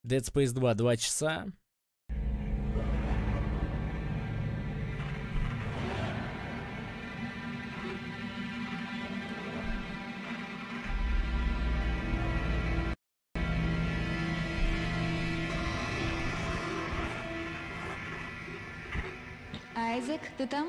Dead Space 2 2 часа. Айзек, ты там?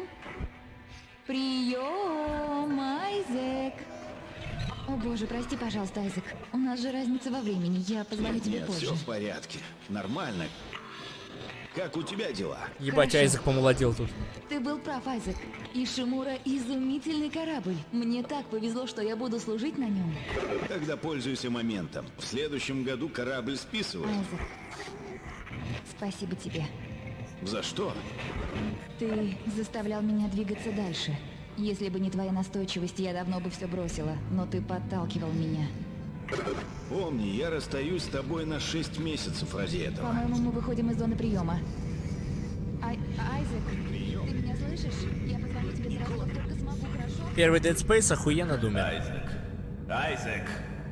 Прием, Айзек. О боже, прости, пожалуйста, Айзек. У нас же разница во времени. Я позвоню тебе Нет, позже. все в порядке. Нормально. Как у тебя дела? Ебать, Хорошо. Айзек помолодел тут. Ты был прав, Айзек. Ишимура изумительный корабль. Мне так повезло, что я буду служить на нем. Тогда пользуйся моментом. В следующем году корабль списывают. Айзек, спасибо тебе. За что? Ты заставлял меня двигаться дальше. Если бы не твоя настойчивость, я давно бы все бросила. Но ты подталкивал меня. Помни, я расстаюсь с тобой на 6 месяцев ради этого. По-моему, мы выходим из зоны приема. Айзек, ты меня слышишь? Я позвоню тебе сразу, как только смогу, хорошо? Первый Dead Space охуенно думаю. Айзек. Айзек.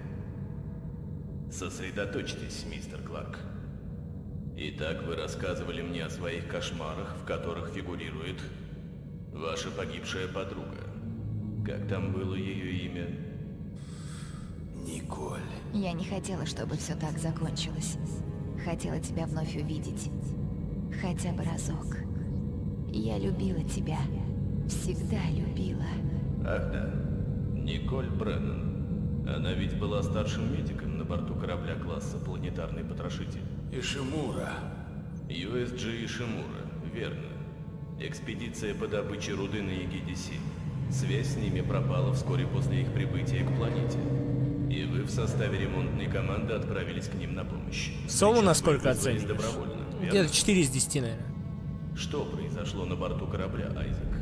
Сосредоточьтесь, мистер Кларк. Итак, вы рассказывали мне о своих кошмарах, в которых фигурирует ваша погибшая подруга. Как там было ее имя? Николь. Я не хотела, чтобы все так закончилось. Хотела тебя вновь увидеть. Хотя бы разок. Я любила тебя. Всегда любила. Ах да, Николь Бреннан. Она ведь была старшим медиком на борту корабля класса «Планетарный потрошитель». Ишимура. USG Ишимура, верно. Экспедиция по добыче руды на Егидиси. Связь с ними пропала вскоре после их прибытия к планете. И вы в составе ремонтной команды отправились к ним на помощь. Соло Причем насколько вы вызвались оцениваешь? добровольно, верно? Где-то 4 из 10, наверное. Что произошло на борту корабля, Айзек?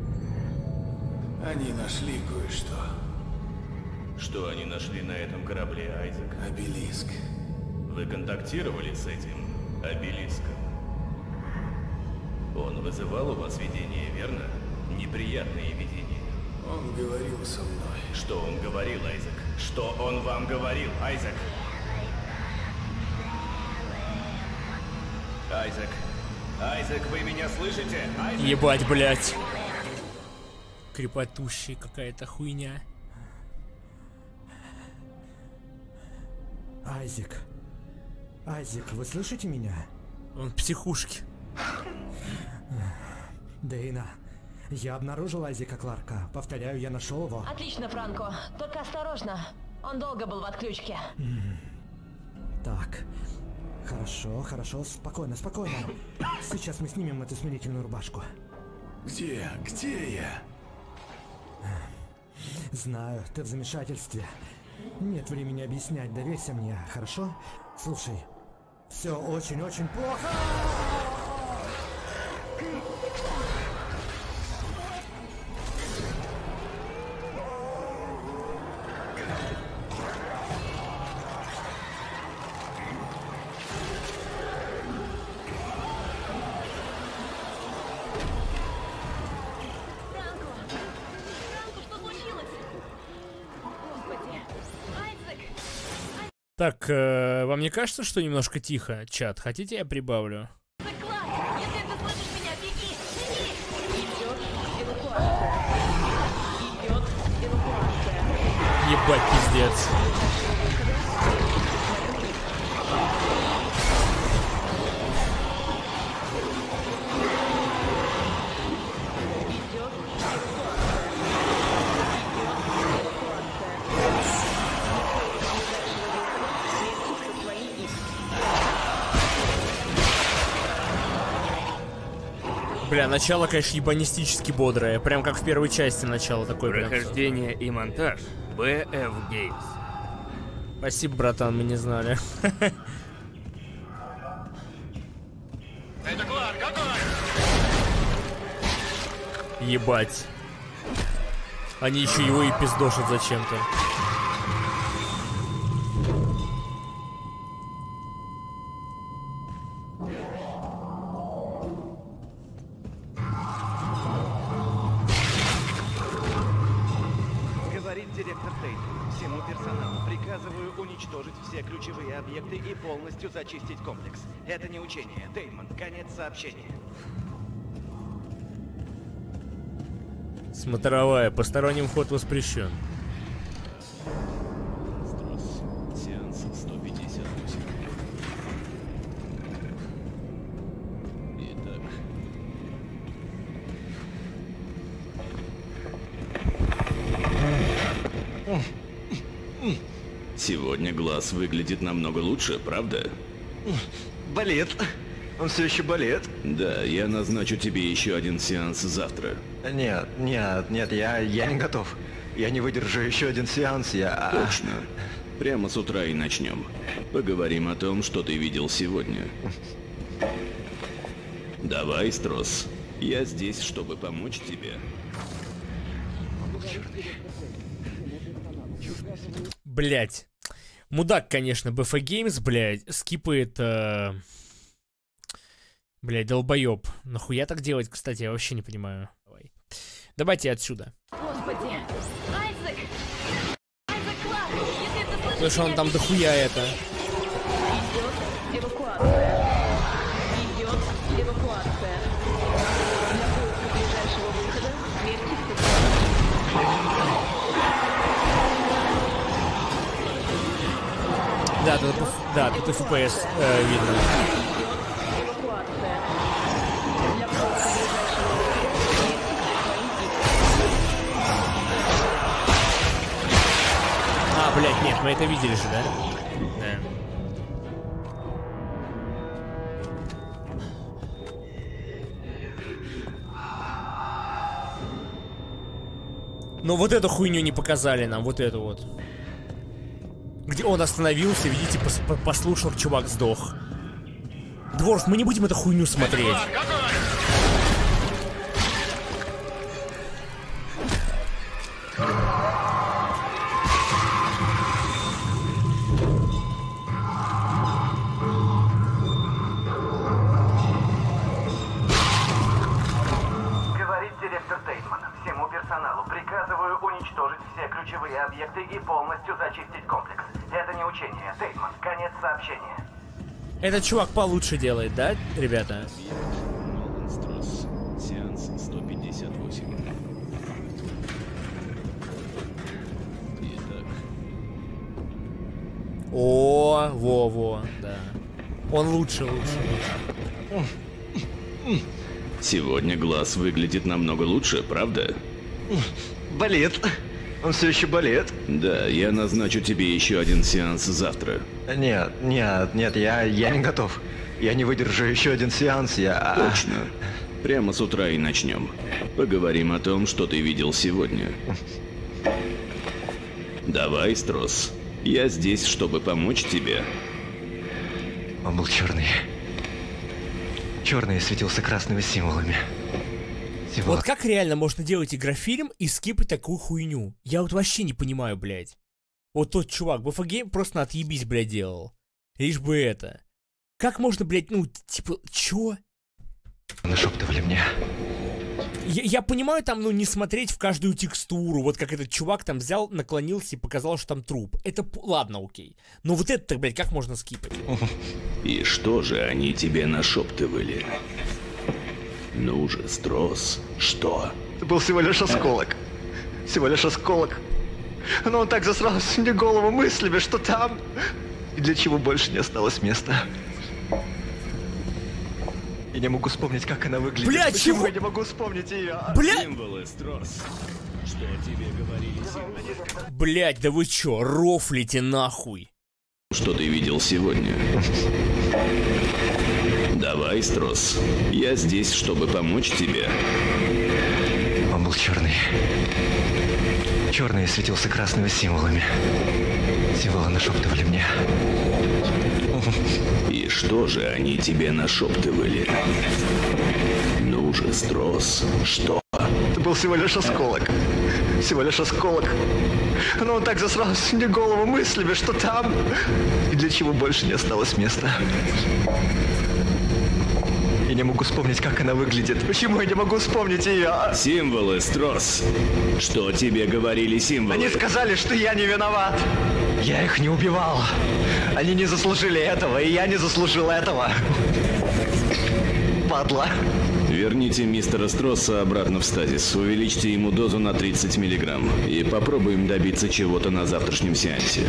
Они нашли кое-что. Что они нашли на этом корабле, Айзек? Обелиск. Вы контактировали с этим обелиском? Он вызывал у вас видение, верно? Неприятные видения. Он говорил со мной. Что он говорил, Айзек? Что он вам говорил, Айзек? Айзек! Айзек, вы меня слышите? Айзек! Ебать, блядь. Крепотущая какая-то хуйня. Айзек. Айзек, вы слышите меня? Он в психушке. Дейна, я обнаружил Айзека Кларка. Повторяю, я нашел его. Отлично, Франко. Только осторожно. Он долго был в отключке. Так. Хорошо, хорошо, спокойно, спокойно. Сейчас мы снимем эту смирительную рубашку. Где? Где я? Знаю, ты в замешательстве. Нет времени объяснять, доверься мне, хорошо? Слушай, все очень-очень плохо. Так, вам не кажется, что немножко тихо, чат? Хотите, я прибавлю? Класс! Если ты слышишь меня, беги! Беги! Идет эвакуация. Ебать, пиздец. Бля, начало, конечно, ебанистически бодрое. Прям как в первой части начало такое. Прям. Прохождение и монтаж BF Games. Спасибо, братан, мы не знали. Это Кларк, огонь! Ебать. Они еще его и пиздошат зачем-то. Говорит директор Тейт. Всему персоналу приказываю уничтожить все ключевые объекты и полностью зачистить комплекс. Это не учение. Деймон, конец сообщения. Смотровая. Посторонним вход воспрещен. Сеанс 158. Итак. Сегодня глаз выглядит намного луше, правда? Болит. Он все еще болит? Да, я назначу тебе еще один сеанс завтра. Нет, я не готов. Я не выдержу еще один сеанс, Точно. Прямо с утра и начнем. Поговорим о том, что ты видел сегодня. Давай, Стросс. Я здесь, чтобы помочь тебе. Блять. Мудак, конечно, BF Games, блять, скипает... Блять, долбоеб. Нахуя так делать, кстати, я вообще не понимаю. Давайте отсюда. Господи! Айзек! Айзек Кларк! Если ты слышишь Потому что он меня, там дохуя это. идет эвакуация. Идет эвакуация. Для поиска ближайшего выхода сверьтесь с Да, тут FPS видно. эвакуация. Для поиска ближайшего выхода А, блять, нет, мы это видели же, да? Да. Но вот эту хуйню не показали нам, вот эту вот. Где он остановился, видите, послушал, чувак сдох. Дворф, мы не будем эту хуйню смотреть. Говорит директор Деймон. Всему персоналу приказываю уничтожить все ключевые объекты и полностью зачистить комплекс. Это не учение. Деймон, конец сообщения. Этот чувак получше делает, да, ребята? Стросс. Сеанс 158. Итак. О, во, да. Он лучше. Сегодня глаз выглядит намного луше, правда? Болит. Он все еще болит? Да, я назначу тебе еще один сеанс завтра. Нет, я не готов. Я не выдержу еще один сеанс, Точно. Прямо с утра и начнем. Поговорим о том, что ты видел сегодня. Давай, Стросс. Я здесь, чтобы помочь тебе. Он был черный и светился красными символами. Вот как реально можно делать игрофильм и скипать такую хуйню? Я вот вообще не понимаю, блядь. Вот тот чувак, BF Game просто на отъебись, блядь, делал. Лишь бы это. Как можно, блядь, ну, типа, чё? Нашептывали мне. Я понимаю, там, ну, не смотреть в каждую текстуру, вот как этот чувак там взял, наклонился и показал, что там труп. Это, ладно, окей. Но вот это, блядь, как можно скипать? И что же они тебе нашептывали? Ну же, Стросс, что? Это был всего лишь осколок. Всего лишь осколок. Но он так засрал мне голову мыслями, что там... И для чего больше не осталось места. Я не могу вспомнить, как она выглядит. Бля, Почему чего? я не могу вспомнить ее? Бля! Символы, Стросс. Что тебе говорили символы? Блядь, да вы чё, рофлите нахуй? Что ты видел сегодня? Давай, Стросс. Я здесь, чтобы помочь тебе. Он был черный. Черный и светился красными символами. Символы нашептывали мне. И что же они тебе нашептывали? Ну же, Стросс, что? Это был всего лишь осколок. Всего лишь осколок. Но он так засрал мне голову мыслями, что там... И для чего больше не осталось места. Я не могу вспомнить, как она выглядит. Почему я не могу вспомнить ее? Символы, Стросс. Что тебе говорили символы? Они сказали, что я не виноват. Я их не убивал. Они не заслужили этого, и я не заслужил этого. Падла. Верните мистера Стросса обратно в стазис. Увеличьте ему дозу на 30 миллиграмм. И попробуем добиться чего-то на завтрашнем сеансе.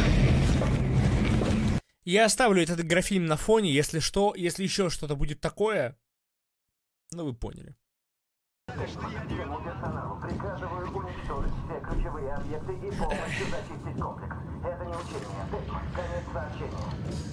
Я оставлю этот графильм на фоне, если что, если еще что-то будет такое. Ну, вы поняли. Всему персоналу приказываю уничтожить все ключевые объекты и полностью зачистить комплекс. Это не учение. Конец сообщения.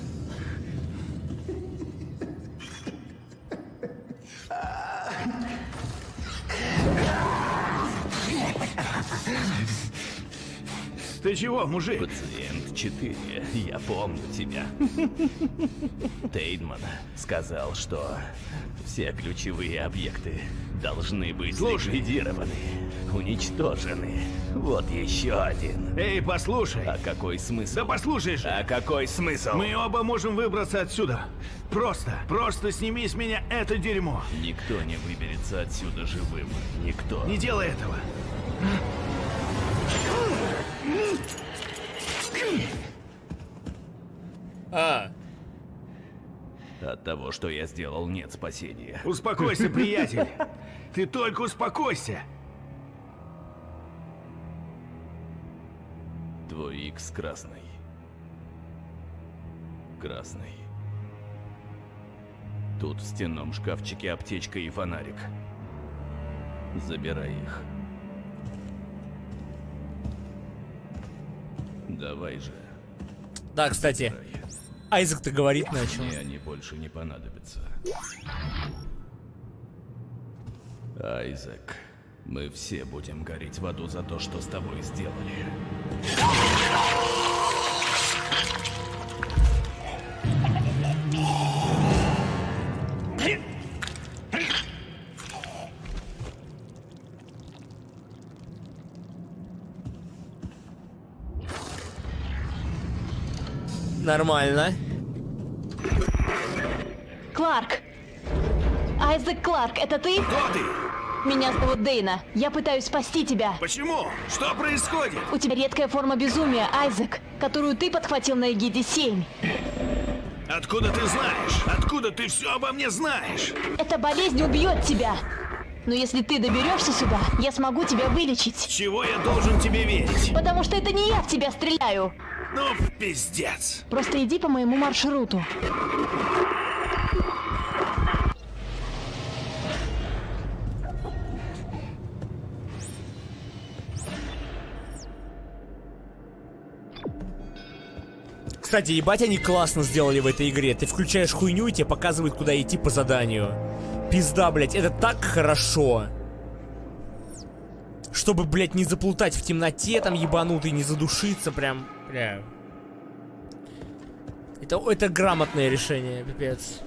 Ты чего, мужик? Пациент 4, я помню тебя. Тейдман сказал, что все ключевые объекты должны быть ликвидированы, уничтожены. Вот еще один. Эй, послушай. А какой смысл? Да послушай же. А какой смысл? Мы оба можем выбраться отсюда. Просто сними с меня это дерьмо. Никто не выберется отсюда живым. Никто. Не делай этого. От того, что я сделал, нет спасения. Успокойся, приятель. Ты только успокойся. Твой Икс красный. Красный. Тут в стенном шкафчике аптечка и фонарик. Забирай их. Давай же. Да, кстати, Айзек-то говорить начал. Мне они больше не понадобятся. Айзек, мы все будем гореть в аду за то, что с тобой сделали. Нормально. Кларк! Айзек Кларк, это ты? Кто ты? Меня зовут Дейна. Я пытаюсь спасти тебя. Почему? Что происходит? У тебя редкая форма безумия, Айзек, которую ты подхватил на Эгиде-7. Откуда ты знаешь? Откуда ты все обо мне знаешь? Эта болезнь убьет тебя. Но если ты доберешься сюда, я смогу тебя вылечить. Чего я должен тебе верить? Потому что это не я в тебя стреляю. Ну, пиздец. Просто иди по моему маршруту. Кстати, ебать, они классно сделали в этой игре. Ты включаешь хуйню, и тебе показывают, куда идти по заданию. Пизда, блядь, это так хорошо. Чтобы, блядь, не заплутать в темноте, там, ебанутый, не задушиться, прям, бля. Это грамотное решение, пипец.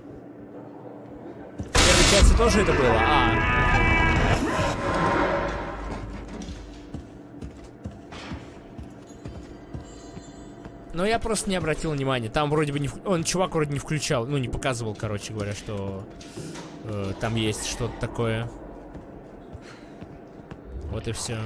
В первой части тоже это было? Но я просто не обратил внимания. Там вроде бы не... чувак вроде не включал, ну, не показывал, короче говоря, что там есть что-то такое. Вот и все.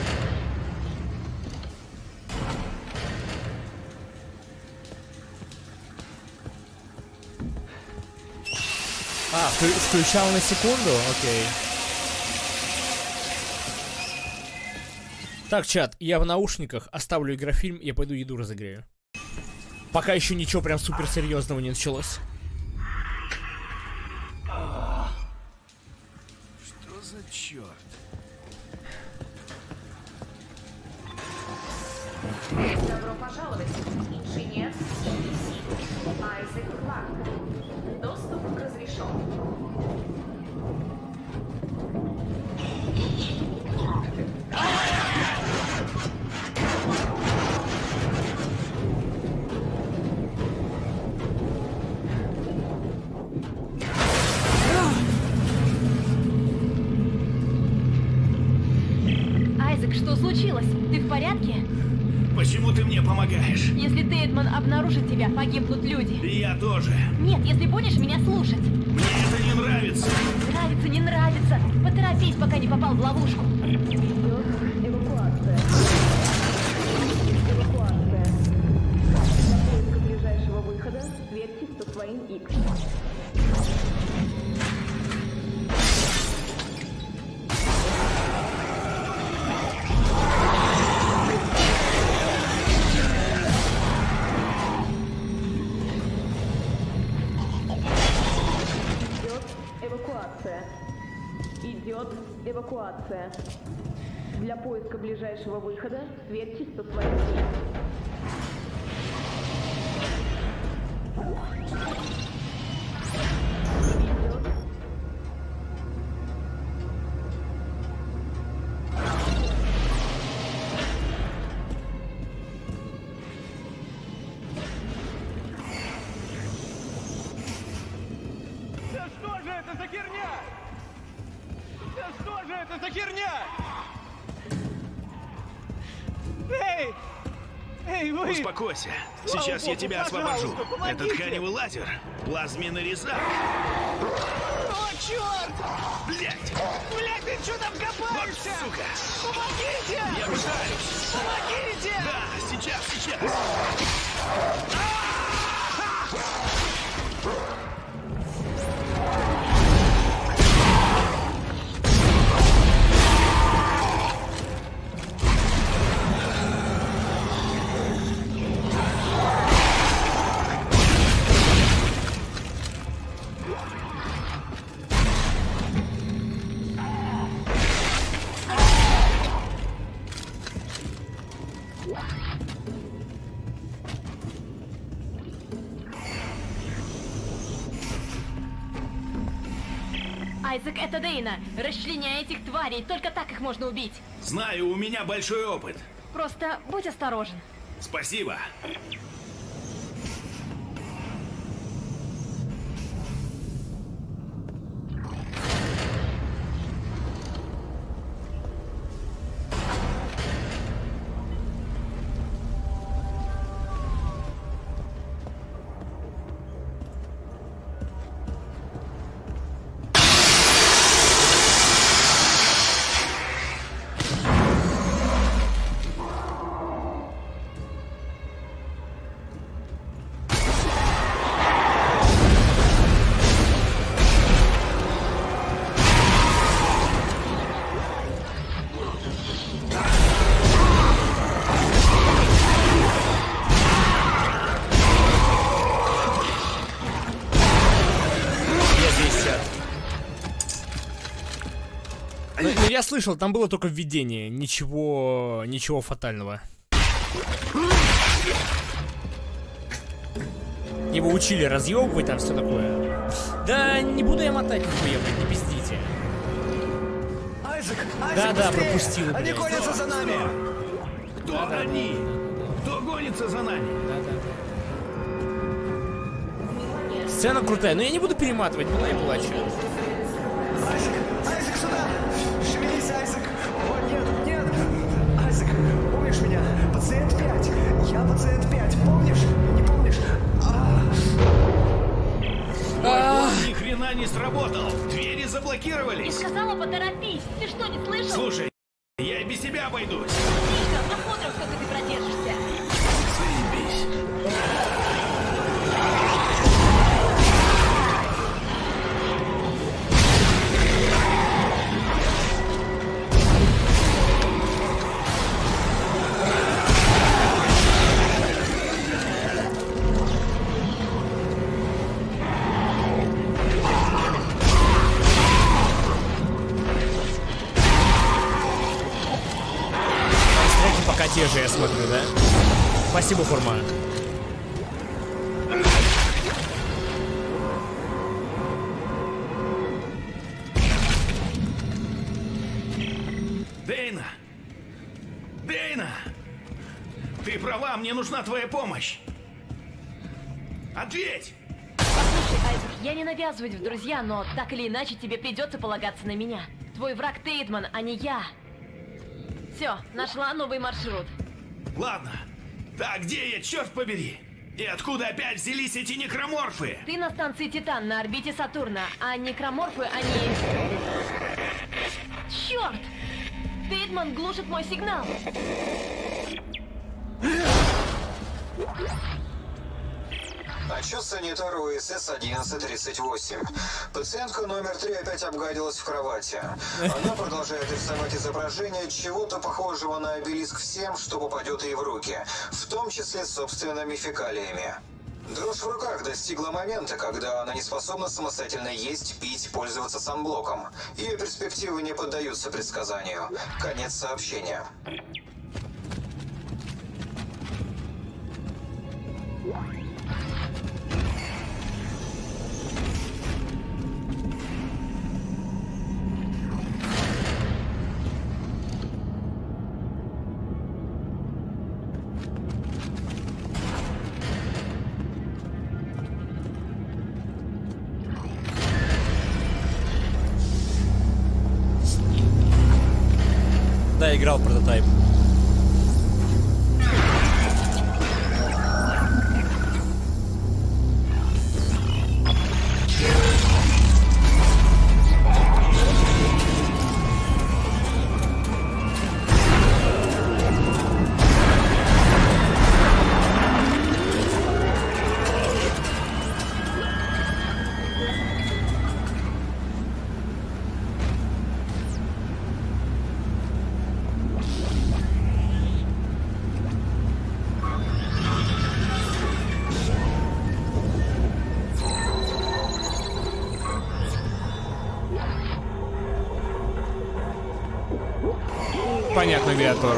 Включал на секунду? Окей. Так, чат, я в наушниках, оставлю игрофильм, я пойду еду разогрею. Пока еще ничего прям супер серьезного не началось. Что за черт? Добро пожаловать, инженер CDC Айзек Кларк. Доступ разрешен. Айзек, что случилось? Ты в порядке? Почему ты мне помогаешь? Если Тейдман обнаружит тебя, погибнут люди. И я тоже. Нет, если будешь меня слушать. Мне это не нравится. Нравится, не нравится. Поторопись, пока не попал в ловушку. Эвакуация. Эвакуация. Для поиска ближайшего выхода сверьтесь со своим X. Идет эвакуация. Для поиска ближайшего выхода сверьтесь со своим X. Да что же это за херня? Да что же это за херня? Эй! Эй, вы! Успокойся. Слава Сейчас я Богу, тебя освобожу. пожалуйста, помогите! Это тканевый лазер. Плазменный резак. О, черт! Блядь! Блядь, ты что там копаешься? Вот, сука! Помогите! Я пытаюсь! Помогите! Да, сейчас! Айзек, это Дейна. Расчленяй этих тварей, только так их можно убить. Знаю, у меня большой опыт. Просто будь осторожен. Спасибо. Ну, я слышал, там было только введение, ничего фатального. Его учили разъебывать, там все такое. Да не буду я мотать нихуя, блядь, не пиздите. Айзек, Да, пропустил, блядь. Они гонятся за нами! Кто они? Кто гонится за нами? Сцена крутая, но я не буду перематывать, была и была, чё. Айзек, сюда! Шевелись, Айзек! О, нет! Айзек, помнишь меня? Пациент 5! Я пациент 5, помнишь? Не помнишь? Ни хрена не сработал! Двери Я заблокировались! сказала, поторопись. Ты что, не слышал? Слушай, я и без тебя обойдусь! Тихо, посмотрим, сколько ты продержишься. Заебись! Пока те же, я смотрю, да? Спасибо, Хурма. Дейна! Дейна! Ты права, мне нужна твоя помощь! Ответь! Послушай, Айзек, я не навязываюсь в друзья, но так или иначе тебе придется полагаться на меня. Твой враг Тейдман, а не я. Все, нашла новый маршрут. Ладно. Так, где я, черт побери? И откуда опять взялись эти некроморфы? Ты на станции Титан на орбите Сатурна, а некроморфы, они... Черт! Тейдман глушит мой сигнал. Отчет санитару ИСС 1138. Пациентка номер 3 опять обгадилась в кровати. Она продолжает рисовать изображение чего-то похожего на обелиск всем, что попадет ей в руки, в том числе собственными фекалиями. Дрожь в руках достигла момента, когда она не способна самостоятельно есть, пить, пользоваться санблоком. Ее перспективы не поддаются предсказанию. Конец сообщения. Да, играл в прототайп. Понятно, Виатор.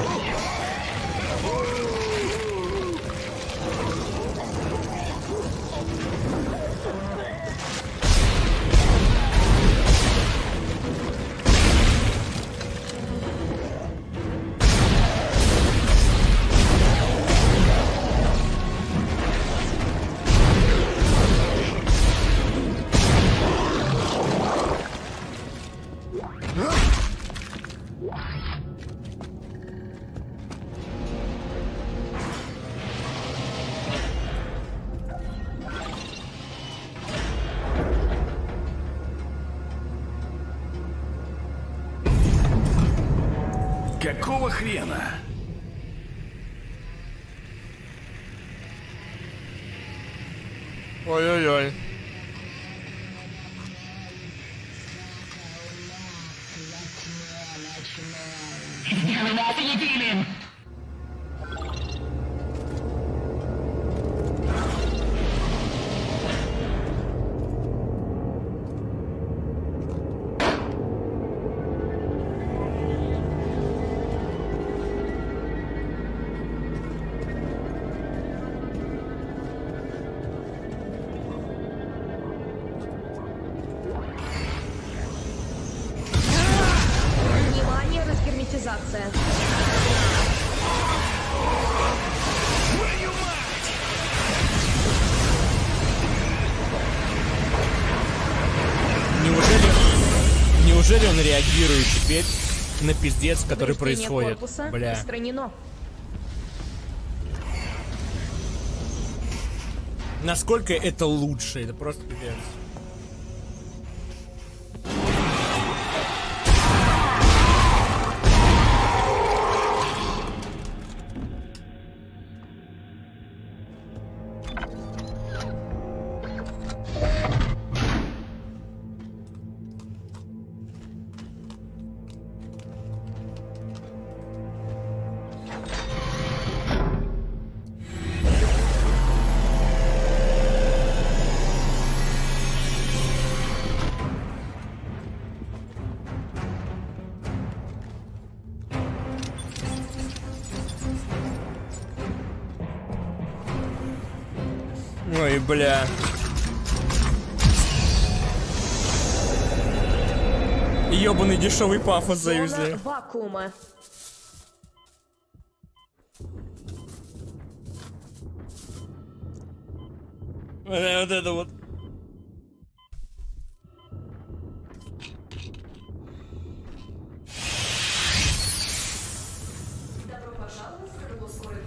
Какого хрена? Ой-ой-ой. Внимание, разгерметизация. Неужели он реагирует теперь на пиздец, который происходит? Бля. Устранено. Насколько это лучше? Это просто пиздец. Ой, бля. Ёбаный дешевый пафос завезли. Зона вакуума. Вот это вот. Добро пожаловать в крыло скорой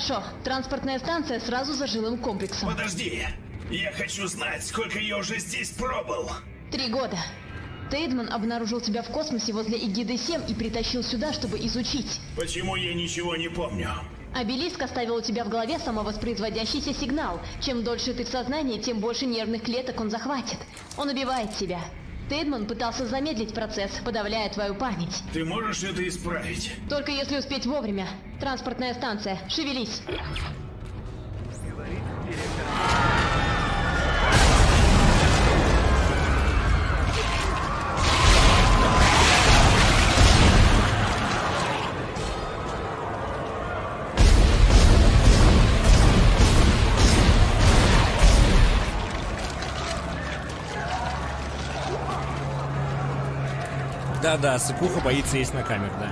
Хорошо. Транспортная станция сразу за жилым комплексом. Подожди. Я хочу знать, сколько я уже здесь пробыл. 3 года. Тейдман обнаружил тебя в космосе возле Эгиды-7 и притащил сюда, чтобы изучить. Почему я ничего не помню? Обелиск оставил у тебя в голове самовоспроизводящийся сигнал. Чем дольше ты в сознании, тем больше нервных клеток он захватит. Он убивает тебя. Тейдман пытался замедлить процесс, подавляя твою память. Ты можешь это исправить? Только если успеть вовремя. Транспортная станция. Шевелись. Да-да, Сыкуха боится есть на камеру, да.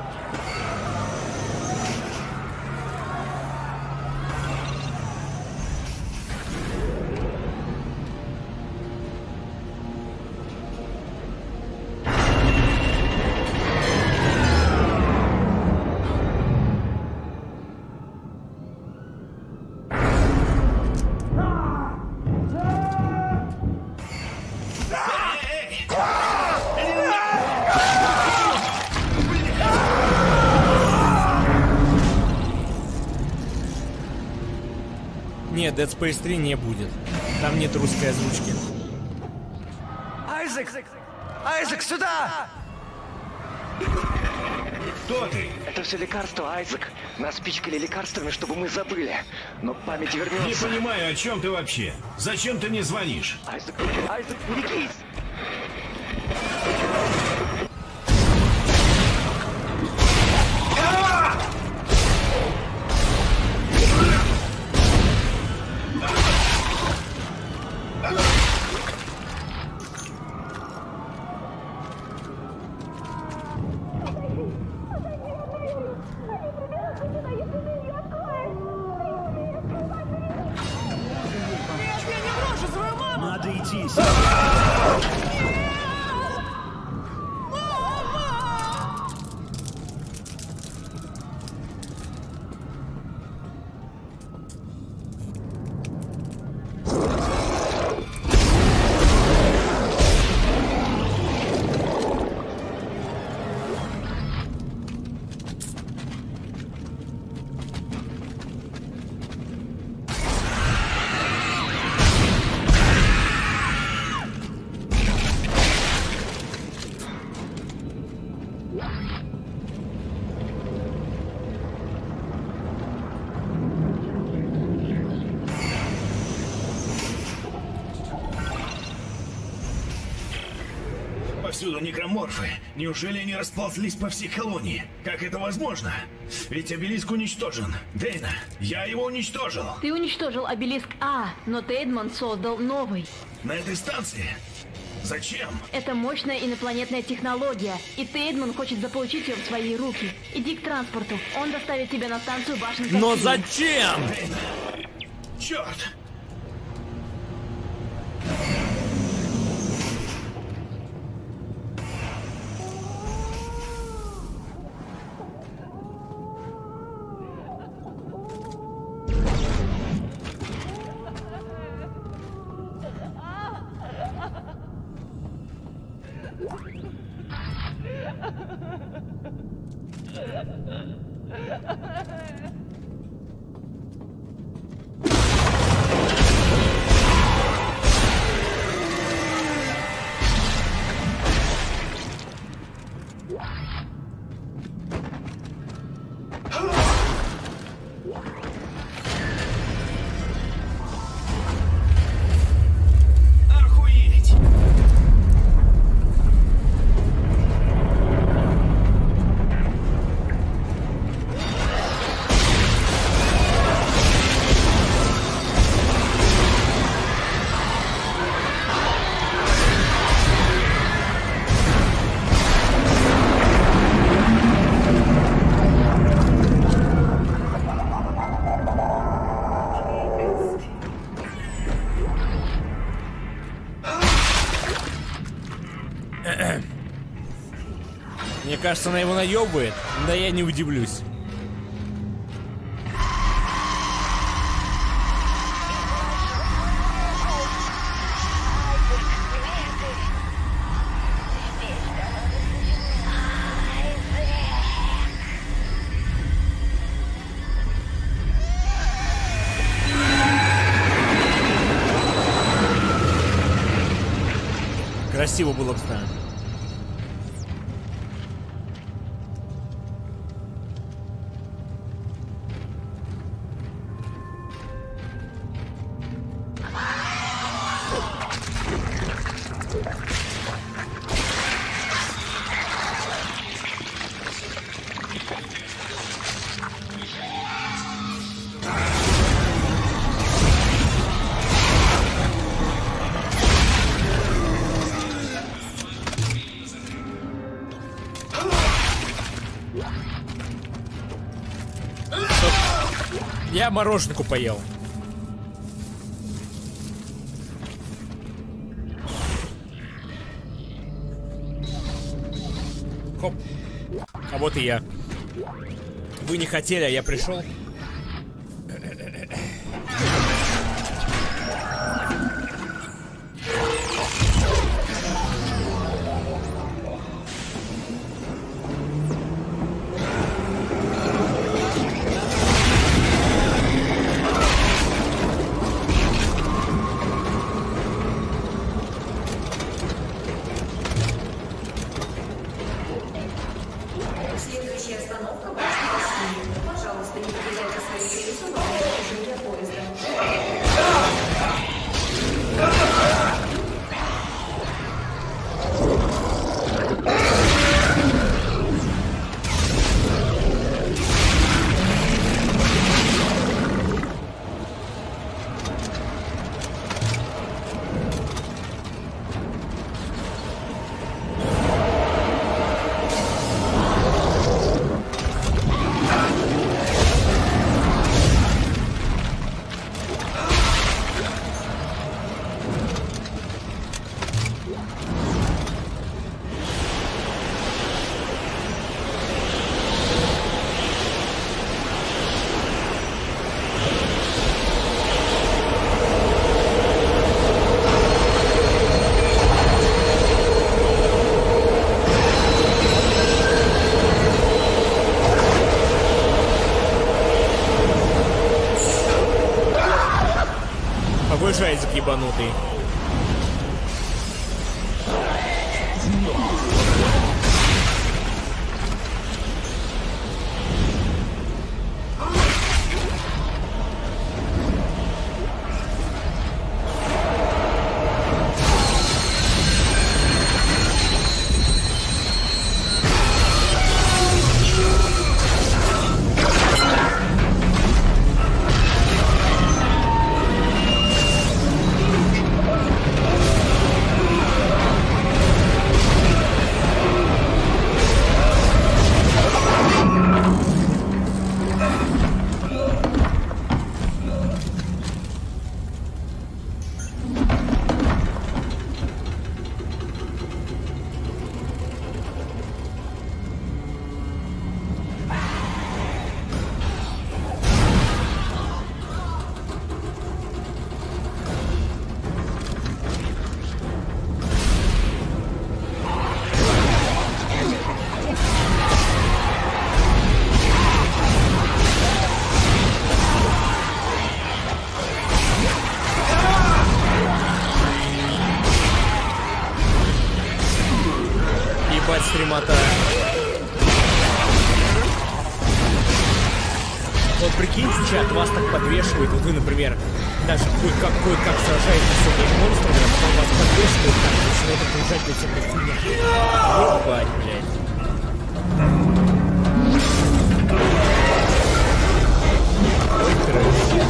Нет, Dead Space 3 не будет. Там нет русской озвучки. Айзек! Айзек, сюда! Кто ты? Это все лекарства, Айзек. Нас пичкали лекарствами, чтобы мы забыли. Но память вернется. Не понимаю, о чем ты вообще? Зачем ты мне звонишь? Айзек, берегись! Надо идти. Повсюду некроморфы. Неужели они расползлись по всей колонии? Как это возможно? Ведь обелиск уничтожен. Дейна, я его уничтожил. Ты уничтожил обелиск А, но Тейдман создал новый. На этой станции? Зачем? Это мощная инопланетная технология, и Тейдман хочет заполучить ее в свои руки. Иди к транспорту, он доставит тебя на станцию башен. Но зачем? Дейна. Черт! Мне кажется, она его наебывает, да я не удивлюсь. Красиво было бы, да. Я мороженку поел. Хоп. А вот и я. Вы не хотели, а я пришел. Следующая остановка Башня-Россия. Пожалуйста, не покидайте свои рейсы до движения поезда. Айзек ебанутый. Стримата. Вот прикиньте, чат, вас так подвешивает, вот вы, например, даже кое-как сражаетесь с этими монстрами, а потом вас подвешивают, так, начинает окружать вот всякой хуйня. Ебать, блядь. Ой, короче.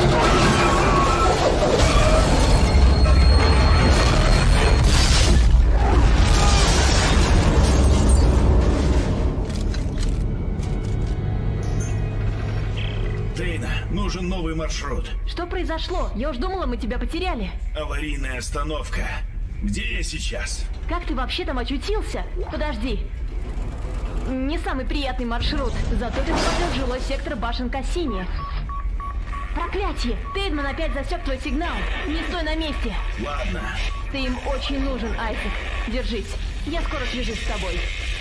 Нужен новый маршрут. Что произошло? Я уж думала, мы тебя потеряли. Аварийная остановка. Где я сейчас? Как ты вообще там очутился? Подожди. Не самый приятный маршрут, зато ты попадешь в жилой сектор башен Кассини. Проклятие! Тейдман опять засек твой сигнал. Не стой на месте. Ладно. Ты им очень нужен, Айзек. Держись. Я скоро свяжусь с тобой.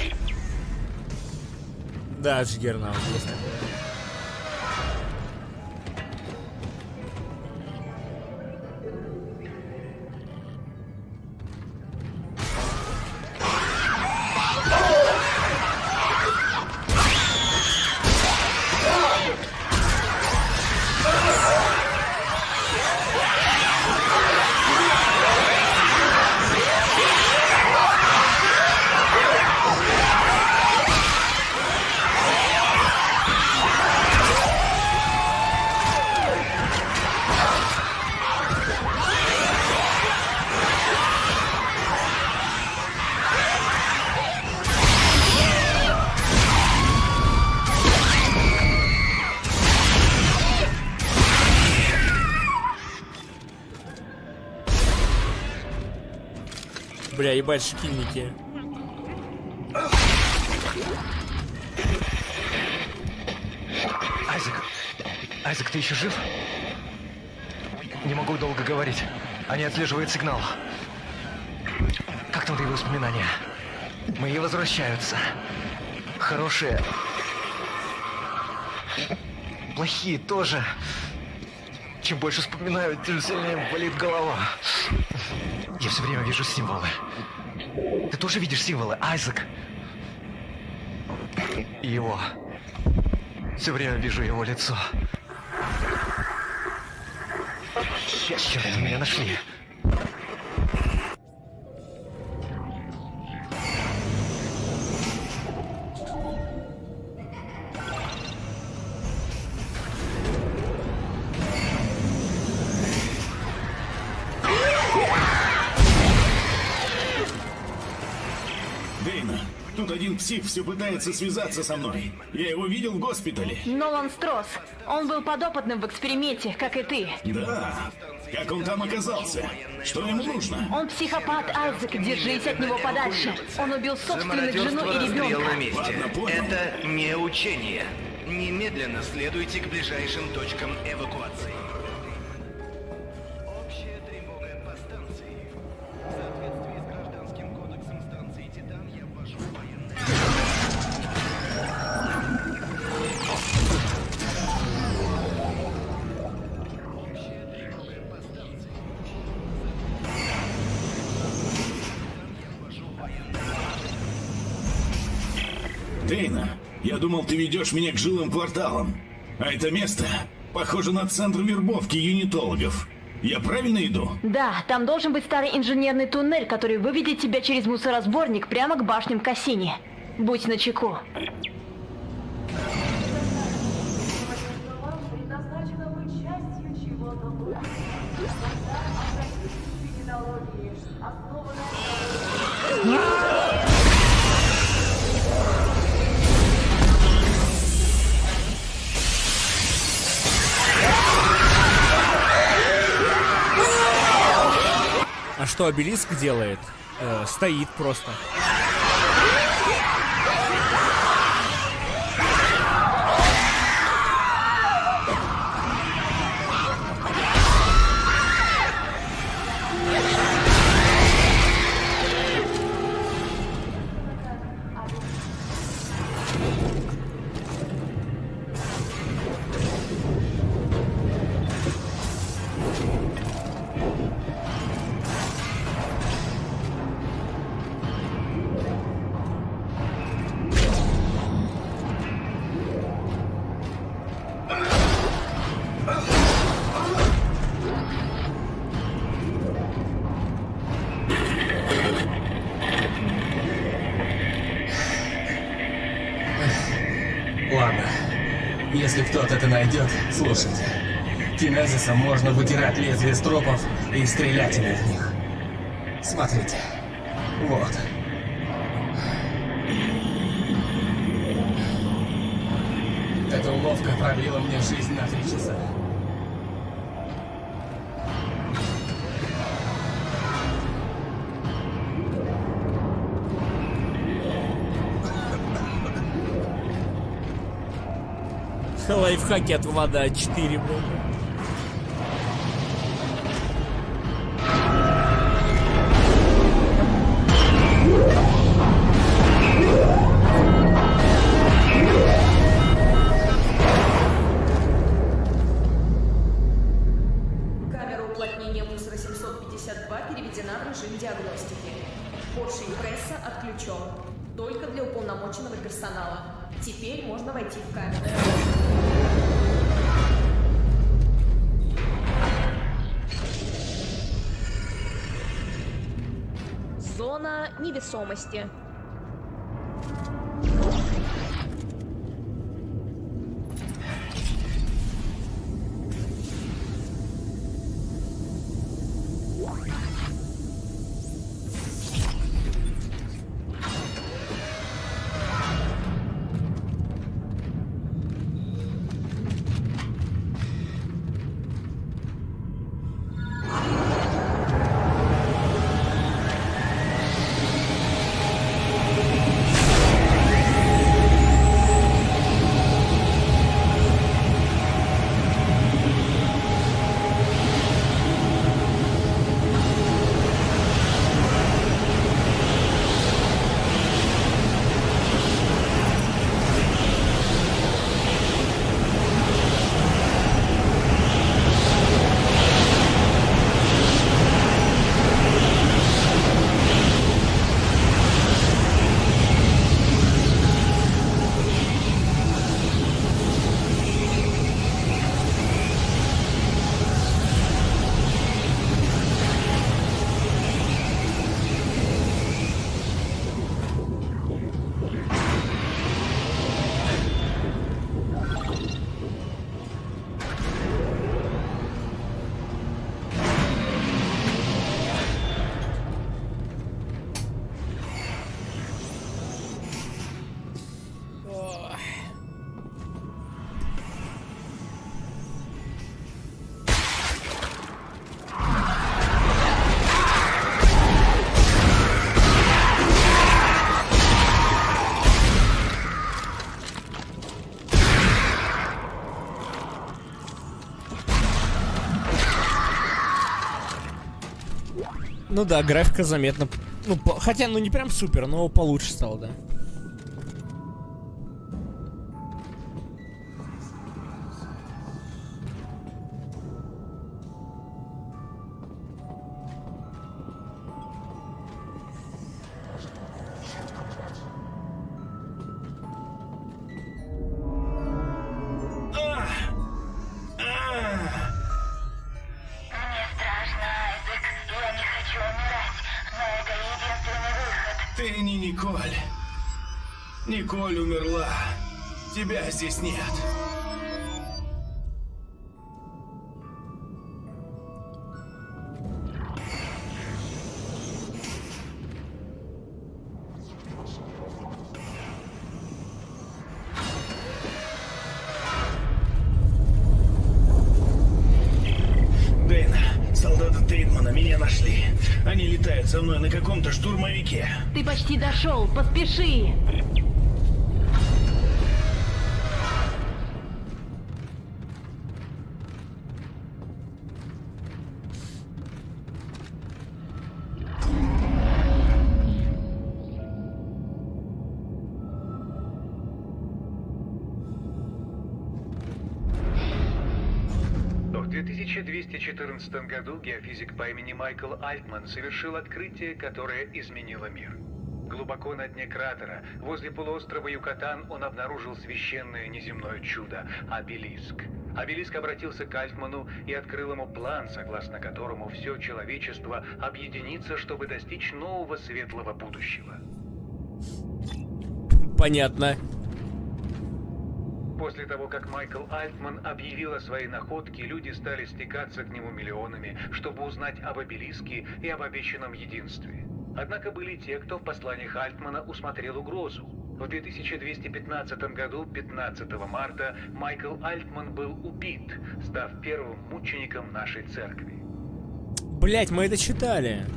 Да, Джиггернаут есть. Бля, ебать, шкильники. Айзек, ты еще жив? Не могу долго говорить. Они отслеживают сигнал. Как там твои воспоминания? Мои возвращаются. Хорошие. Плохие тоже. Чем больше вспоминаю, тем сильнее болит голова. Я все время вижу символы. Ты тоже видишь символы, Айзек? И его. Все время вижу его лицо. Черт, меня нашли. Дейна, тут один псих все пытается связаться со мной. Я его видел в госпитале. Нолан Стросс. Он был подопытным в эксперименте, как и ты. Да. Как он там оказался? Что ему нужно? Он психопат, Айзек. Держись от него подальше. Он убил собственную жену и ребенка. На месте. Это не учение. Немедленно следуйте к ближайшим точкам эвакуации. Общая тревога по станции. В соответствии с гражданским кодексом станции Титан я ввожу военное. Дейна, я думал, ты ведешь меня к жилым кварталам. А это место похоже на центр вербовки юнитологов. Я правильно иду? Да, там должен быть старый инженерный туннель, который выведет тебя через мусоросборник прямо к башням Кассини. Будь начеку. А что обелиск делает? Стоит просто. Ладно. Если кто-то это найдет, слушайте. Кинезисом можно вытирать лезвие с трупов и стрелять ими в них. Смотрите. Вот. Эта уловка продлила мне жизнь на 3 часа. Лайфхаки от Влада 4, блин. Камера уплотнения мусора 752 переведена в режим диагностики. Поршень пресса отключен. Только для уполномоченного персонала. Теперь можно войти в камеру. Зона невесомости. Ну да, графика заметно. Ну, хотя, ну не прям супер, но получше стало, да. Ты не Николь. Николь умерла. Тебя здесь нет. Дэйна, солдаты Тейдмана меня нашли. Они летают со мной на каком-то штурмовике. Ты почти дошел, поспеши. В 2214 году геофизик по имени Майкл Альтман совершил открытие, которое изменило мир. Глубоко на дне кратера, возле полуострова Юкатан, он обнаружил священное неземное чудо – обелиск. Обелиск обратился к Альтману и открыл ему план, согласно которому все человечество объединится, чтобы достичь нового светлого будущего. Понятно. После того, как Майкл Альтман объявил о своей находке, люди стали стекаться к нему миллионами, чтобы узнать об обелиске и об обещанном единстве. Однако были те, кто в посланиях Альтмана усмотрел угрозу. В 2215 году, 15 марта, Майкл Альтман был убит, став первым мучеником нашей церкви. Блять, мы это читали.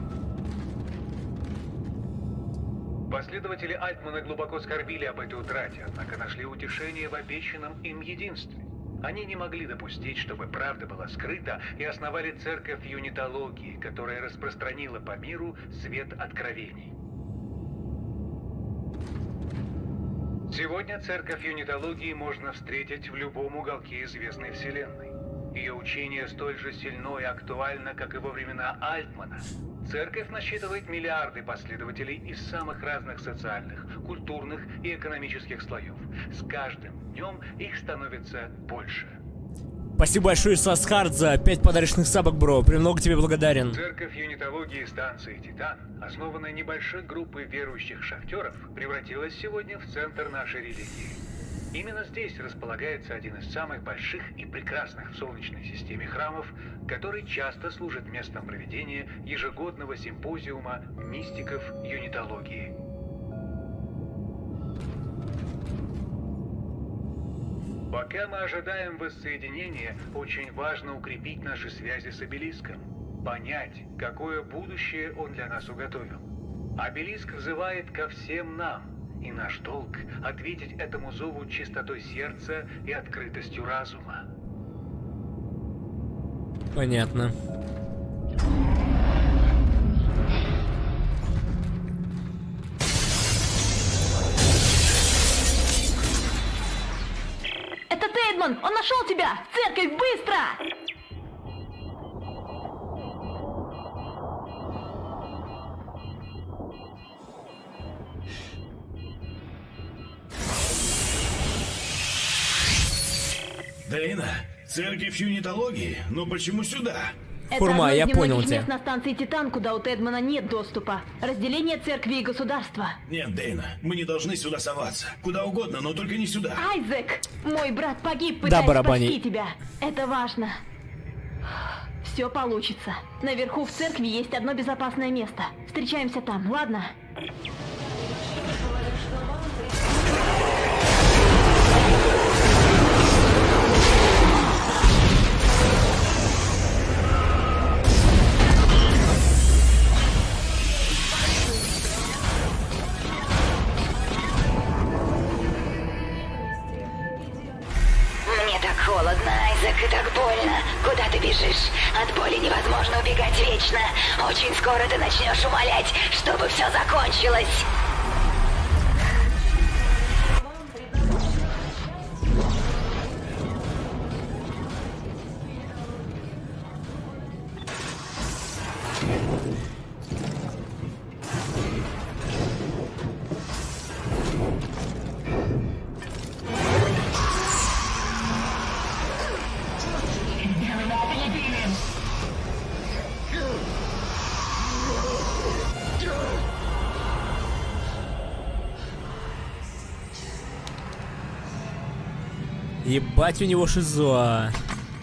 Последователи Альтмана глубоко скорбили об этой утрате, однако нашли утешение в обещанном им единстве. Они не могли допустить, чтобы правда была скрыта, и основали церковь юнитологии, которая распространила по миру свет откровений. Сегодня церковь юнитологии можно встретить в любом уголке известной вселенной. Ее учение столь же сильно и актуально, как и во времена Альтмана. Церковь насчитывает миллиарды последователей из самых разных социальных, культурных и экономических слоев. С каждым днем их становится больше. Спасибо большое, Сасхард, за 5 подарочных сабок, бро. Премного тебе благодарен. Церковь юнитологии станции Титан, основанная небольшой группой верующих шахтеров, превратилась сегодня в центр нашей религии. Именно здесь располагается один из самых больших и прекрасных в Солнечной системе храмов, который часто служит местом проведения ежегодного симпозиума мистиков юнитологии. Пока мы ожидаем воссоединения, очень важно укрепить наши связи с обелиском, понять, какое будущее он для нас уготовил. Обелиск взывает ко всем нам, и наш долг — ответить этому зову чистотой сердца и открытостью разума. Понятно. Это Тейдман! Он нашел тебя! В церковь, быстро! Дэйна, церковь юнитологии? Но почему сюда? Фурма, я понял тебя. Это на станции Титан, куда у Тейдмана нет доступа. Разделение церкви и государства. Нет, Дэйна, мы не должны сюда соваться. Куда угодно, но только не сюда. Айзек, мой брат погиб, пытаясь спасти тебя. Это важно. Все получится. Наверху в церкви есть одно безопасное место. Встречаемся там, ладно? Холодно, Айзек, и так больно. Куда ты убежишь. От боли невозможно убегать вечно. Очень скоро ты начнешь умолять, чтобы все закончилось. Ебать, у него шиза.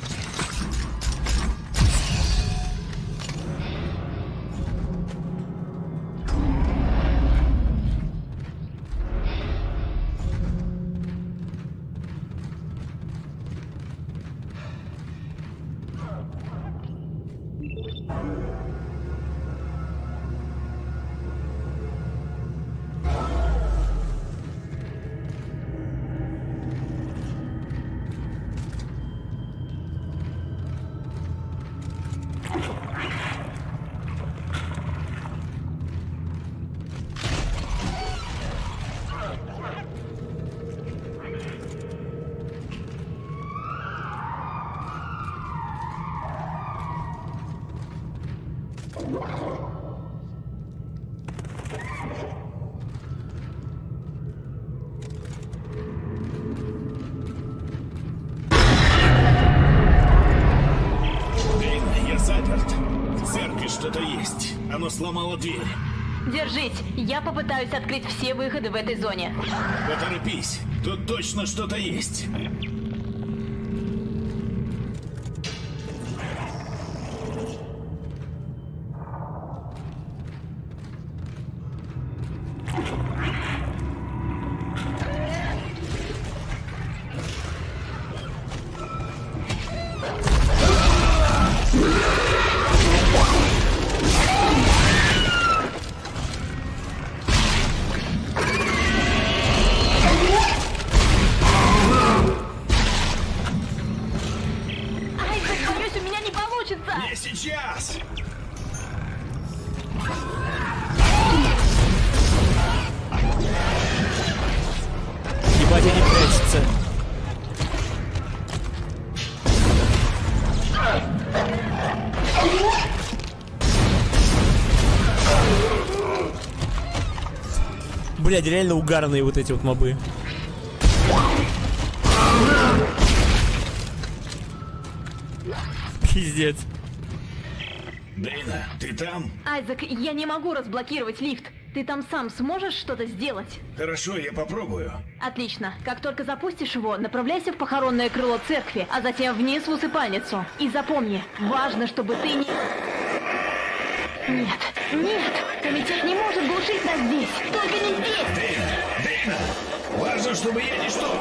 Что-то есть. Оно сломало дверь. Держись, я попытаюсь открыть все выходы в этой зоне. Поторопись, тут точно что-то есть. Не сейчас! Ебать, они прячутся. Блядь, реально угарные вот эти вот мобы. Пиздец. Дейна, ты там? Айзек, я не могу разблокировать лифт. Ты там сам сможешь что-то сделать? Хорошо, я попробую. Отлично. Как только запустишь его, направляйся в похоронное крыло церкви, а затем вниз в усыпальницу. И запомни, важно, чтобы ты не... Нет, нет! Комитет не может глушить нас здесь! Только не здесь! Дейна! Важно, чтобы я не что...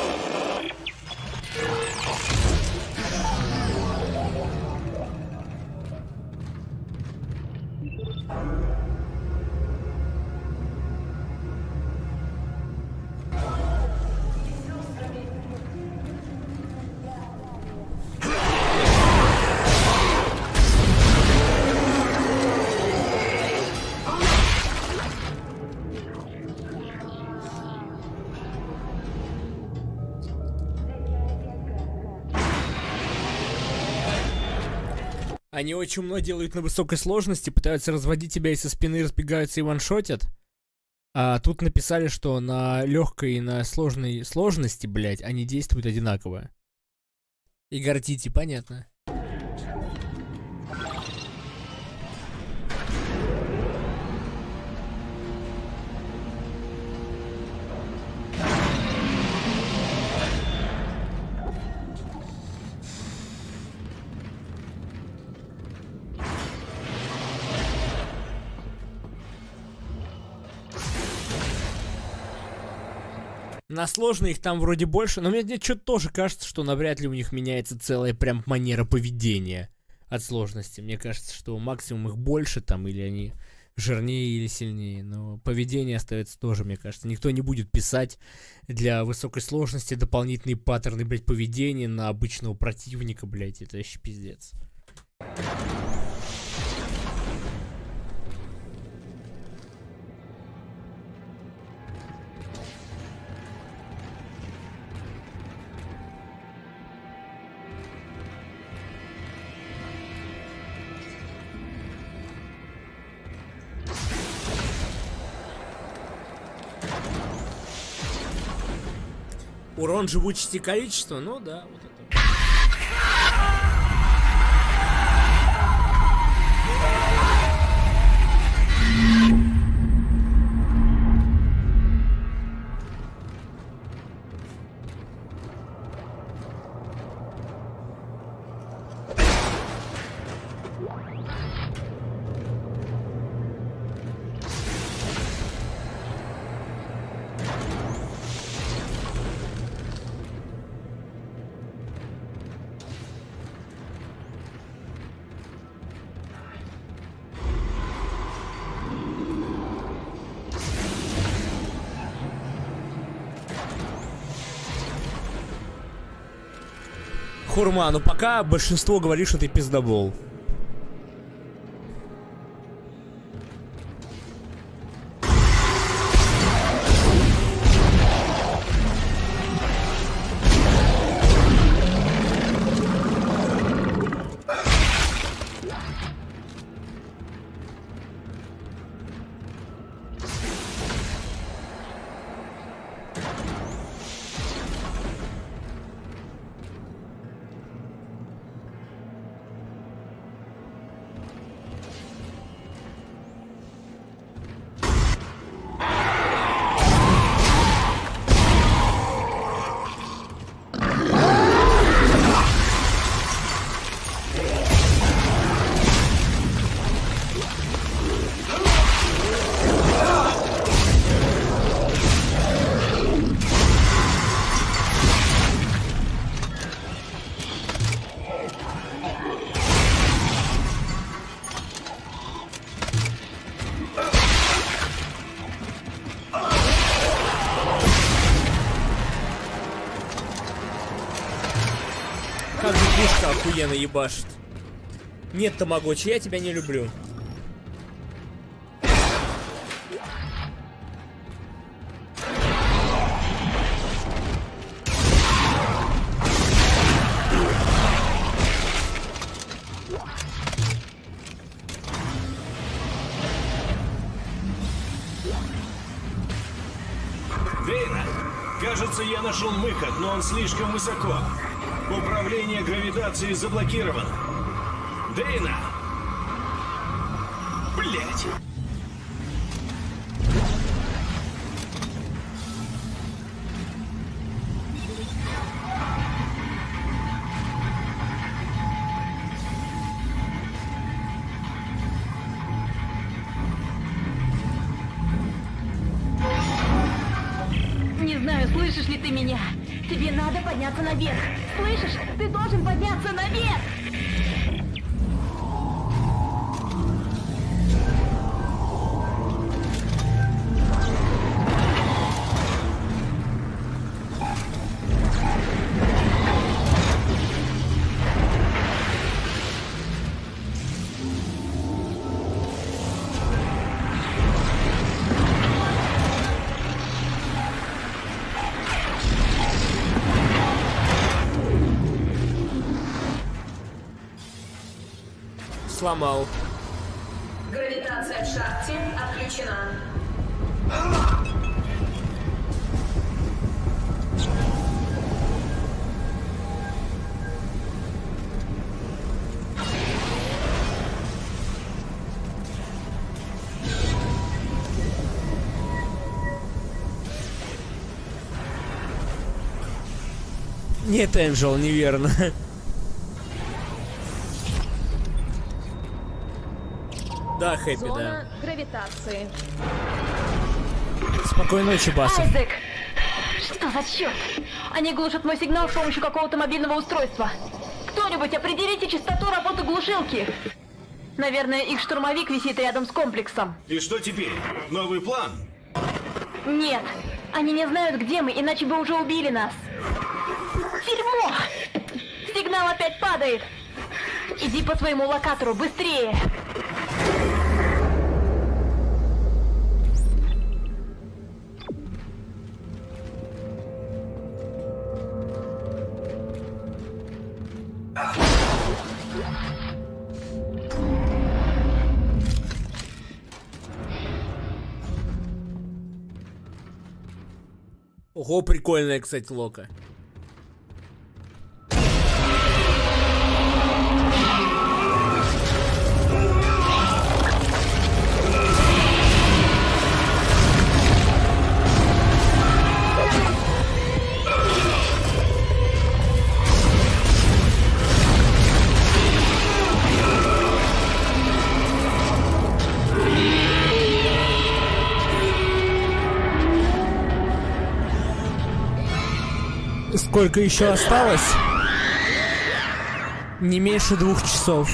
Они очень много делают на высокой сложности, пытаются разводить тебя и со спины разбегаются и ваншотят. А тут написали, что на легкой и на сложной сложности, блять, они действуют одинаково. И гордите, понятно. На сложные их там вроде больше, но мне что-то тоже кажется, что навряд ли у них меняется целая прям манера поведения от сложности. Мне кажется, что максимум их больше там, или они жирнее или сильнее. Но поведение остается тоже, мне кажется. Никто не будет писать для высокой сложности дополнительные паттерны, блядь, поведения на обычного противника, блядь. Это вообще пиздец. Урон живучести количества, ну да, вот это. Хурма, ну пока большинство говорит, что ты пиздобол. Как же пушка охуенно ебашит. Нет, Тамагочи, я тебя не люблю. Дейна, кажется, я нашел выход, но он слишком высоко. Управление гравитацией заблокировано. Дейна! Блять! Не знаю, слышишь ли ты меня? Тебе надо подняться наверх. Слышишь? Ты должен подняться наверх! Сломал. Гравитация в шахте отключена. Нет, Энджел, неверно. Да, Хэппи, Зона да. гравитации. Спокойной ночи, Басов. Айзек! Что за черт? Они глушат мой сигнал с помощью какого-то мобильного устройства. Кто-нибудь определите частоту работы глушилки. Наверное, их штурмовик висит рядом с комплексом. И что теперь? Новый план? Нет, они не знают, где мы, иначе бы уже убили нас. Дерьмо! Сигнал опять падает. Иди по своему локатору, быстрее! Ого, прикольная, кстати, лока. Сколько еще осталось? Не меньше 2 часов.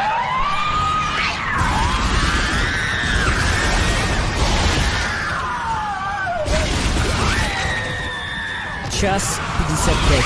Час 55.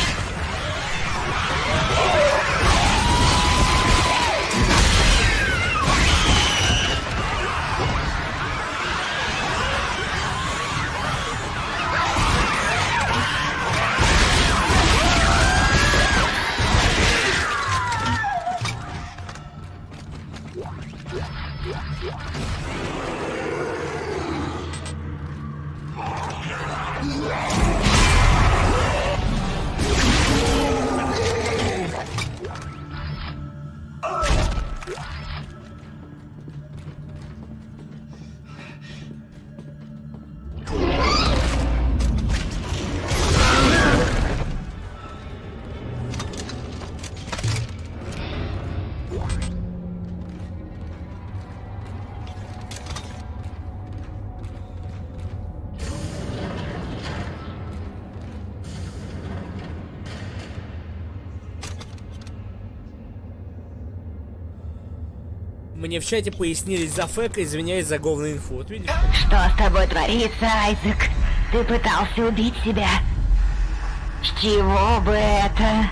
Мне в чате пояснились за фэк, извиняюсь за говную инфу. Вот видишь? Что с тобой творится, Айзек? Ты пытался убить себя? С чего бы это?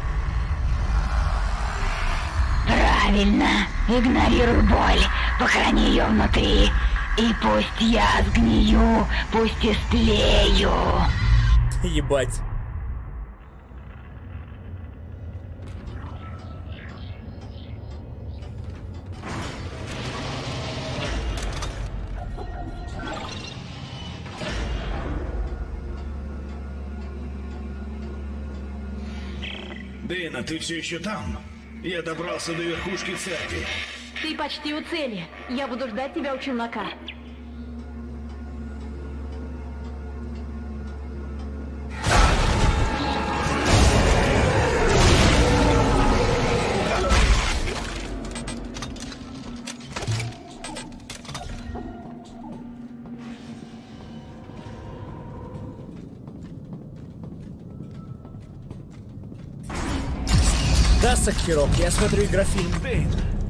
Правильно. Игнорируй боль. Похорони ее внутри. И пусть я сгнию, пусть истлею. Ебать. Дейна, ты все еще там? Я добрался до верхушки церкви. Ты почти у цели. Я буду ждать тебя у челнока. Да, Сахирок, я смотрю игрофильм. Дейна.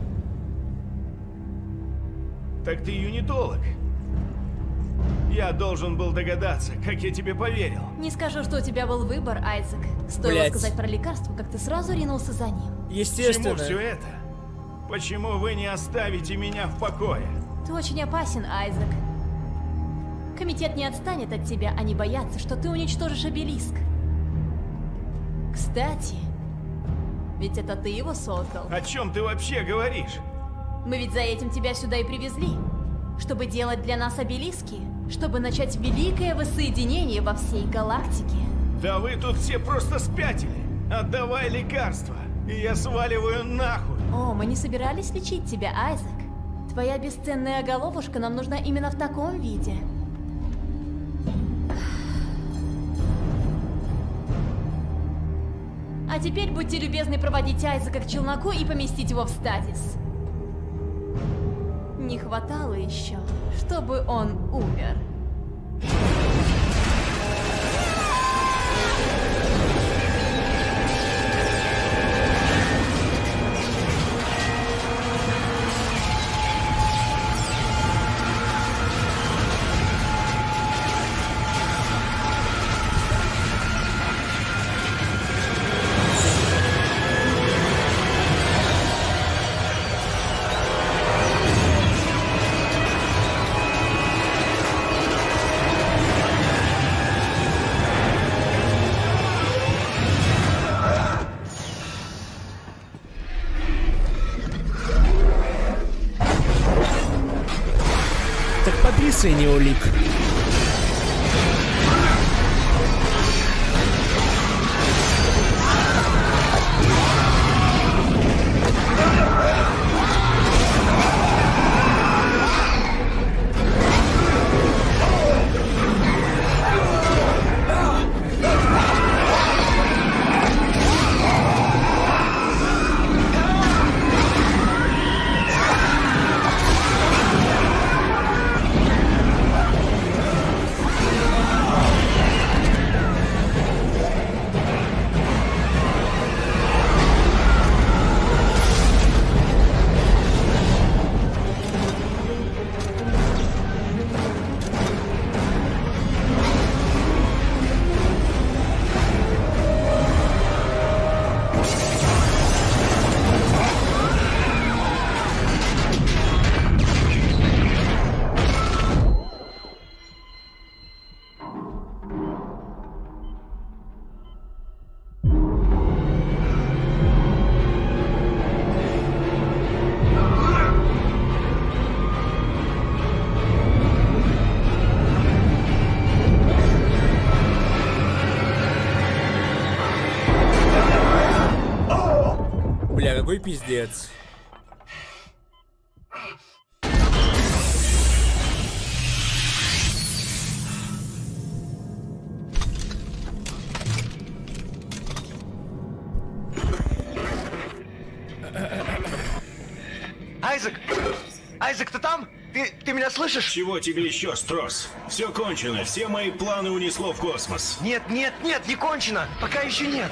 Так ты юнитолог. Я должен был догадаться, как я тебе поверил. Не скажу, что у тебя был выбор, Айзек. Стоило сказать про лекарство, как ты сразу ринулся за ним. Естественно. Почему все это? Почему вы не оставите меня в покое? Ты очень опасен, Айзек. Комитет не отстанет от тебя, они боятся, что ты уничтожишь обелиск. Кстати, ведь это ты его создал. О чем ты вообще говоришь? Мы ведь за этим тебя сюда и привезли. Чтобы делать для нас обелиски. Чтобы начать великое воссоединение во всей галактике. Да вы тут все просто спятили. Отдавай лекарства, и я сваливаю нахуй. О, мы не собирались лечить тебя, Айзек. Твоя бесценная головушка нам нужна именно в таком виде. А теперь будьте любезны проводить Айзека к челноку и поместить его в стазис. Не хватало еще, чтобы он умер. Так пописай, неолик. Бля, какой пиздец. Айзек! Айзек, ты там? Ты меня слышишь? Чего тебе еще, Стросс? Все кончено, все мои планы унесло в космос. Нет, не кончено. Пока еще нет.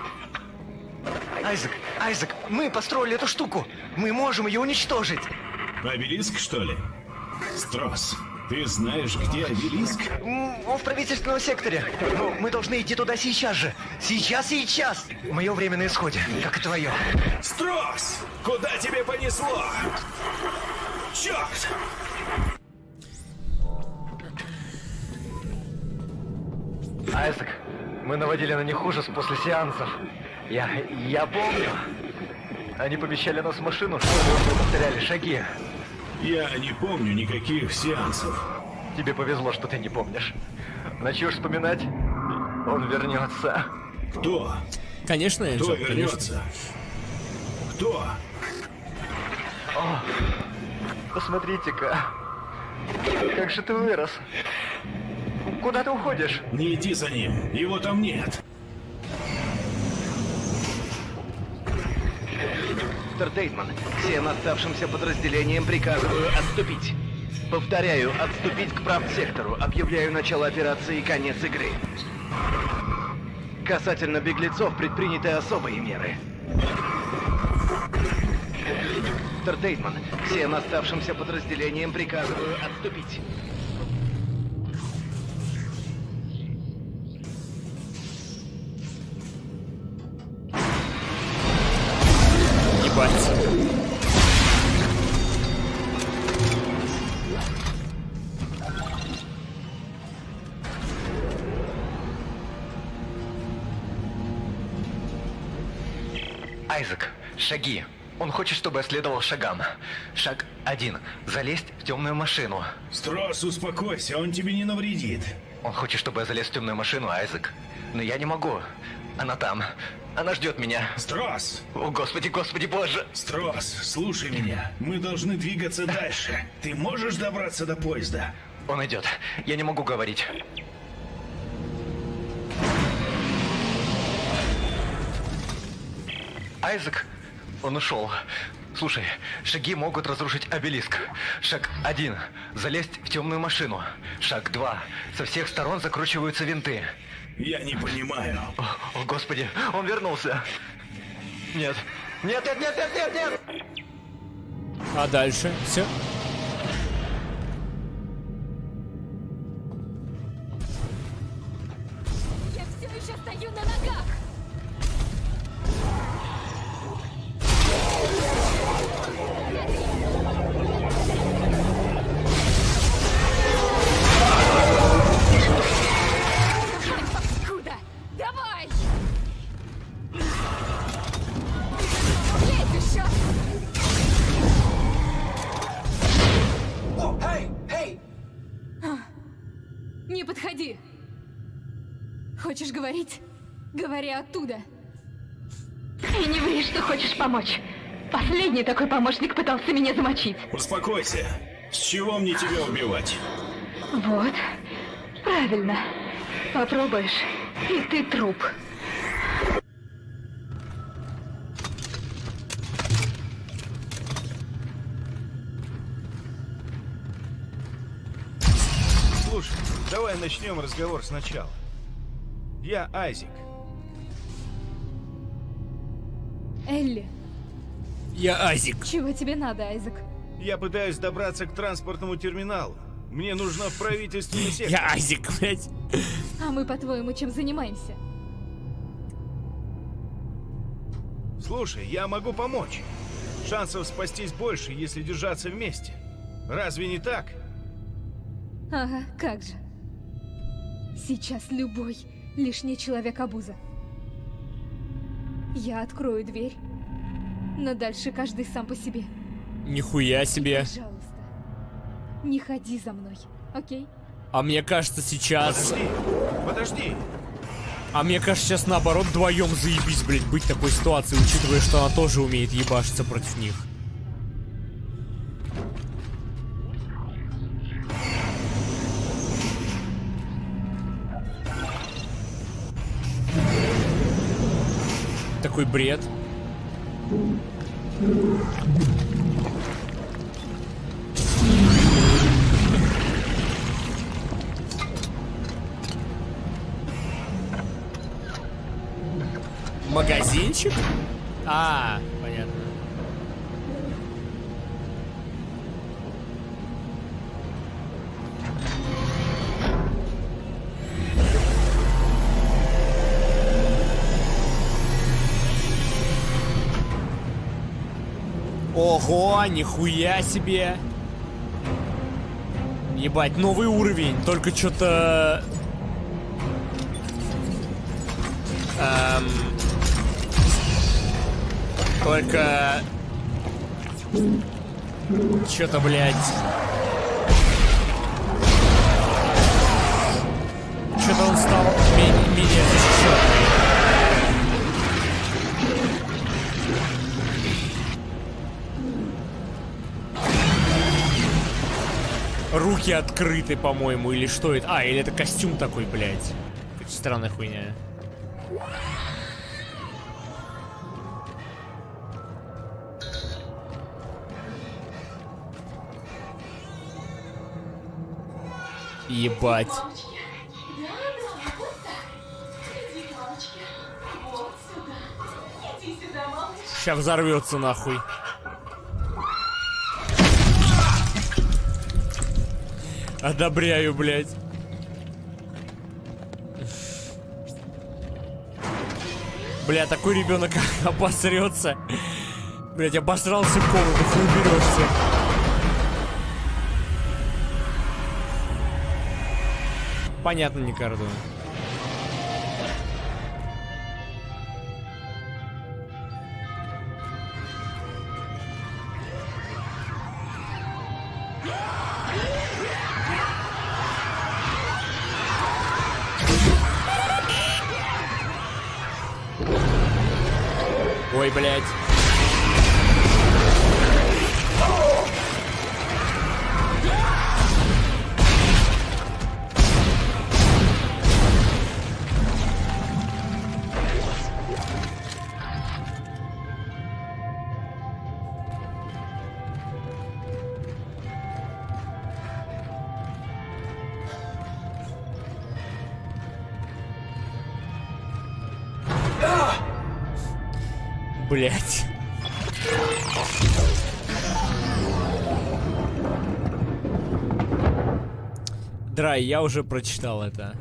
Айзек, мы построили эту штуку. Мы можем ее уничтожить. Обелиск, что ли? Стросс, ты знаешь, где обелиск? Он в правительственном секторе. Но мы должны идти туда сейчас же. Сейчас. Мое время на исходе, как и твое. Стросс! Куда тебе понесло? Черт! Айзек, мы наводили на них ужас после сеансов. Я помню. Они помещали нас в машину, чтобы мы повторяли шаги. Я не помню никаких сеансов. Тебе повезло, что ты не помнишь. Начнешь вспоминать, он вернется. Кто? Конечно, Энджел. Кто вернется? Кто? О, посмотрите-ка. Как же ты вырос. Куда ты уходишь? Не иди за ним, его там нет. Мистер Тейтман, всем оставшимся подразделениям приказываю отступить. Повторяю, отступить к правсектору. Объявляю начало операции и конец игры. Касательно беглецов предприняты особые меры. Мистер Тейтман, всем оставшимся подразделениям приказываю отступить. Ебать. Айзек, шаги. Он хочет, чтобы я следовал шагам. Шаг 1. Залезть в темную машину. Стросс, успокойся, он тебе не навредит. Он хочет, чтобы я залез в темную машину, Айзек. Но я не могу. Она там. Она ждет меня. Стросс! О, господи, боже! Стросс, слушай меня. Мы должны двигаться дальше. Ты можешь добраться до поезда? Он идет. Я не могу говорить. Айзек, он ушел. Слушай, шаги могут разрушить обелиск. Шаг 1. Залезть в темную машину. Шаг 2. Со всех сторон закручиваются винты. Я не понимаю. О, господи, он вернулся. Нет. Нет. А дальше? Все? Я все еще стою на ногах. Давай! Есть еще! О, эй! Не подходи! Хочешь говорить? Говори оттуда. И не ври, что хочешь помочь. Последний такой помощник пытался меня замочить. Успокойся. С чего мне тебя убивать? Вот. Правильно. Попробуешь, и ты труп. Слушай, давай начнем разговор сначала. Я Айзек. Элли. Я Айзек. Чего тебе надо, Айзек? Я пытаюсь добраться к транспортному терминалу. Мне нужно в правительственный сектор. Я Айзек, блядь. А мы, по-твоему, чем занимаемся? Слушай, я могу помочь. Шансов спастись больше, если держаться вместе. Разве не так? Ага, как же. Сейчас любой лишний человек обуза. Я открою дверь, но дальше каждый сам по себе. Нихуя себе. И, пожалуйста, не ходи за мной, окей? А мне кажется, сейчас... Подожди. А мне кажется, сейчас наоборот вдвоем заебись, блядь, быть в такой ситуации, учитывая, что она тоже умеет ебашиться против них. Такой бред. Магазинчик? А, понятно. Ого, нихуя себе. Ебать, новый уровень. Только что-то... Только... Что-то, блядь... Что-то он стал менее защищенный. Руки открыты, по-моему, или что это? А, или это костюм такой, блядь. Какая странная хуйня. Ебать. Сейчас взорвется нахуй. Одобряю, блядь. Бля, такой ребенок обосрется. Блядь, обосрался в комнату, хуй уберешься. Понятно, Никардо. Ой, блядь. Блять. Драй, я уже прочитал это.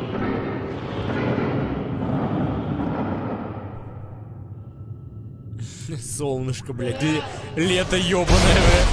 Солнышко, блядь. Лето ёбаное, блядь.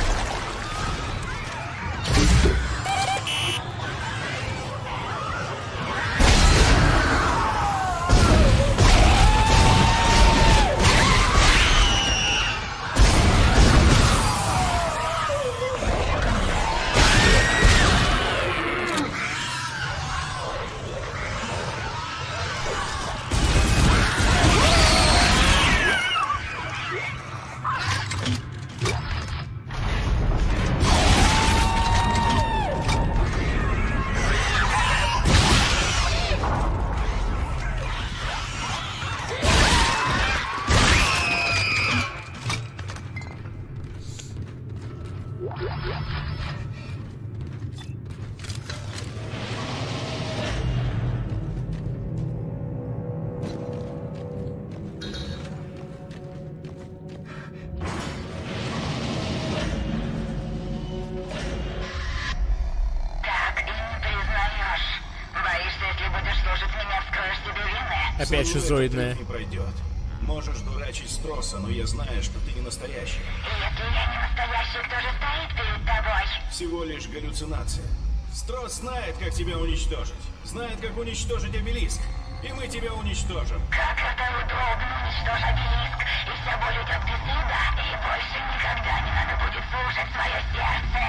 уничтожить меня, вскроешь себе вины? Опять шизоидная. Не пройдет. Можешь дурачить Стросса, но я знаю, что ты не настоящий. Если я не настоящий, кто же стоит перед тобой? Всего лишь галлюцинация. Стросс знает, как тебя уничтожить. Знает, как уничтожить обелиск. И мы тебя уничтожим. Как это удобно, уничтожь обелиск, и вся боль уйдет без следа, и больше никогда не надо будет слушать свое сердце.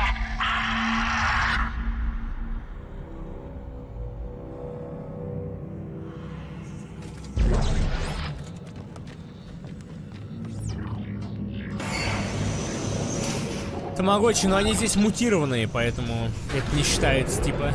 Тамагочи, но они здесь мутированные, поэтому это не считается, типа.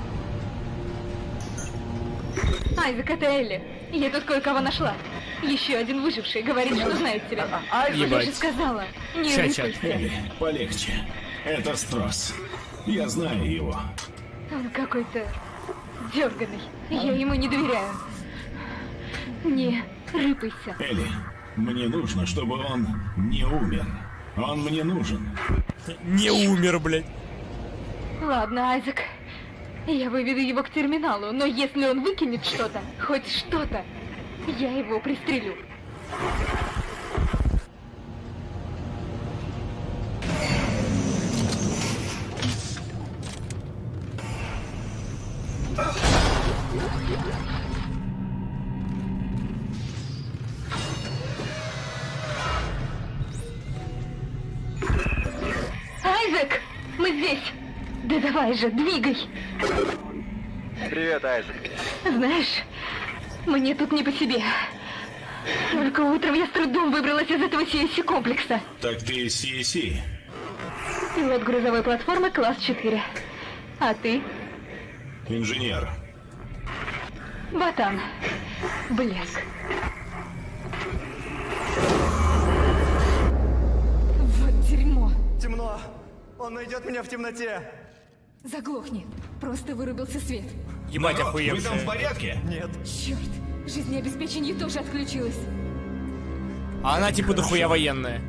Айзек, это Элли. Я тут кое-кого нашла. Еще один выживший говорит, что знает тебя. Я же сказала, не рыпайся. Элли, полегче. Это Стросс. Я знаю его. Он какой-то дерганый. Я ему не доверяю. Не рыпайся. Элли, мне нужно, чтобы он не умер. Он мне нужен. Не умер, блядь. Ладно, Айзек. Я выведу его к терминалу, но если он выкинет что-то, хоть что-то, я его пристрелю. Айзек! Мы здесь! Да давай же, двигай! Привет, Айзек. Знаешь, мне тут не по себе. Только утром я с трудом выбралась из этого CSC-комплекса. Так ты из CSC? Пилот грузовой платформы класс 4. А ты? Инженер. Ботан. Блеск. Вот дерьмо. Темно. Он найдет меня в темноте. Заглохни. Просто вырубился свет. Ебать, охуевшая. Вы там в порядке? Нет. Черт. Жизнеобеспечение тоже отключилось. А она типа дохуя военная.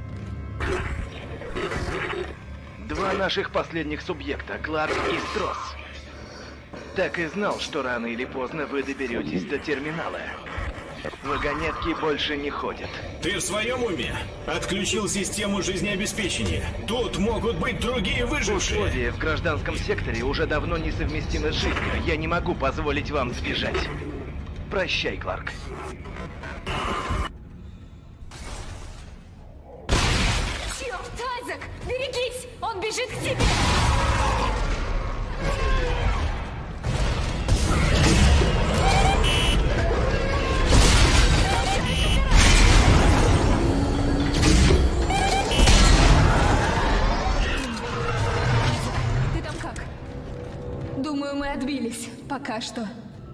Два наших последних субъекта, Кларк и Стросс. Так и знал, что рано или поздно вы доберетесь до терминала. Вагонетки больше не ходят. Ты в своем уме? Отключил систему жизнеобеспечения. Тут могут быть другие выжившие. Условия в гражданском секторе уже давно несовместимы с жизнью. Я не могу позволить вам сбежать. Прощай, Кларк. Черт, Айзек! Берегись! Он бежит к тебе! Ты там как? Думаю, мы отбились. Пока что.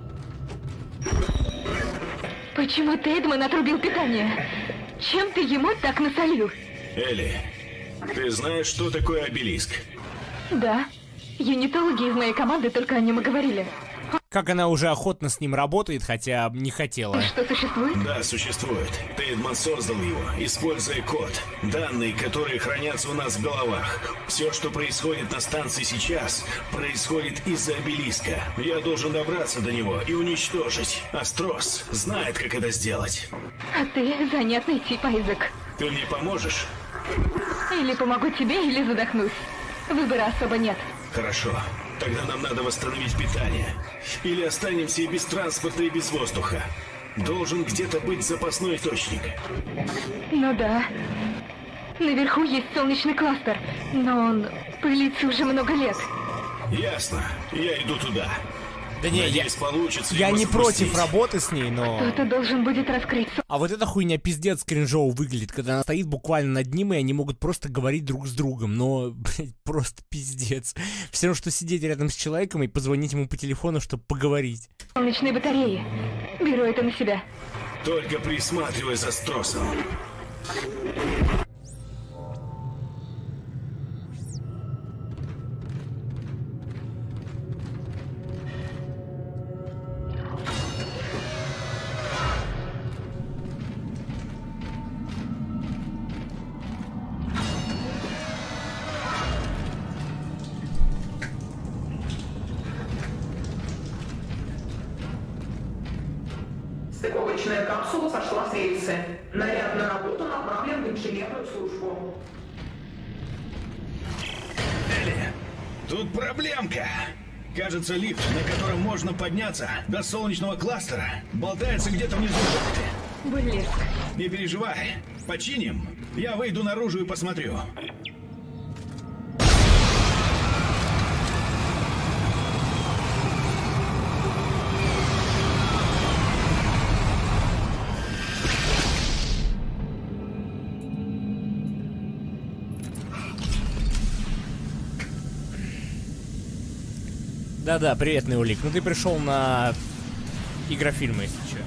Почему Тейдман отрубил питание? Чем ты ему так насолил? Элли, ты знаешь, что такое обелиск? Да. Юнитологи из моей команды только о нем и говорили. Как она уже охотно с ним работает, хотя не хотела. Что, существует? Да, существует. Тейдман создал его, используя код. Данные, которые хранятся у нас в головах. Все, что происходит на станции сейчас, происходит из-за обелиска. Я должен добраться до него и уничтожить. А Стросс знает, как это сделать. А ты занятный тип, Айзек. Ты мне поможешь? Или помогу тебе, или задохнусь. Выбора особо нет. Хорошо. Тогда нам надо восстановить питание. Или останемся и без транспорта, и без воздуха. Должен где-то быть запасной источник. Ну да. Наверху есть солнечный кластер, но он пылится уже много лет. Ясно. Я иду туда. Да не, надеюсь, получится я его не запустить. против работы с ней, но... Кто-то должен будет раскрыть. А вот эта хуйня пиздец кринжово выглядит, когда она стоит буквально над ним, и они могут просто говорить друг с другом. Но, блядь, просто пиздец. Все равно, что сидеть рядом с человеком и позвонить ему по телефону, чтобы поговорить. Солнечные батареи. Беру это на себя. Только присматривай за Строссом. Стыковочная капсула сошла с рельсы. Наряд на работу направлен в инженерную службу. Элли, тут проблемка. Кажется, лифт, на котором можно подняться до солнечного кластера, болтается где-то внизу шахты. Блин. Не переживай, починим. Я выйду наружу и посмотрю. Да-да, привет, Неулик. Ну ты пришел на игрофильмы, если что.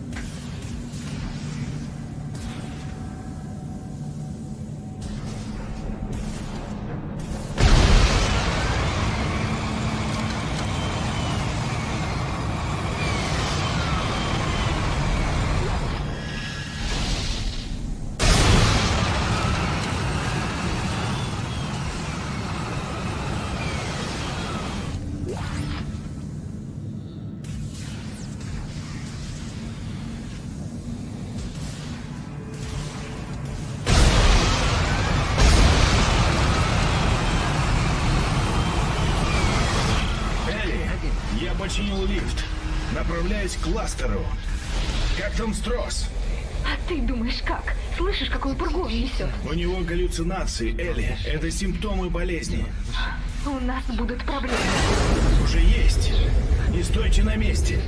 Починил лифт. Направляюсь к кластеру. Как там Стросс? А ты думаешь как? Слышишь, какую пургу он несет? У него галлюцинации, Элли. Это симптомы болезни. У нас будут проблемы. Уже есть. Не стойте на месте.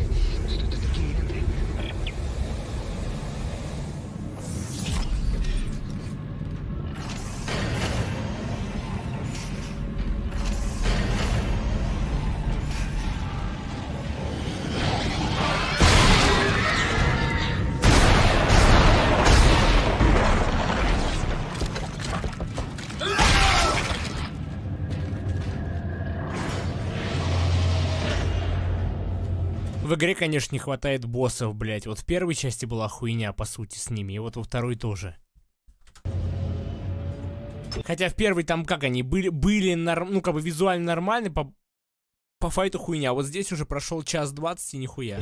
В игре, конечно, не хватает боссов, блять. Вот в первой части была хуйня, по сути, с ними, и вот во второй тоже. Хотя в первой там как они были ну как бы визуально нормальны, по файту хуйня. Вот здесь уже прошел час 20 и нихуя.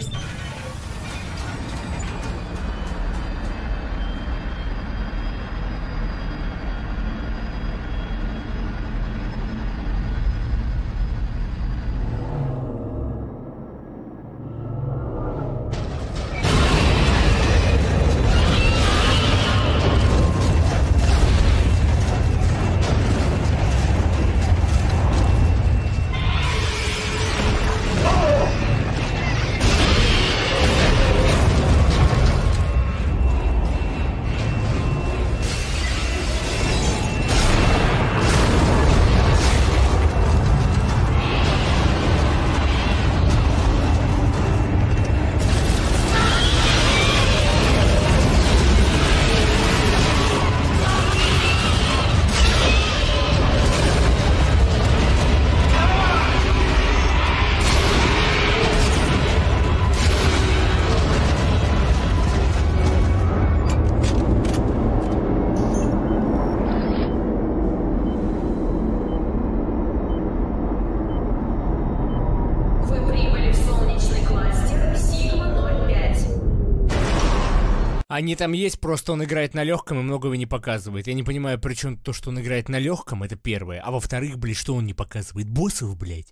Они там есть, просто он играет на легком и многого не показывает. Я не понимаю, при чем то, что он играет на легком, это первое. А во-вторых, блядь, что он не показывает? Боссов, блядь.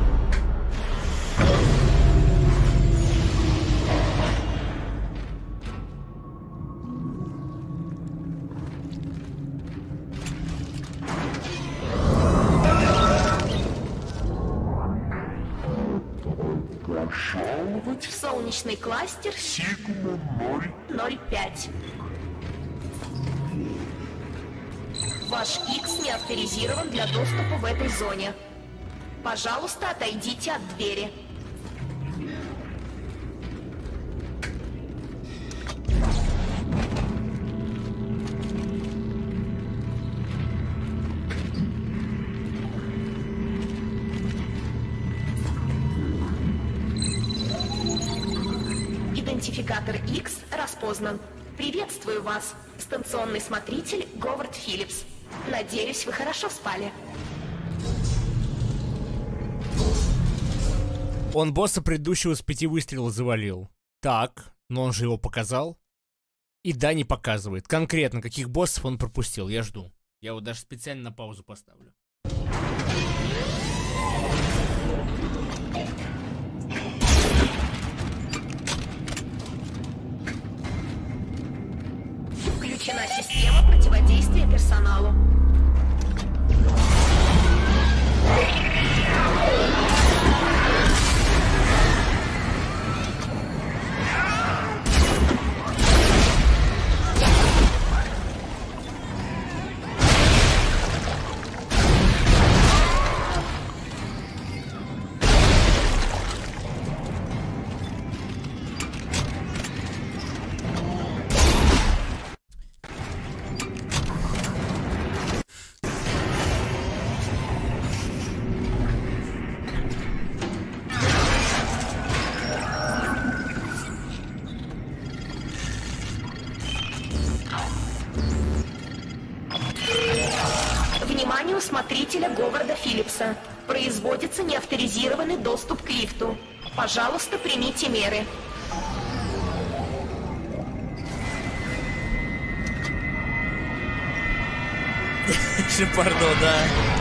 В солнечный кластер Сигма 005. Ваш X не авторизирован для доступа в этой зоне. Пожалуйста, отойдите от двери. Идентификатор X распознан. Приветствую вас, станционный смотритель Говард Филлипс. Надеюсь, вы хорошо спали. Он босса предыдущего с 5 выстрелов завалил. Так, Но он же его показал. И да, не показывает. Конкретно, каких боссов он пропустил. Я жду. Я вот даже специально на паузу поставлю. Включена система противодействия персоналу. Вниманию смотрителя Говарда Филлипса. Производится неавторизированный доступ к лифту. Пожалуйста, примите меры. Шепардо, да.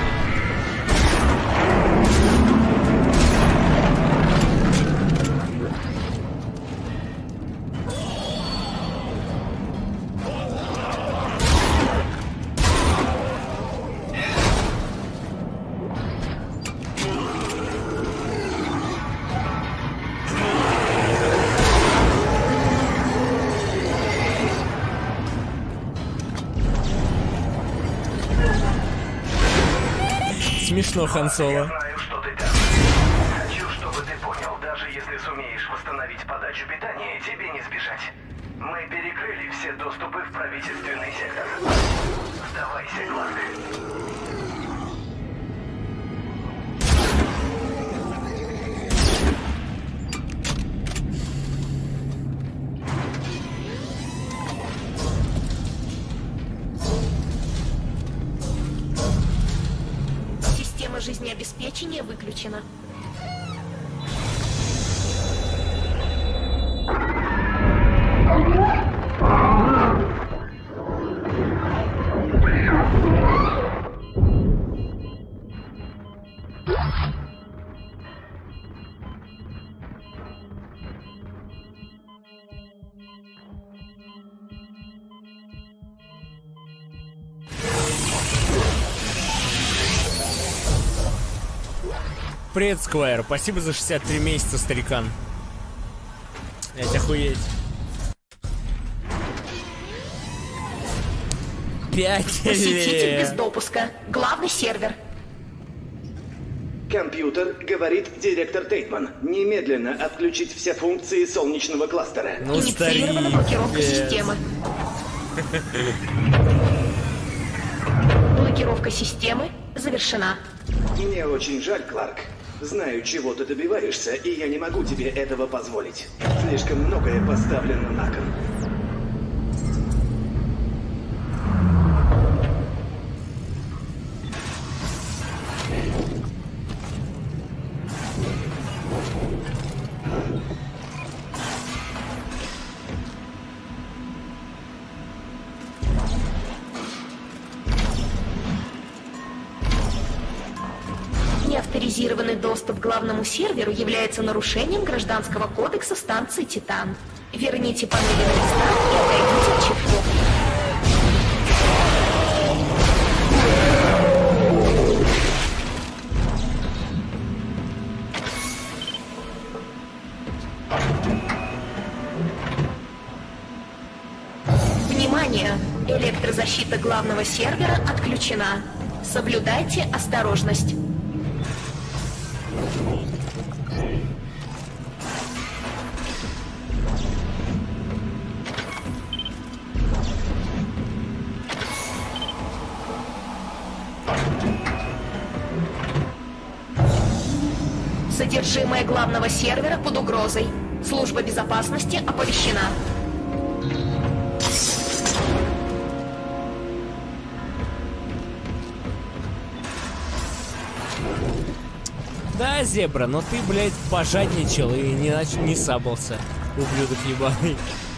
Смешно, Хан Соло. Я знаю, что ты там. Хочу, чтобы ты понял, даже если сумеешь восстановить подачу питания, тебе не сбежать. Мы перекрыли все доступы в правительственный сектор. Сдавайся, Кларк. Жизнеобеспечение выключено. Привет, Сквайр. Спасибо за 63 месяца, старикан. Блять, охуеть. 5 Посетитель лет. без допуска. Главный сервер. Компьютер, говорит директор Тейтман. Немедленно отключить все функции солнечного кластера. Ну, Инициирована блокировка системы. Блокировка системы завершена. Мне очень жаль, Кларк. Знаю, чего ты добиваешься, и я не могу тебе этого позволить. Слишком многое поставлено на кон. Неавторизированный доступ к главному серверу является нарушением Гражданского кодекса станции «Титан». Верните панели на места и отойдите от чипов. Внимание! Электрозащита главного сервера отключена. Соблюдайте осторожность. Содержимое главного сервера под угрозой. Служба безопасности оповещена. Да, Зебра, но ты, блядь, пожадничал и не сабался. Ублюдок ебаный.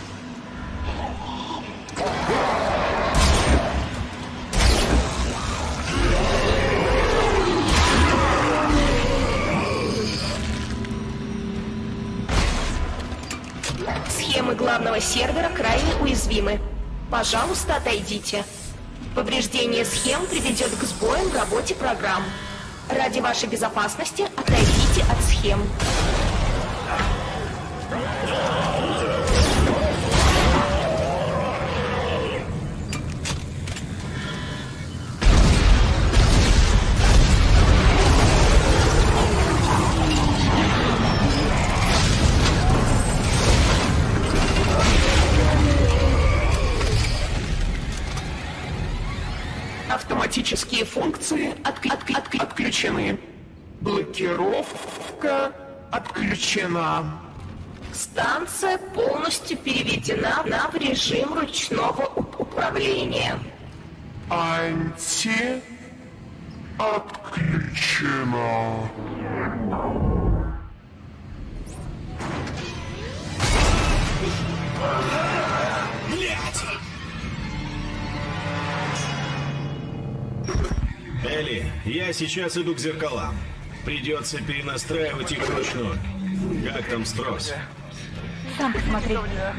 Схемы главного сервера крайне уязвимы. Пожалуйста, отойдите. Повреждение схем приведет к сбоям в работе программ. Ради вашей безопасности отойдите от схем. Автоматические функции отключены. Блокировка отключена. Станция полностью переведена в режим ручного управления. Отключена. Элли, я сейчас иду к зеркалам. Придется перенастраивать их вручную. Как там Стросс? Сам посмотри.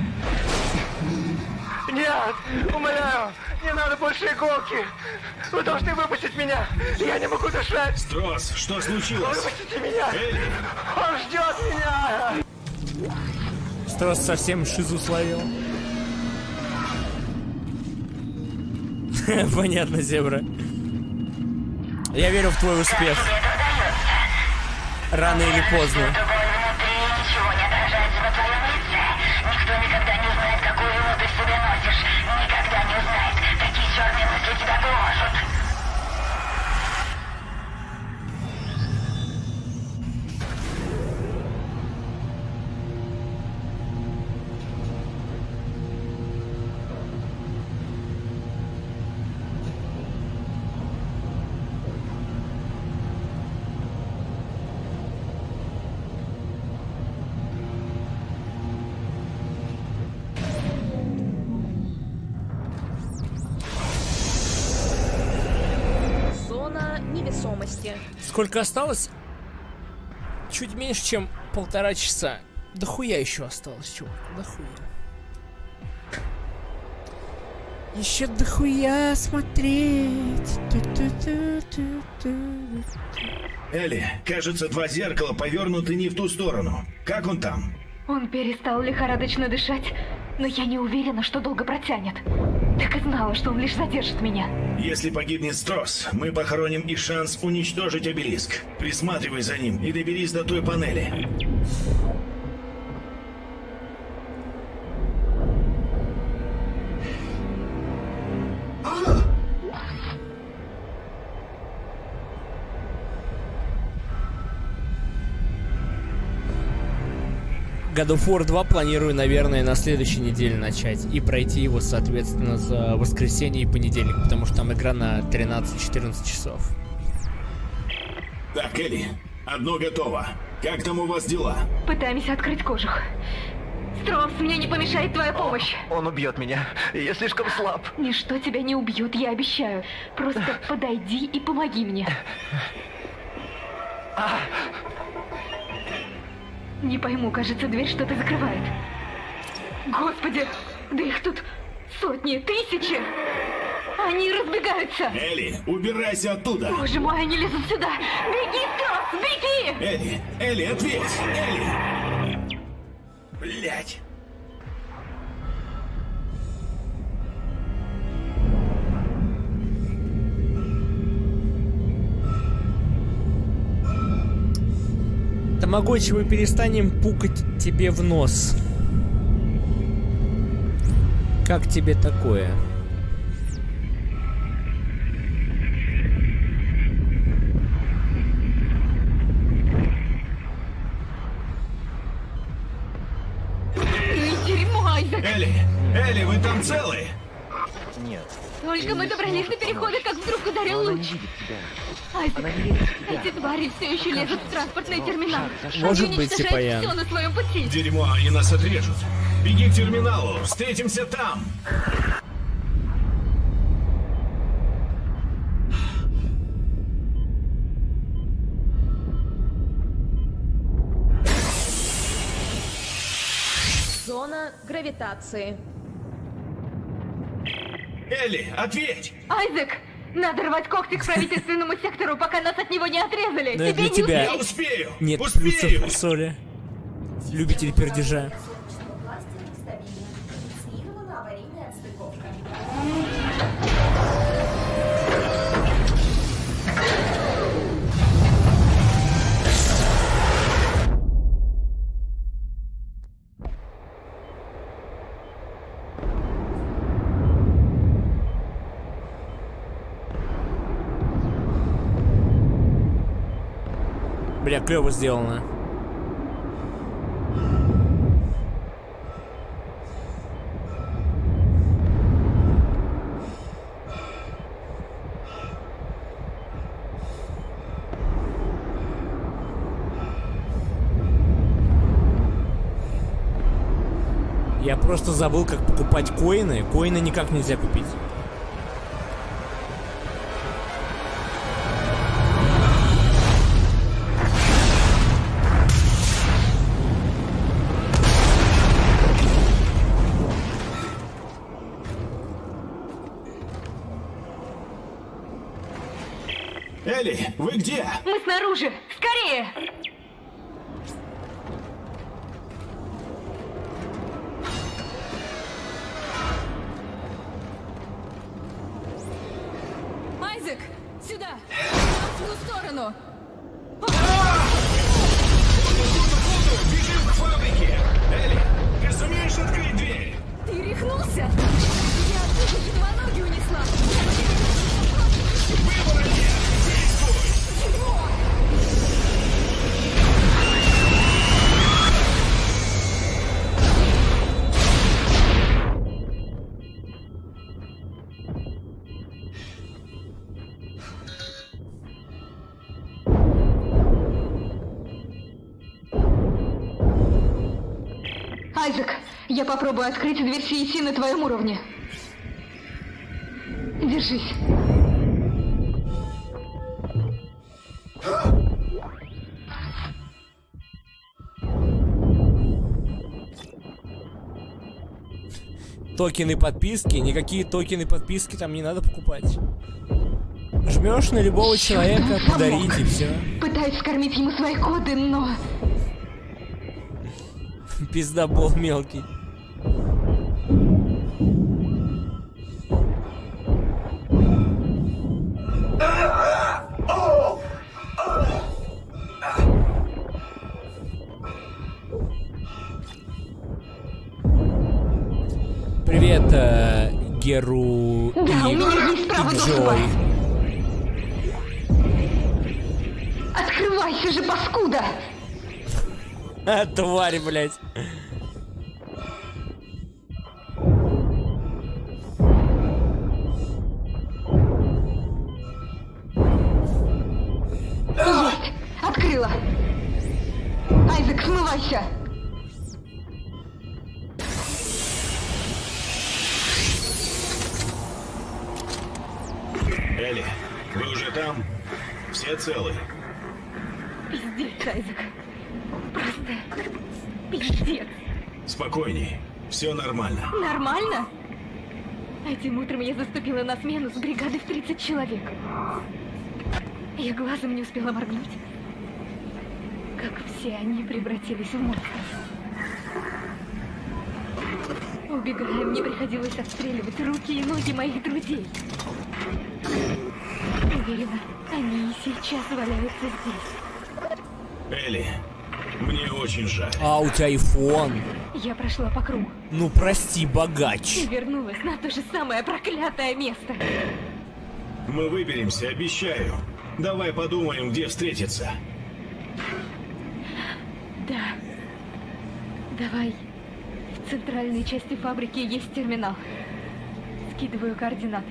Нет, умоляю, не надо больше иголки. Вы должны выпустить меня. Я не могу дышать. Стросс, что случилось? Выпустите меня. Элли! Он ждет меня. Стросс совсем шизу словил. Понятно, зебра. Я верю в твой успех. Рано или поздно. Ничего не отражается на твоем лице. Никто никогда не узнает, какую вину ты в себе носишь. Никогда не узнает, какие черные мысли тебя гложут. Сколько осталось? Чуть меньше, чем 1,5 часа. Да хуя еще осталось, чувак. Да хуя. Еще дохуя смотреть. Элли, кажется, 2 зеркала повернуты не в ту сторону. Как он там? Он перестал лихорадочно дышать, но я не уверена, что долго протянет. Так и знала, что он лишь задержит меня. Если погибнет Стросс, мы похороним и шанс уничтожить обелиск. Присматривай за ним и доберись до той панели. God of War 2 планирую, наверное, на следующей неделе начать. И пройти его, соответственно, за воскресенье и понедельник. Потому что там игра на 13-14 часов. Так, Элли, одно готово. Как там у вас дела? Пытаемся открыть кожух. Стросс, мне не помешает твоя помощь. Он убьет меня. Я слишком слаб. Ничто тебя не убьет, я обещаю. Просто подойди и помоги мне. Не пойму, кажется, дверь что-то закрывает. Господи, да их тут сотни, тысячи. Они разбегаются. Элли, убирайся оттуда. Боже мой, они лезут сюда. Беги, Стросс, беги! Элли, ответь! Элли! Блять. Тамагочи, мы перестанем пукать тебе в нос. Как тебе такое? Дерьмо, Айзек! Элли, вы там целы? Нет. Только мы добрались до перехода, как вдруг ударил луч. Айзек, эти твари все еще лезут в транспортный терминал. Может быть, Сипаян. Все на своем пути. Дерьмо, они нас отрежут. Беги к терминалу, встретимся там. Зона гравитации. Элли, ответь! Айзек, надо рвать когти к правительственному сектору, пока нас от него не отрезали. Но это для тебя. Я успею! Нет успею! плюсов в соли. Любитель пердежа. Бля, клево сделано. Я просто забыл, как покупать коины. Коины никак нельзя купить. Элли, вы где? Мы снаружи! Скорее! Айзек! Сюда! В ту сторону! Бежим к фабрике! Элли, ты сумеешь открыть дверь? Ты рехнулся? Я оттуда едва ноги унесла! Выбора нет! Айзек, я попробую открыть дверь CEC на твоем уровне. Держись. Токены подписки? Никакие токены подписки там не надо покупать. Жмешь на любого человека, подарить и все. Пытаюсь скормить ему свои коды, но... Пиздобол мелкий. Привет, Геру Да, у меня есть право доступа. Открывайся же, паскуда! Тварь, блядь. Есть! Открыла! Айзек, смывайся! Элли, вы уже там? Все целы? Пиздец, Айзек. Просто пиздец. Спокойней, все нормально. Нормально? Этим утром я заступила на смену с бригадой в 30 человек. Я глазом не успела моргнуть. Как все они превратились в монстров. Убегая, мне приходилось отстреливать руки и ноги моих друзей. Уверена, они и сейчас валяются здесь. Элли, мне очень жаль. А, у тебя айфон. Я прошла по кругу. Ну прости, богач. И вернулась на то же самое проклятое место. Мы выберемся, обещаю. Давай подумаем, где встретиться. Да. Давай. В центральной части фабрики есть терминал. Скидываю координаты.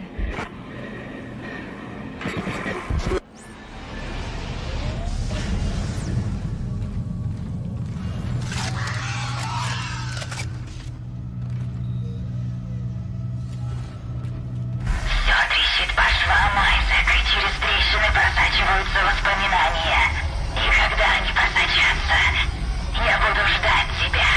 Просачиваются воспоминания. И когда они просочатся, я буду ждать тебя.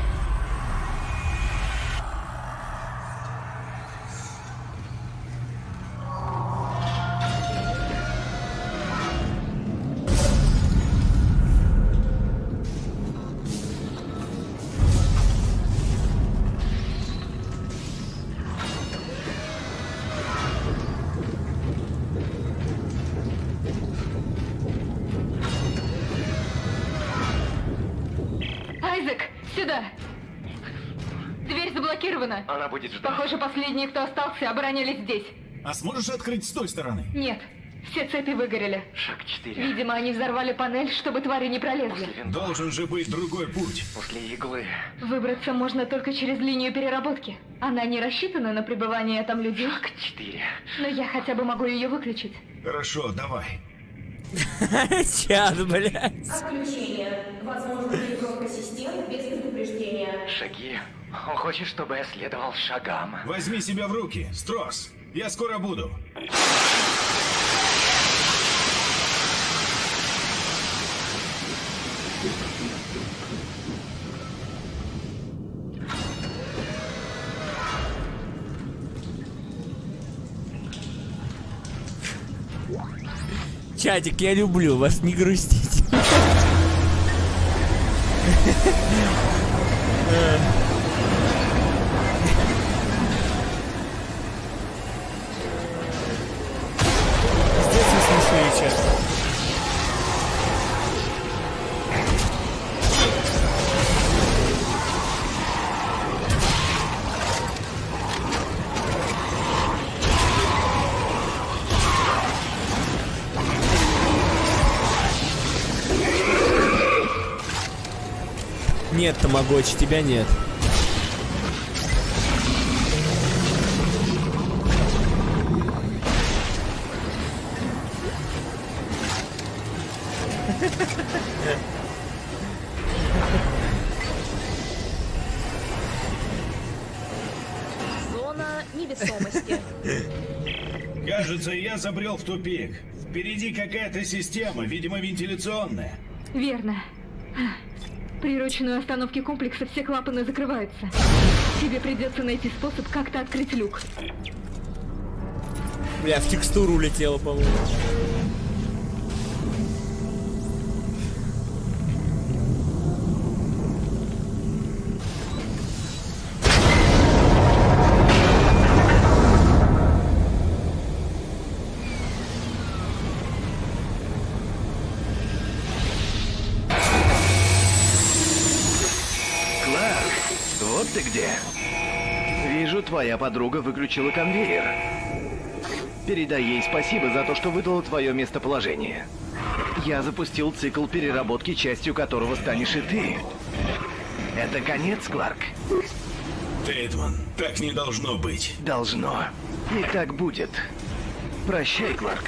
Сюда! Дверь заблокирована. Она будет ждать. Похоже, последние, кто остался, оборонялись здесь. А сможешь открыть с той стороны? Нет. Все цепи выгорели. Шаг 4. Видимо, они взорвали панель, чтобы твари не пролезли. Должен же быть другой путь. После иглы. Выбраться можно только через линию переработки. Она не рассчитана на пребывание там людей. Шаг 4. Но я хотя бы могу ее выключить. Хорошо, давай. Чат, блядь. Отключение. Возможно, перебровка систем без предупреждения. Шаги. Он хочет, чтобы я следовал шагам. Возьми себя в руки, Стросс. Я скоро буду. Чатик, я люблю вас, не грустите. Здесь не смешные чаты. Нет, Тамагочи, тебя нет. Зона невесомости. Кажется, я забрел в тупик. Впереди какая-то система, видимо, вентиляционная. Верно. При ручной остановке комплекса все клапаны закрываются. Тебе придется найти способ как-то открыть люк. Бля, в текстуру улетела, по-моему. Вот ты где. Вижу, твоя подруга выключила конвейер. Передай ей спасибо за то, что выдала твое местоположение. Я запустил цикл переработки, частью которого станешь и ты. Это конец, Кларк? Тейтман, так не должно быть. Должно. И так будет. Прощай, Кларк.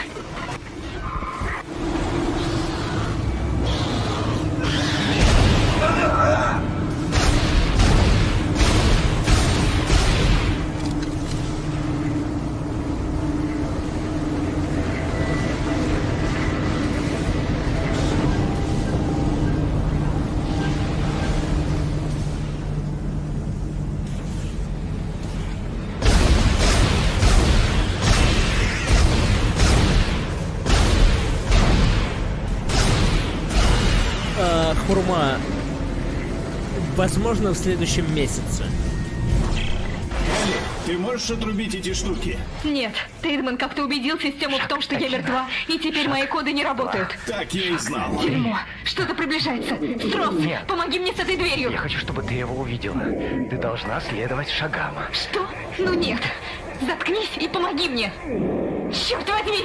Хурма. Возможно, в следующем месяце. Ты можешь отрубить эти штуки? Нет. Тейтман как-то убедил систему в том, что я мертва, и теперь мои коды не работают. Так я и знал. Дерьмо. Что-то приближается. Стросс, помоги мне с этой дверью. Я хочу, чтобы ты его увидела. Ты должна следовать шагам. Что? Ну нет. Заткнись и помоги мне. Черт возьми!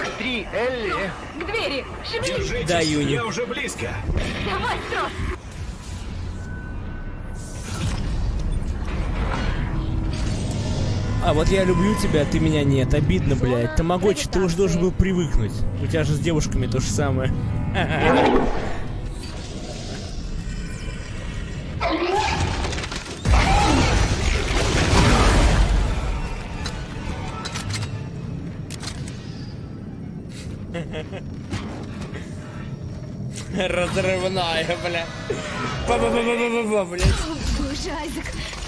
3, Элли! К двери! Шевелись! Держитесь, Да, Юник. я уже близко. Давай, Строс! А вот я люблю тебя, ты меня нет. Обидно, блядь. Тамагочи, ты уже должен был привыкнуть. У тебя же с девушками то же самое. Разрывная, бля. Ба-ба-ба-ба-ба-ба, блядь. О, боже, Айзек.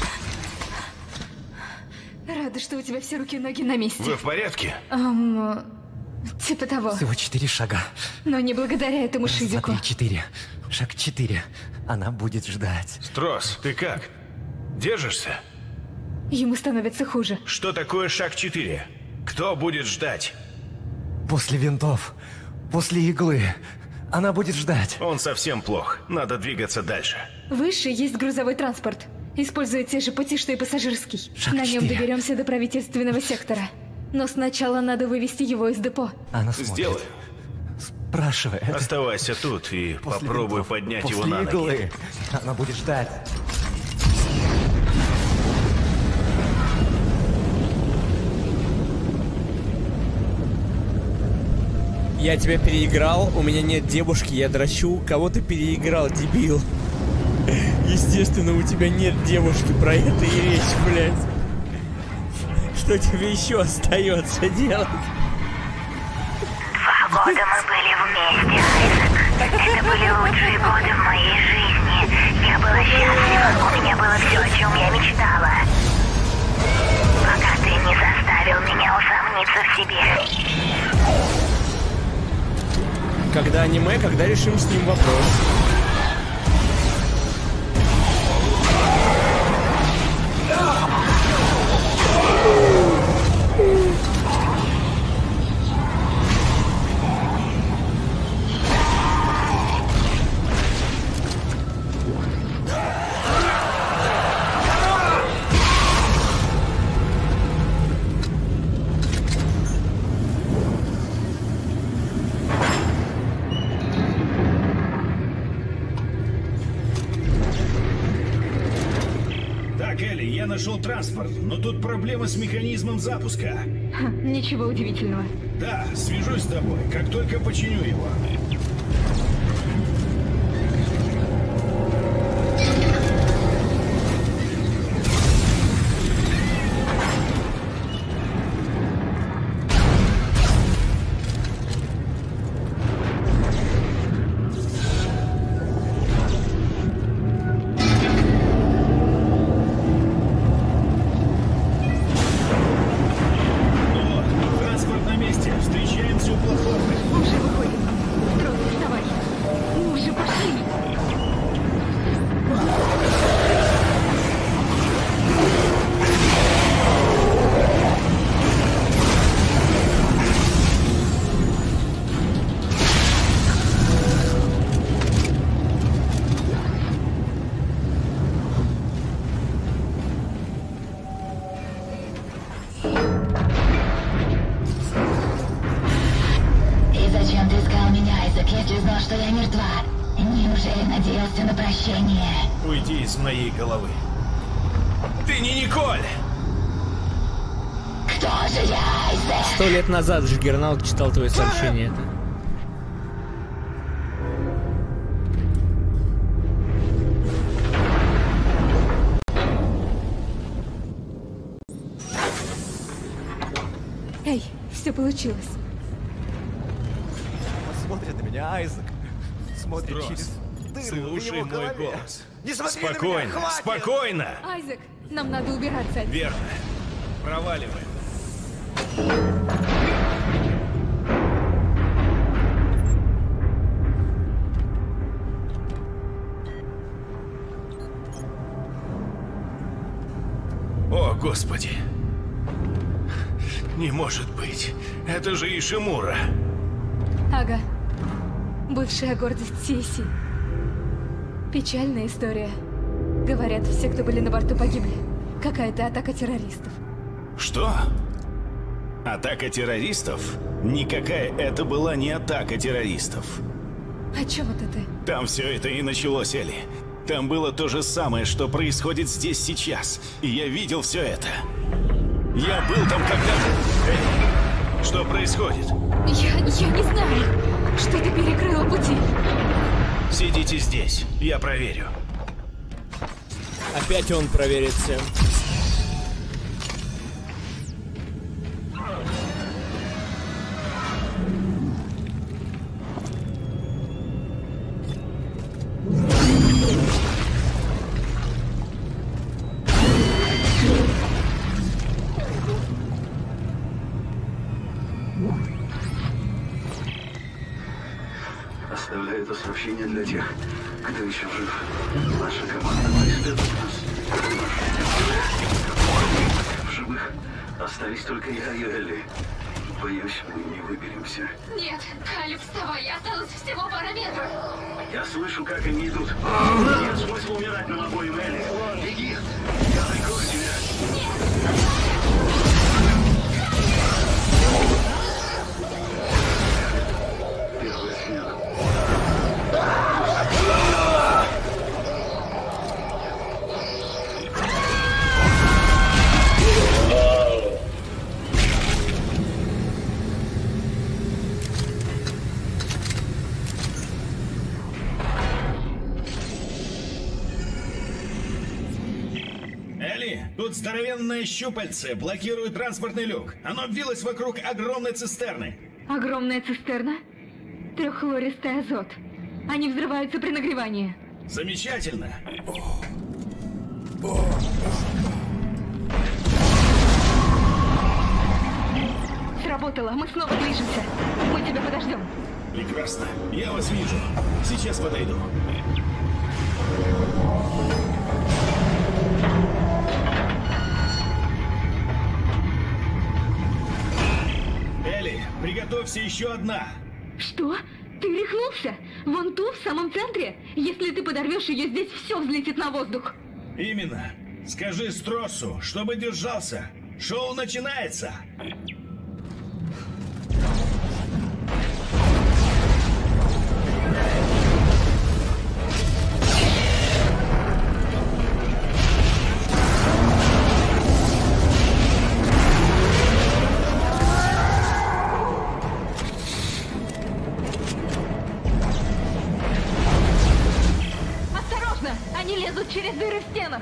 Рада, что у тебя все руки и ноги на месте. Вы в порядке? Типа того. Всего 4 шага. Но не благодаря этому шизику. Смотри, 4. Шаг 4. Она будет ждать. Строс, ты как? Держишься? Ему становится хуже. Что такое шаг 4? Кто будет ждать? После винтов. После иглы. Она будет ждать. Он совсем плох. Надо двигаться дальше. Выше есть грузовой транспорт. Используя те же пути, что и пассажирский. Шаг На нем 4. доберемся до правительственного сектора. Но сначала надо вывести его из депо. Она смотрит. Сделай. Спрашивает. Оставайся тут и После попробуй винтов. поднять После его на ноги. иглы. Она будет ждать. Я тебя переиграл, у меня нет девушки, я дрочу. Кого ты переиграл, дебил? Естественно, у тебя нет девушки, про это и речь, блядь. Что тебе еще остается делать? 2 года мы были вместе, Айзек. Это были лучшие годы в моей жизни. Я была счастлива, у меня было все, о чем я мечтала. Пока ты не заставил меня усомниться в себе. Когда аниме, когда решим с ним вопрос. Так, Элли, я нашел транспорт, но тут проблема с механизмом запуска. Ничего удивительного. Да, свяжусь с тобой, как только починю его. Транспорт на месте, встречаемся у платформы. Уже выходим. Строс, вставай. Мы уже пошли. И зачем ты искал меня, Айзек, если знал, что я мертва? Неужели надеялся на прощение? Уйди из моей головы. Ты не Николь! Кто же я, Айзек? 100 лет назад Джиггернаут читал твое сообщение. Эй, все получилось. Смотрит на меня Айзек. Смотрит Строс, через дыры в слушай его мой голове. голос. Не смотри на меня, Спокойно, хватит! спокойно! Айзек, нам надо убираться. Верно. Проваливаем. О, Господи. Не может быть. Это же Ишимура. Ага. Бывшая гордость Сиси. Печальная история. Говорят, все, кто были на борту, погибли. Какая-то атака террористов. Что? Атака террористов? Никакая это была не атака террористов. О чем это ты? Там все это и началось, Элли. Там было то же самое, что происходит здесь сейчас. И я видел все это. Я был там когда-то. Элли, что происходит? Я не знаю. Что-то перекрыло пути. Сидите здесь, я проверю. Опять он проверит все. Оставляю это сообщение для тех, кто еще жив. Наша команда преследует нас. В живых остались только я и Элли. Боюсь, мы не выберемся. Нет, Калиб, вставай, осталось всего пара метров. Я слышу, как они идут. Нет смысла умирать нам обоим, Элли. Беги, я прикрою тебя. Первая смена. Тут здоровенное щупальце блокирует транспортный люк. Оно обвилось вокруг огромной цистерны. Огромная цистерна? Треххлористый азот. Они взрываются при нагревании. Замечательно. Сработало, мы снова движемся. Мы тебя подождем. Прекрасно. Я вас вижу. Сейчас подойду. Элли, приготовься еще одна. Что? Ты рехнулся? Вон ту, в самом центре? Если ты подорвешь ее, здесь все взлетит на воздух. Именно. Скажи Строссу, чтобы держался. Шоу начинается. Они лезут через дыры в стенах.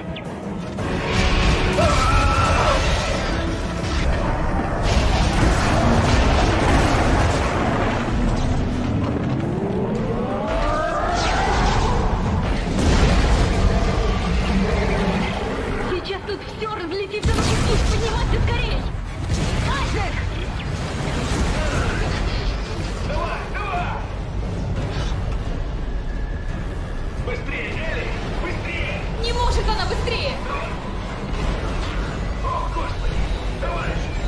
Сейчас тут все разлетится на куски. Поднимайся скорей! Айзек! Давай, давай! Быстрее, Элли! Быстрее! Не может она быстрее! О, Господи! Давай!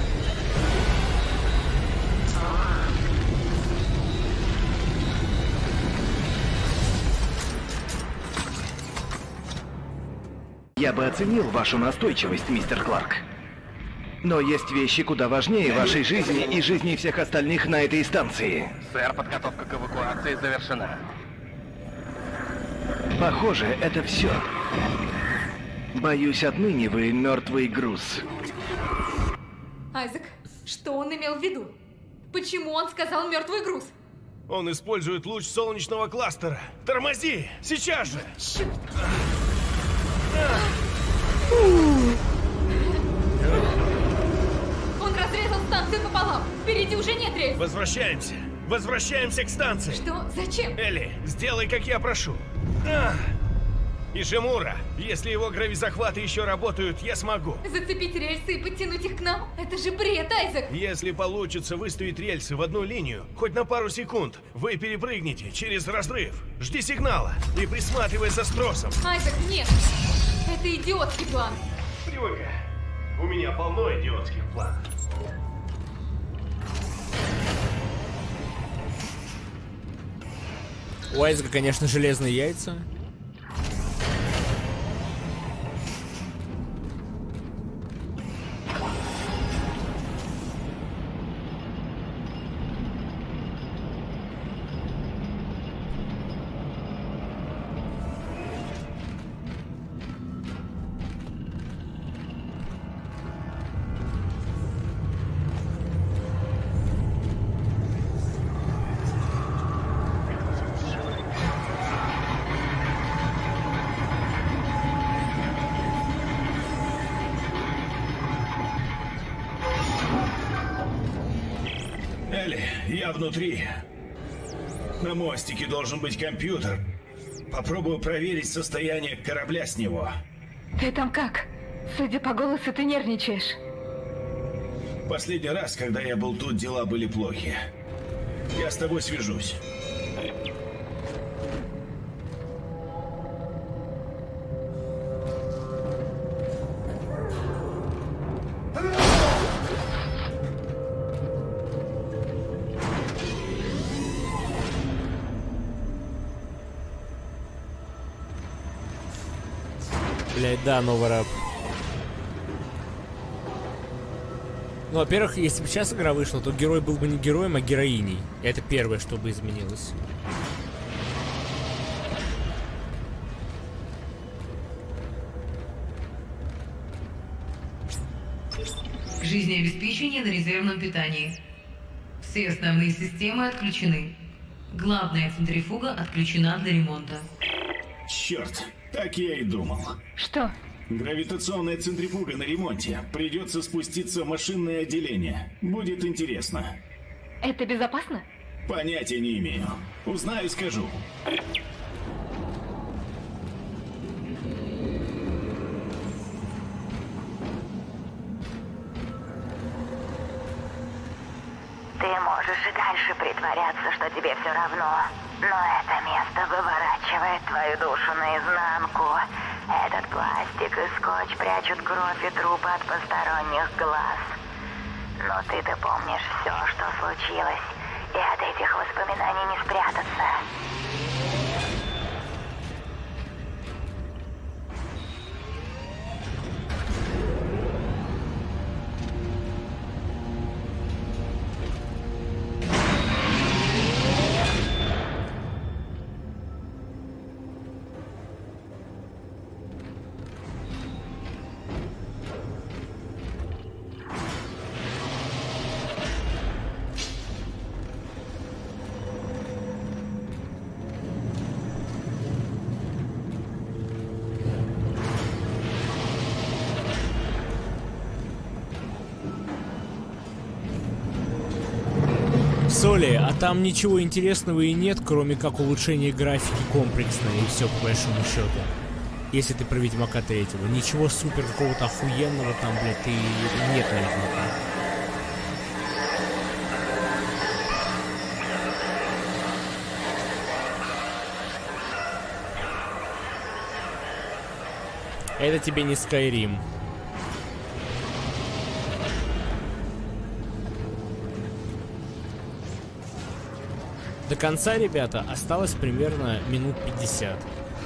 Я бы оценил вашу настойчивость, мистер Кларк. Но есть вещи куда важнее вашей жизни и жизни всех остальных на этой станции. Сэр, подготовка к эвакуации завершена. Похоже, это все. Боюсь, отныне вы мертвый груз. Айзек, что он имел в виду? Почему он сказал мертвый груз? Он использует луч солнечного кластера. Тормози! Сейчас же! Черт! Он разрезал станцию пополам. Впереди уже нет рельс. Возвращаемся. Возвращаемся к станции. Что? Зачем? Элли, сделай, как я прошу. Ишимура, если его гравизахваты еще работают, я смогу. Зацепить рельсы и подтянуть их к нам? Это же бред, Айзек! Если получится выставить рельсы в одну линию, хоть на пару секунд, вы перепрыгнете через разрыв. Жди сигнала и присматривай за Стросом. Айзек, нет! Это идиотский план. Привыкай. У меня полно идиотских планов. У Айзека, конечно, железные яйца. Соли, я внутри. На мостике должен быть компьютер. Попробую проверить состояние корабля с него. Ты там как? Судя по голосу, ты нервничаешь. Последний раз, когда я был тут, дела были плохи. Я с тобой свяжусь. Блять, да, новый рэп. Ну, во-первых, если бы сейчас игра вышла, то герой был бы не героем, а героиней. Это первое, что бы изменилось. Жизнеобеспечение на резервном питании. Все основные системы отключены. Главная центрифуга отключена для ремонта. Черт, так я и думал. Что? Гравитационная центрифуга на ремонте. Придется спуститься в машинное отделение. Будет интересно. Это безопасно? Понятия не имею. Узнаю и скажу. Ты можешь и дальше притворяться, что тебе все равно. Но это место выворачивает твою душу наизнанку. Этот пластик и скотч прячут кровь и трупы от посторонних глаз. Но ты-то помнишь все, что случилось, и от этих воспоминаний не спрятаться. Соли, а там ничего интересного и нет, кроме как улучшения графики комплексной и все по большому счету. Если ты про Ведьмака 3-го. Ничего супер какого-то охуенного там, блядь, и нет, наверное. Это тебе не Skyrim. До конца, ребята, осталось примерно минут 50.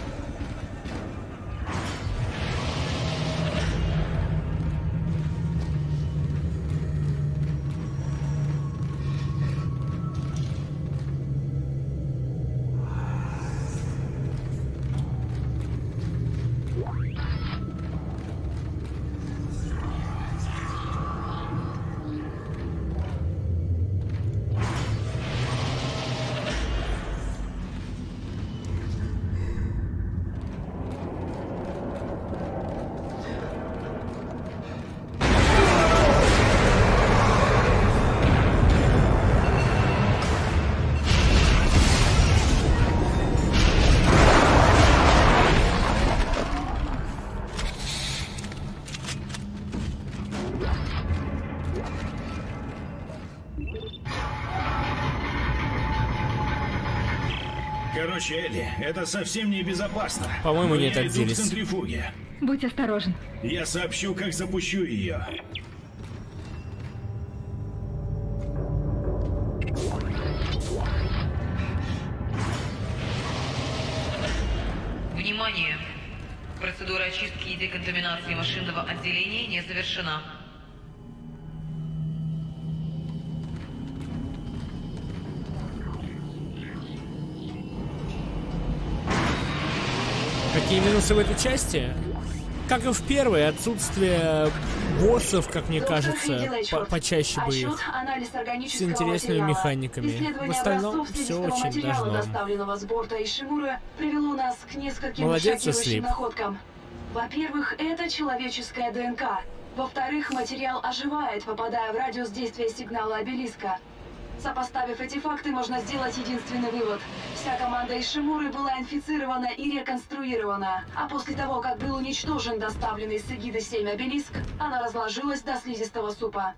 Короче, Элли, это совсем не безопасно. По-моему, не так иду к делись. центрифуге. Будь осторожен. Я сообщу, как запущу ее. Внимание! Процедура очистки и деконтаминации машинного отделения не завершена. Какие минусы в этой части? Как и в первой, отсутствие боссов, как мне кажется, почаще бы их, с интересными механиками. В остальном все очень даже норм. С борта Ишимуры привело нас к нескольким Молодец, шокирующим Слип. находкам. Во-первых, это человеческая ДНК. Во-вторых, материал оживает, попадая в радиус действия сигнала обелиска. Сопоставив эти факты, можно сделать единственный вывод. Вся команда Ишимуры была инфицирована и реконструирована. А после того, как был уничтожен доставленный с Эгиды-7 обелиск, она разложилась до слизистого супа.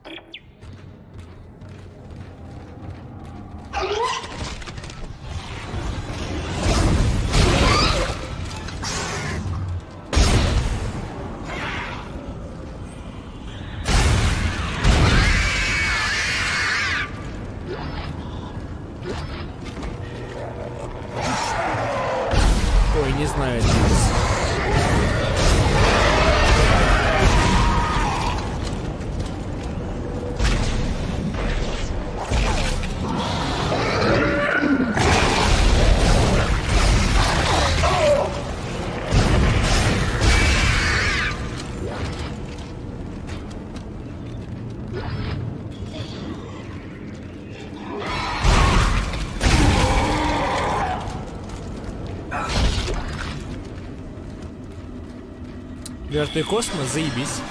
Ой, не знаю это. Мертвый космос, заебись.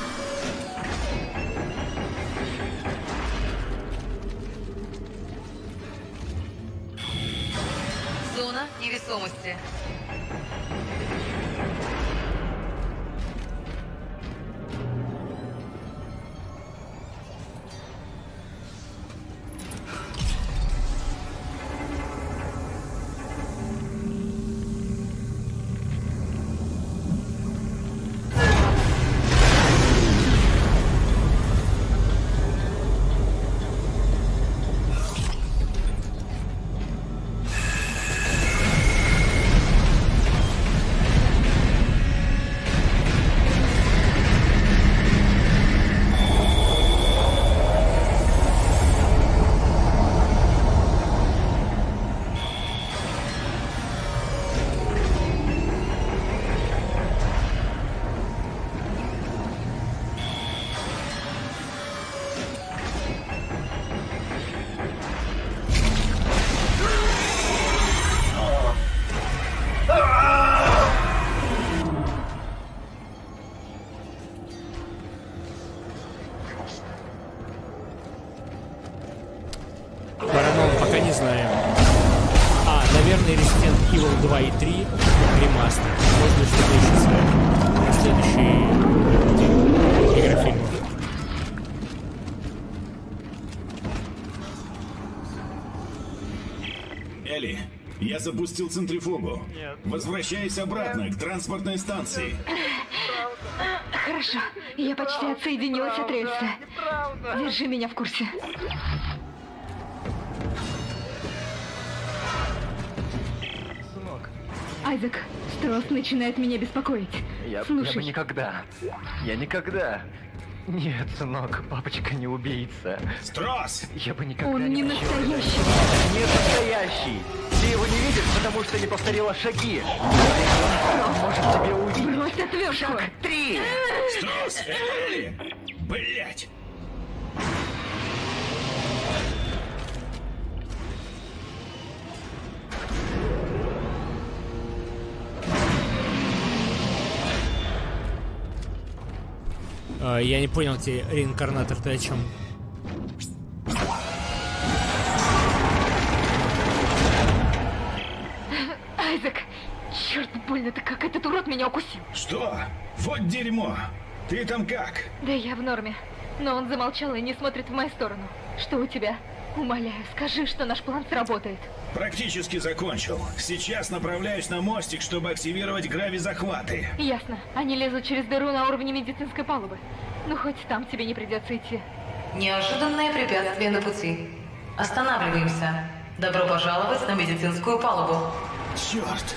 Зона невесомости. Паранон пока не знаем. А, наверное, Resident Evil 2 и 3 ремастер. Может быть, что-то еще сверху. На следующий игра фильмов. Элли, я запустил центрифугу. Возвращайся обратно к транспортной станции. Хорошо, я почти отсоединилась от рельса. Держи меня в курсе. Айзек, Стросс начинает меня беспокоить. Я бы никогда. Я никогда. Нет, сынок, папочка не убийца. Стросс! Я бы никогда Он не настоящий. Не настоящий. Ты его не видишь, потому что не повторила шаги. Он может тебя увидеть. Брось отвертку. Шаг 3. Стросс! Элли! Блять! Я не понял, тебе реинкарнатор, ты о чем? Айзек, черт, больно-то как этот урод меня укусил. Что? Вот дерьмо! Ты там как? Да я в норме. Но он замолчал и не смотрит в мою сторону. Что у тебя? Умоляю, скажи, что наш план сработает. Практически закончил. Сейчас направляюсь на мостик, чтобы активировать грави-захваты. Ясно. Они лезут через дыру на уровне медицинской палубы. Ну, хоть там тебе не придется идти. Неожиданное препятствие на пути. Останавливаемся. Добро пожаловать на медицинскую палубу. Черт!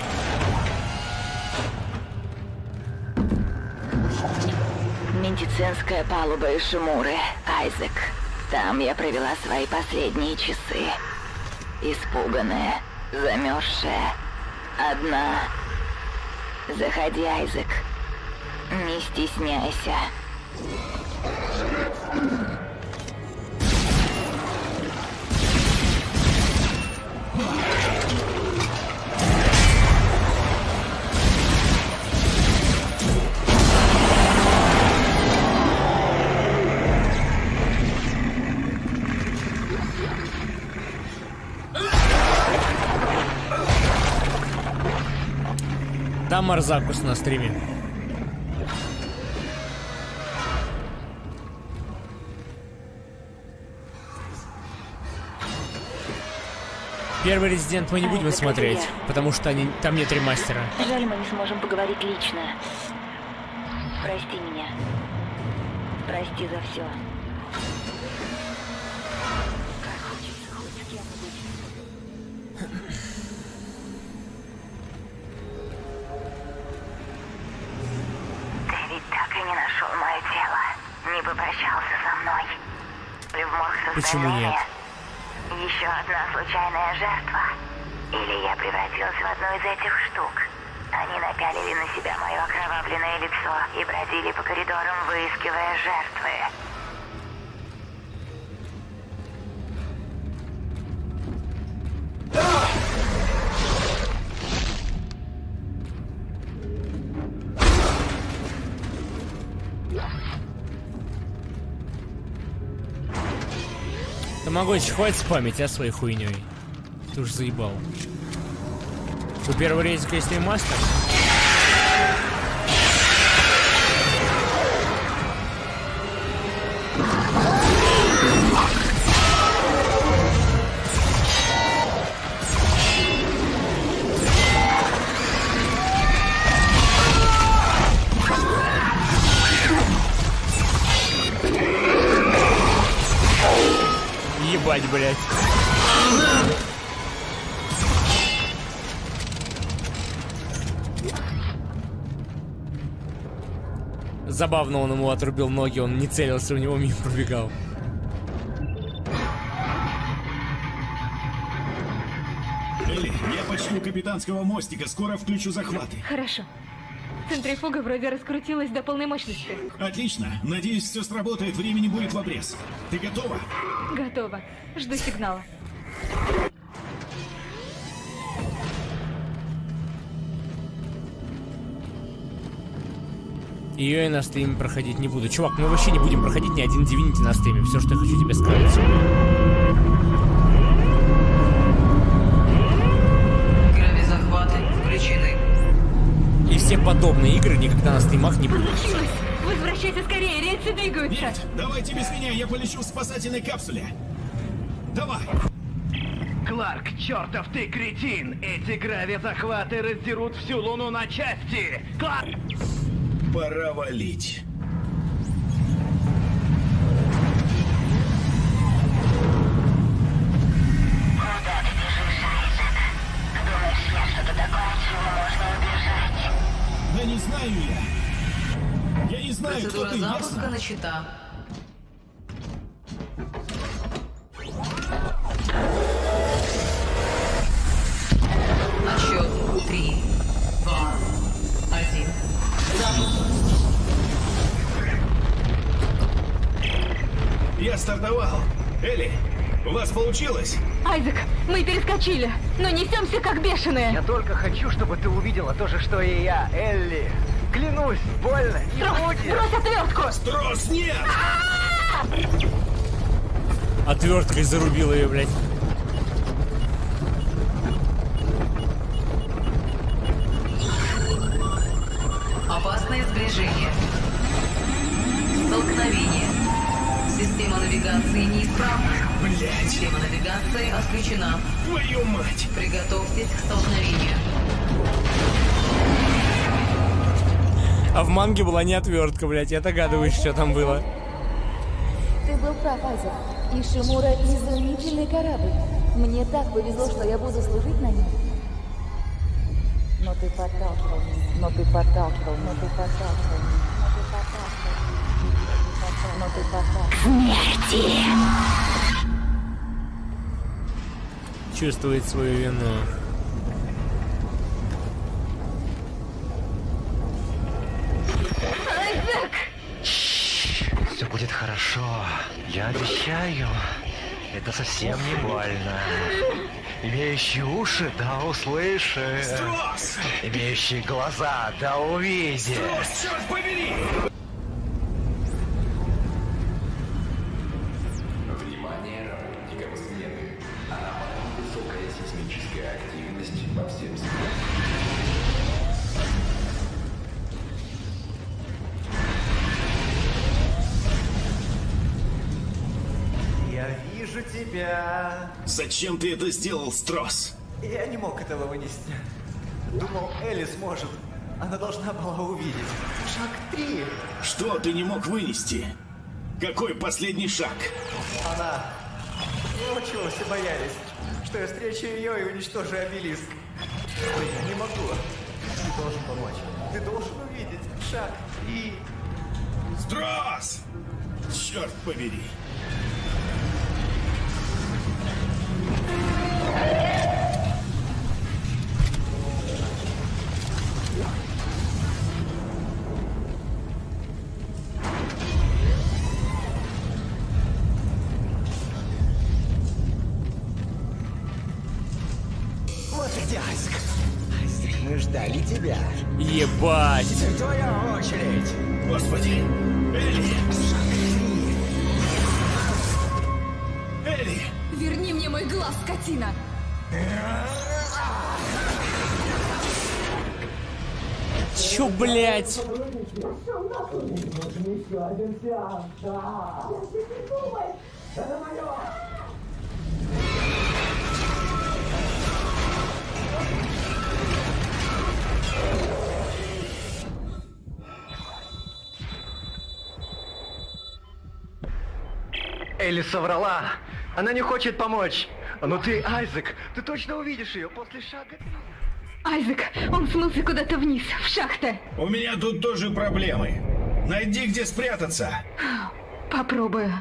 Медицинская палуба Ишимуры, Айзек. Там я провела свои последние часы. Испуганная, замерзшая, одна. Заходи, Айзек. Не стесняйся. Да, Марзакус на стриме. Первый Резидент мы не будем смотреть, потому что там нет ремастера. Жаль, мы не сможем поговорить лично. Прости меня. Прости за все. Как хочется хоть с кем быть. Ты ведь так и не нашел мое тело. Не попрощался со мной. Или в морг с Почему нет? Еще одна случайная жертва. Или я превратилась в одну из этих штук. Они напялили на себя мое окровавленное лицо и бродили по коридорам, выискивая жертвы. Тамагочи, хватит спамить, своей хуйней. Ты уж заебал. У первого резика есть ремастер? Ебать, блядь. Забавно, он ему отрубил ноги, он не целился, у него мимо пробегал. Элли, я почти у капитанского мостика, скоро включу захваты. Хорошо. Центрифуга вроде раскрутилась до полной мощности. Отлично. Надеюсь, все сработает, времени будет в обрез. Ты готова? Готово. Жду сигнала. Ее я на стриме проходить не буду. Чувак, мы вообще не будем проходить ни один Divinity на стриме. Все, что я хочу тебе сказать. Гравизахваты включены. И все подобные игры никогда на стримах не будут. Возвращайся скорее, рельсы двигаются. Нет, давайте без меня, я полечу в спасательной капсуле. Давай. Кларк, чертов ты кретин! Эти гравизахваты раздерут всю Луну на части! Кларк! Пора валить. Куда ты бежишь, Айзек? Думаешь, я что-то такое, от чего можно убежать? Да не знаю я. Я не знаю, кто Процедура ты, запуска ясно? начата. Отсчет 3, 2, 1. Я стартовал. Элли, у вас получилось? Айзек, мы перескочили, но несемся как бешеные. Я только хочу, чтобы ты увидела то же, что и я, Элли. Клянусь, больно, не будет. Брось отвертку! Строс, нет! Отверткой зарубила ее, блядь. Опасное сближение. Столкновение. Система навигации неисправна. Блядь. Система навигации отключена. Твою мать! Приготовьтесь к столкновению. А в манге была не отвертка, блядь. Я догадываюсь, что там было. Ты был прав, Айзек. И Шимура изумительный корабль. Мне так повезло, что я буду служить на нем. Но ты подталкивал меня. Но ты подталкивал. Но ты подталкивал. Но ты подталкивал. Смерти! Чувствует свою вину. Все будет хорошо. Я обещаю. Это совсем не больно. Имеющие уши, да услышит. Строс! Имеющие глаза, да увидит. Строс, черт побери! Внимание, работникам смены. Аномальная высокая сейсмическая активность по всем сменам. тебя. Зачем ты это сделал, Стросс? Я не мог этого вынести. Думал, Элли сможет. Она должна была увидеть. Шаг 3. Что ты не мог вынести? Какой последний шаг? Она... Ну, чего все боялись? Что я встречу ее и уничтожу обелиск. Ой, я не могу. Ты должен помочь. Ты должен увидеть. Шаг 3. Стросс! Черт побери. Вот и где Айзек. Айзек, мы ждали тебя. Ебать. Теперь твоя очередь. Господи. Элли. Элли. Верни мне мой глаз, скотина. Чё, блядь? Элли соврала. Она не хочет помочь. Но ты, Айзек, ты точно увидишь ее после шага 3. Айзек, он смылся куда-то вниз, в шахту. У меня тут тоже проблемы. Найди, где спрятаться. Попробую.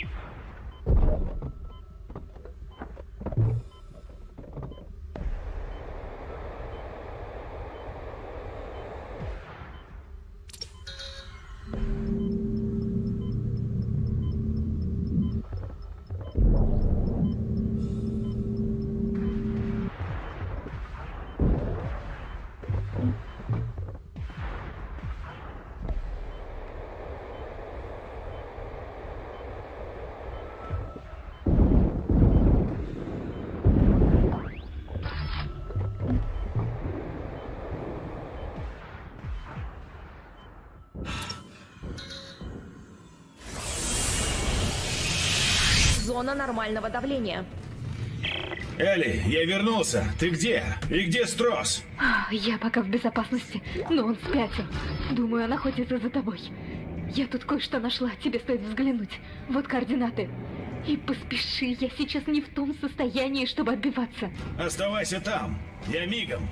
Зона нормального давления. Элли, я вернулся. Ты где? И где Стросс? Я пока в безопасности, но он спятил. Думаю, он охотится за тобой. Я тут кое-что нашла, тебе стоит взглянуть. Вот координаты. И поспеши, я сейчас не в том состоянии, чтобы отбиваться. Оставайся там. Я мигом.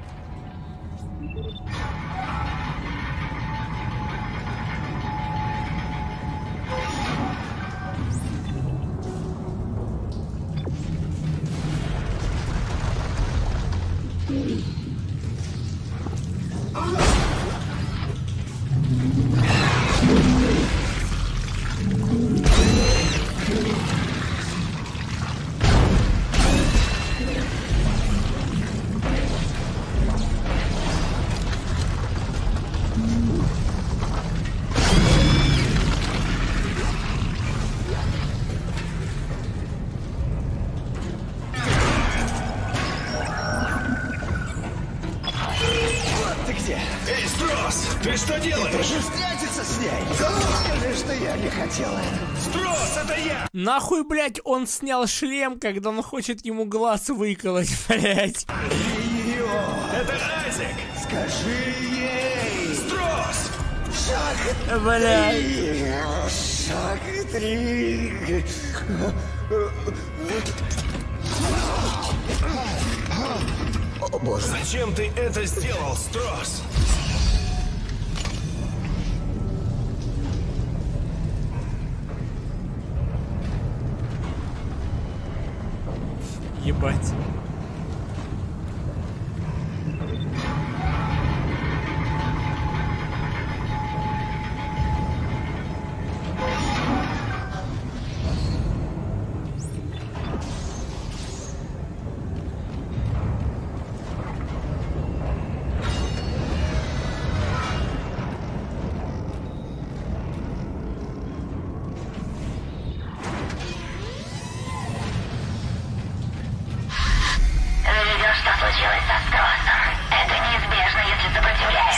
Эй, Стросс, ты что делаешь? Ты же встретиться с ней. Скажи, что я не хотела. Стросс, это я! Нахуй, блядь, он снял шлем, когда он хочет ему глаз выколоть, блядь. Ее. Это Айзек. Скажи ей. Стросс! Шаг Блядь. 3. Шаг 3. О, боже. Зачем ты это сделал, Стросс? Ебать.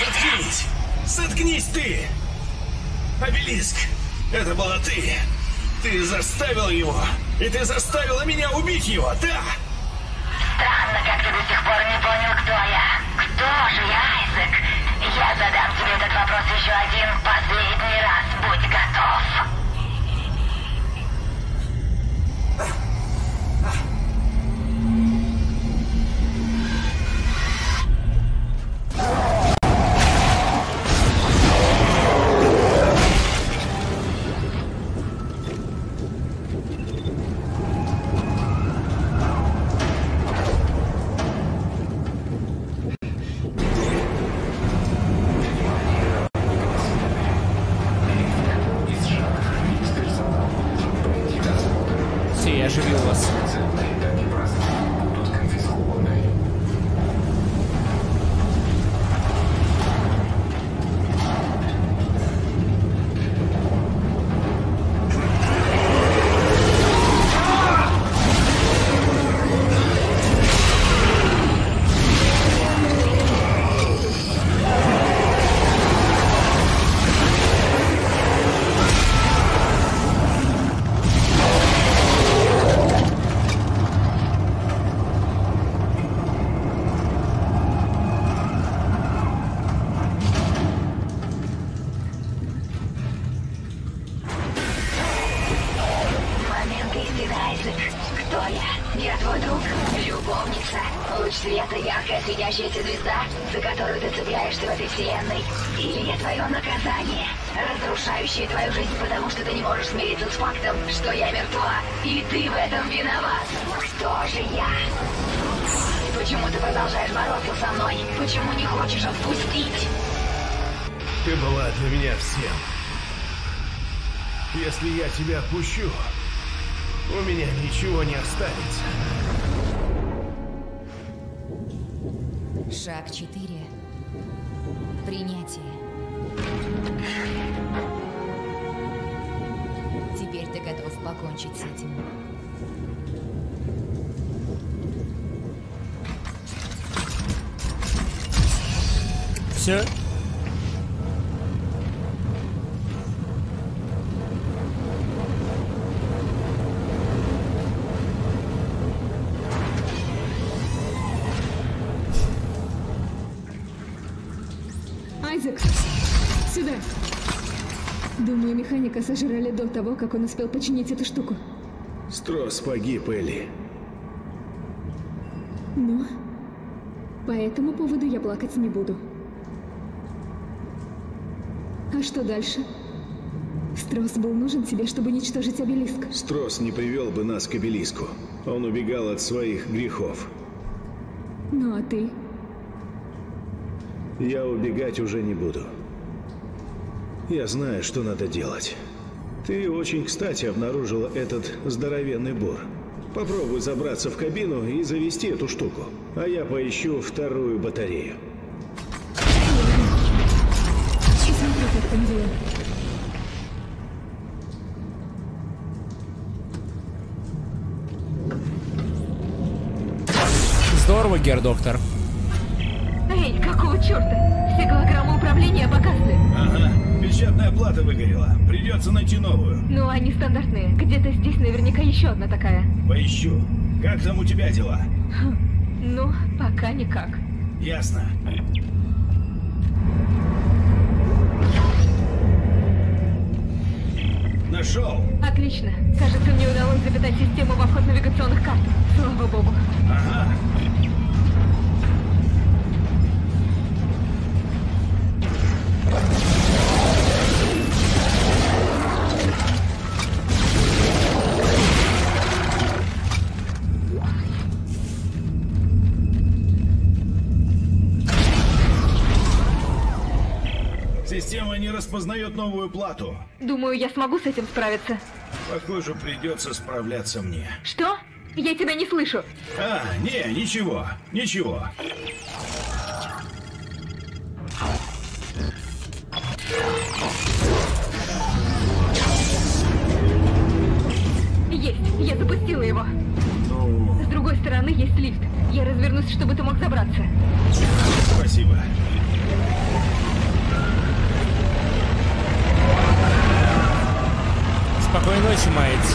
Заткнись ты! Обелиск! Это была ты! Ты заставил его! И ты заставила меня убить его, да? Странно, как ты до сих пор не понял, кто я. Кто же я, Айзек? Я задам тебе этот вопрос еще один последний раз. Будь готов. Все, я оживил вас. Светящаяся звезда, за которую ты цепляешься в этой вселенной, или я твое наказание, разрушающее твою жизнь, потому что ты не можешь смириться с фактом, что я мертва, и ты в этом виноват. Кто же я? Почему ты продолжаешь бороться со мной? Почему не хочешь отпустить? Ты была для меня всем. Если я тебя отпущу, у меня ничего не останется. Шаг 4. Принятие. Теперь ты готов покончить с этим. Все. Айзек, сюда. Думаю, механика сожрали до того, как он успел починить эту штуку. Стросс погиб, Элли. Ну, по этому поводу я плакать не буду. А что дальше? Стросс был нужен тебе, чтобы уничтожить обелиск. Стросс не привел бы нас к обелиску. Он убегал от своих грехов. Ну а ты? Я убегать уже не буду. Я знаю, что надо делать. Ты очень кстати обнаружила этот здоровенный бур. Попробуй забраться в кабину и завести эту штуку. А я поищу вторую батарею. И смотри, как там дела. Здорово, герр-доктор. Эй, какого черта? Все голограммы управления погасли. Ага, печатная плата выгорела. Придется найти новую. Ну, они стандартные. Где-то здесь наверняка еще одна такая. Поищу. Как там у тебя дела? Ну, пока никак. Ясно. Нашел. Отлично. Кажется, мне удалось запитать систему во вход навигационных карт. Слава богу. Ага. Система не распознает новую плату. Думаю, я смогу с этим справиться. Похоже, придется справляться мне. Что? Я тебя не слышу. А, не, ничего, ничего. Есть, я запустила его. Ну... С другой стороны есть лифт. Я развернусь, чтобы ты мог забраться. Спасибо. Спокойной ночи, Майтс.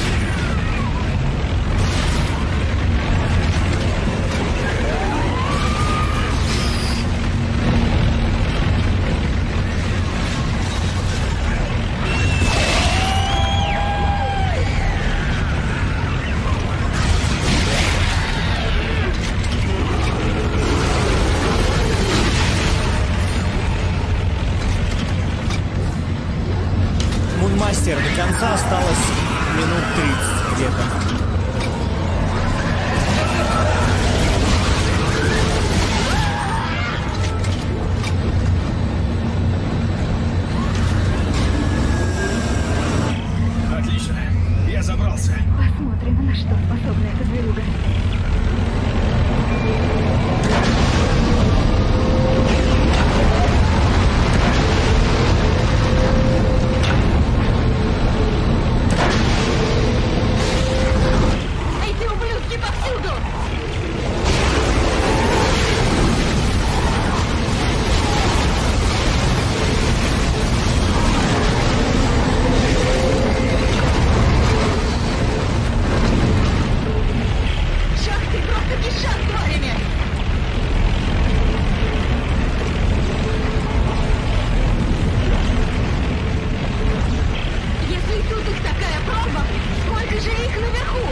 Мунмастер, до конца осталось минут 30 где-то. Отлично, я забрался. Посмотрим, на что способна эта зверюга. Эти ублюдки повсюду! Шахты просто кишат тварями! Если тут их такая прорва, сколько же их наверху?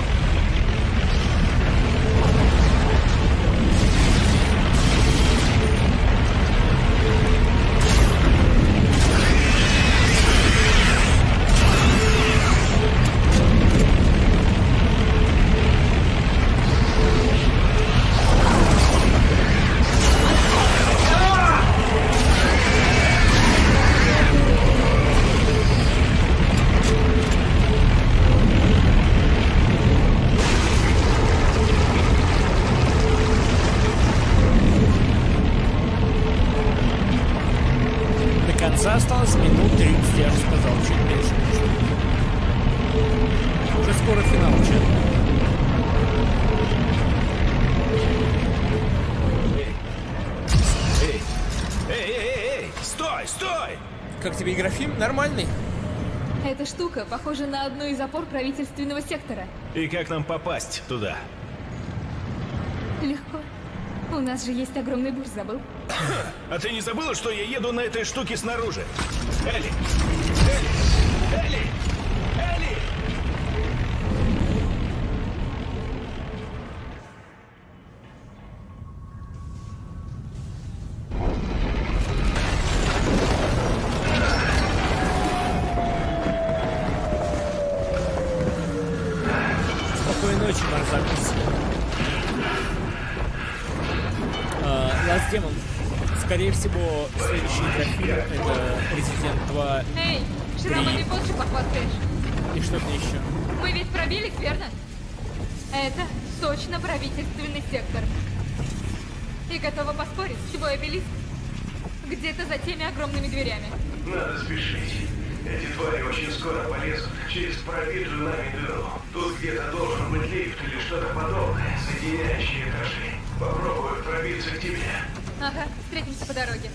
До конца осталось минут 30, я же сказал, чуть меньше. Уже скоро финал, чат. Эй! Стой! Как тебе игрофильм? Нормальный? Эта штука похожа на одну из опор правительственного сектора. И как нам попасть туда? Легко. У нас же есть огромный буш, забыл? А ты не забыла, что я еду на этой штуке снаружи? Элли! Спокойной ночи, Марзакус. Last Demon. Скорее всего, следующий игрофильм это Resident 2. Эй, шрамами позже похвастаешь. И что-то еще. Мы ведь пробились, верно? Это точно правительственный сектор. И готова поспорить, твой обелиск где-то за теми огромными дверями. Надо спешить. Эти твари очень скоро полезут через пробитую нами дыру. Тут где-то должен быть лифт или что-то подобное, соединяющие этажи. Попробую пробиться к тебе. Ага, встретимся по дороге.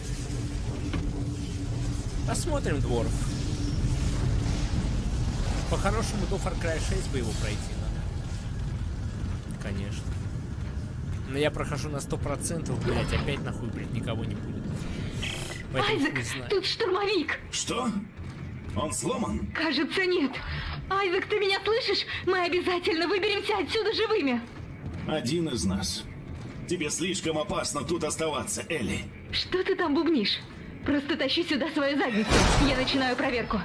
Посмотрим, Дворф. По-хорошему, до Far Cry 6 бы его пройти надо. Конечно. Но я прохожу на 100%, блять, опять нахуй, блядь, никого не будет. Поэтому Айзек, не знаю. тут штурмовик. Что? Он сломан? Кажется, нет. Айзек, ты меня слышишь? Мы обязательно выберемся отсюда живыми. Один из нас. Тебе слишком опасно тут оставаться, Элли. Что ты там бубнишь? Просто тащи сюда свою задницу. Я начинаю проверку.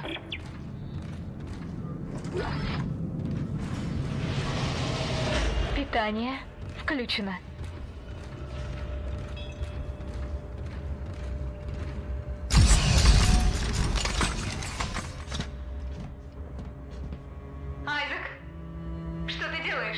Питание включено. Айзек, что ты делаешь?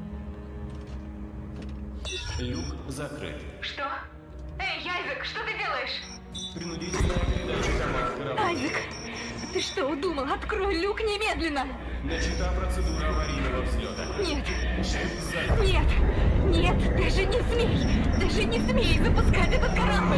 Люк закрыт. Что? Эй, Айзек, что ты делаешь? Принудительная передача команд. Айзек, ты что удумал? Открой люк немедленно! Начата процедура аварийного взлета. Нет! Нет! Нет! Даже не смей! Даже не смей запускать этот корабль!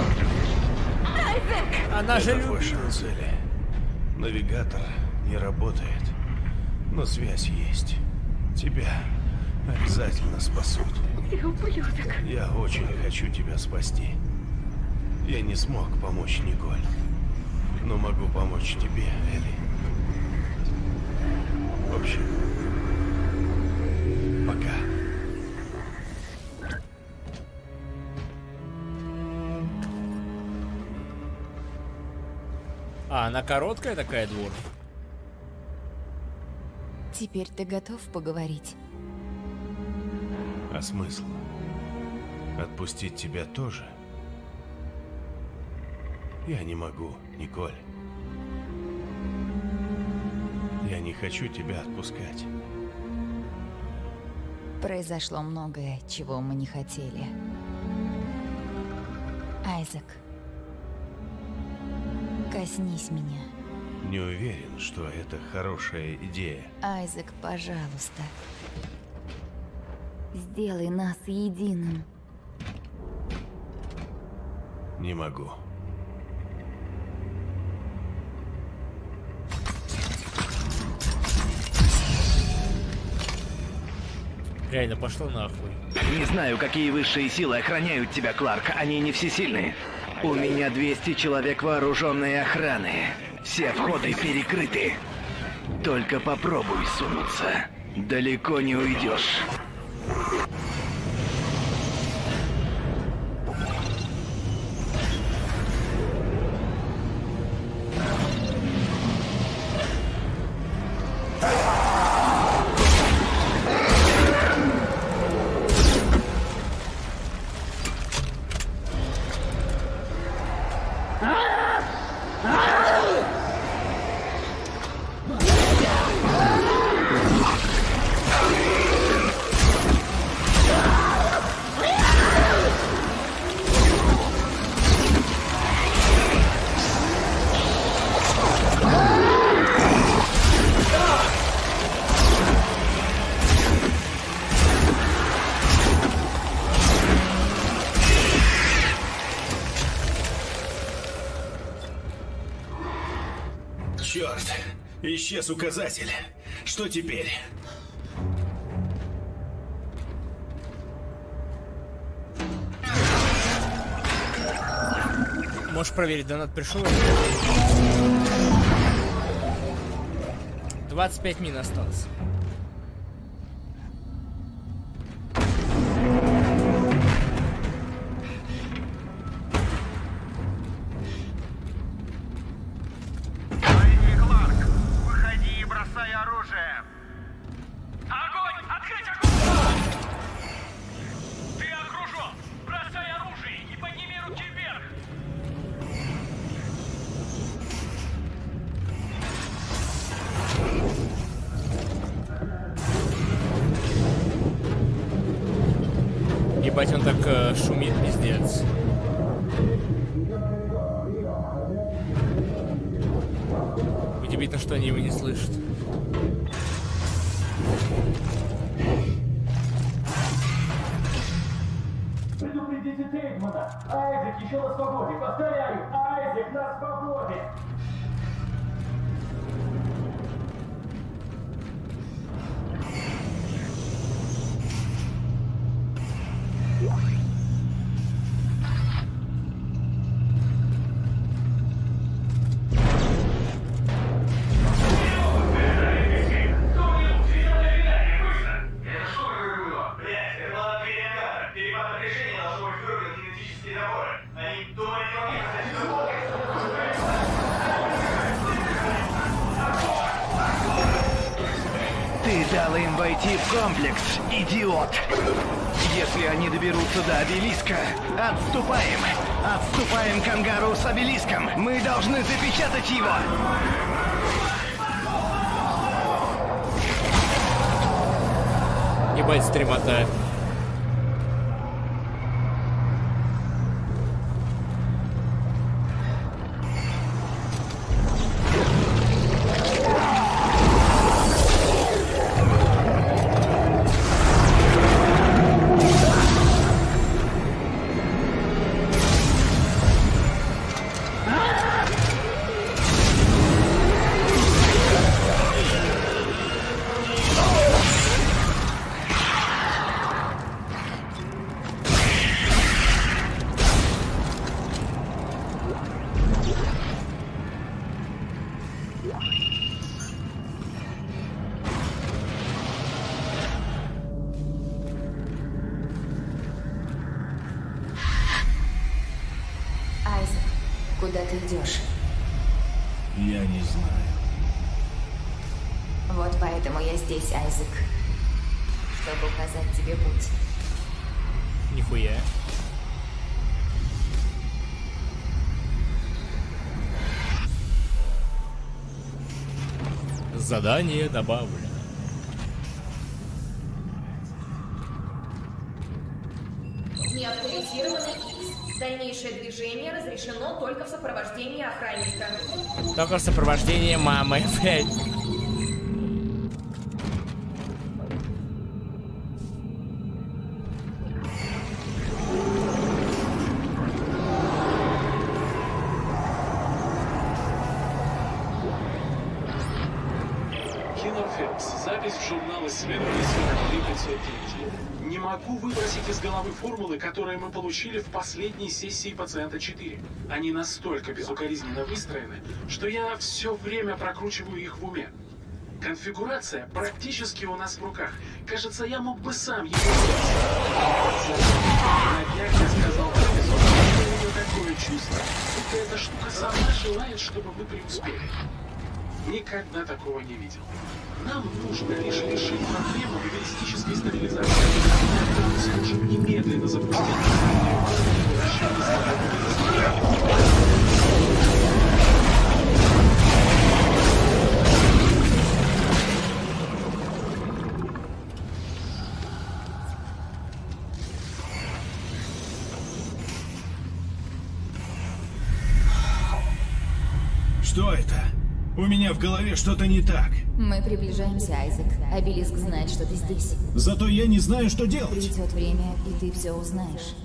Айзек! Она же любит. Навигатор не работает. Но связь есть. Тебя обязательно спасут. Ты ублюдок. Я очень хочу тебя спасти. Я не смог помочь Николь, но могу помочь тебе, Элли. В общем, пока. А, она короткая такая, Дворф? Теперь ты готов поговорить? А смысл? Отпустить тебя тоже? Я не могу, Николь. Я не хочу тебя отпускать. Произошло многое, чего мы не хотели. Айзек, коснись меня. Не уверен, что это хорошая идея. Айзек, пожалуйста. Сделай нас единым. Не могу. Реально, пошло нахуй. Не знаю, какие высшие силы охраняют тебя, Кларк. Они не всесильные. У меня 200 человек вооруженной охраны. Все входы перекрыты. Только попробуй сунуться. Далеко не уйдешь. Черт, исчез указатель. Что теперь? Можешь проверить, донат пришел? 25 мин осталось. Ебать, он так шумит, пиздец. Удивительно, что они его не слышат. Предупредите Тейдмана! Айзек еще на свободе! Повторяю! Айзек на свободе! Ты дал им войти в комплекс, идиот! Если они доберутся до обелиска, отступаем! Отступаем к ангару с обелиском! Мы должны запечатать его! Ебать, стремота. Куда ты идешь? Я не знаю. Вот поэтому я здесь, Айзек. Чтобы указать тебе путь. Нихуя. Задание добавлено. Неавторизированный X. Дальнейшее движение разрешено только в сопровождении охранника. Только в сопровождении мамы, блядь. Запись в журнал исследований Земли 509. Не могу выбросить из головы формулы, которые мы получили в последней сессии пациента 4. Они настолько безукоризненно выстроены, что я все время прокручиваю их в уме. Конфигурация практически у нас в руках. Кажется, я мог бы сам ее сделать. На днях я сказал профессору, что у него такое чувство, будто эта штука сама желает, чтобы мы преуспели. Никогда такого не видел. Нам нужно лишь решить проблему баллистической стабилизации. Мы сможем немедленно запустить Что это? У меня в голове что-то не так. Мы приближаемся, Айзек. Обелиск знает, что ты здесь. Зато я не знаю, что делать. Придет время, и ты все узнаешь.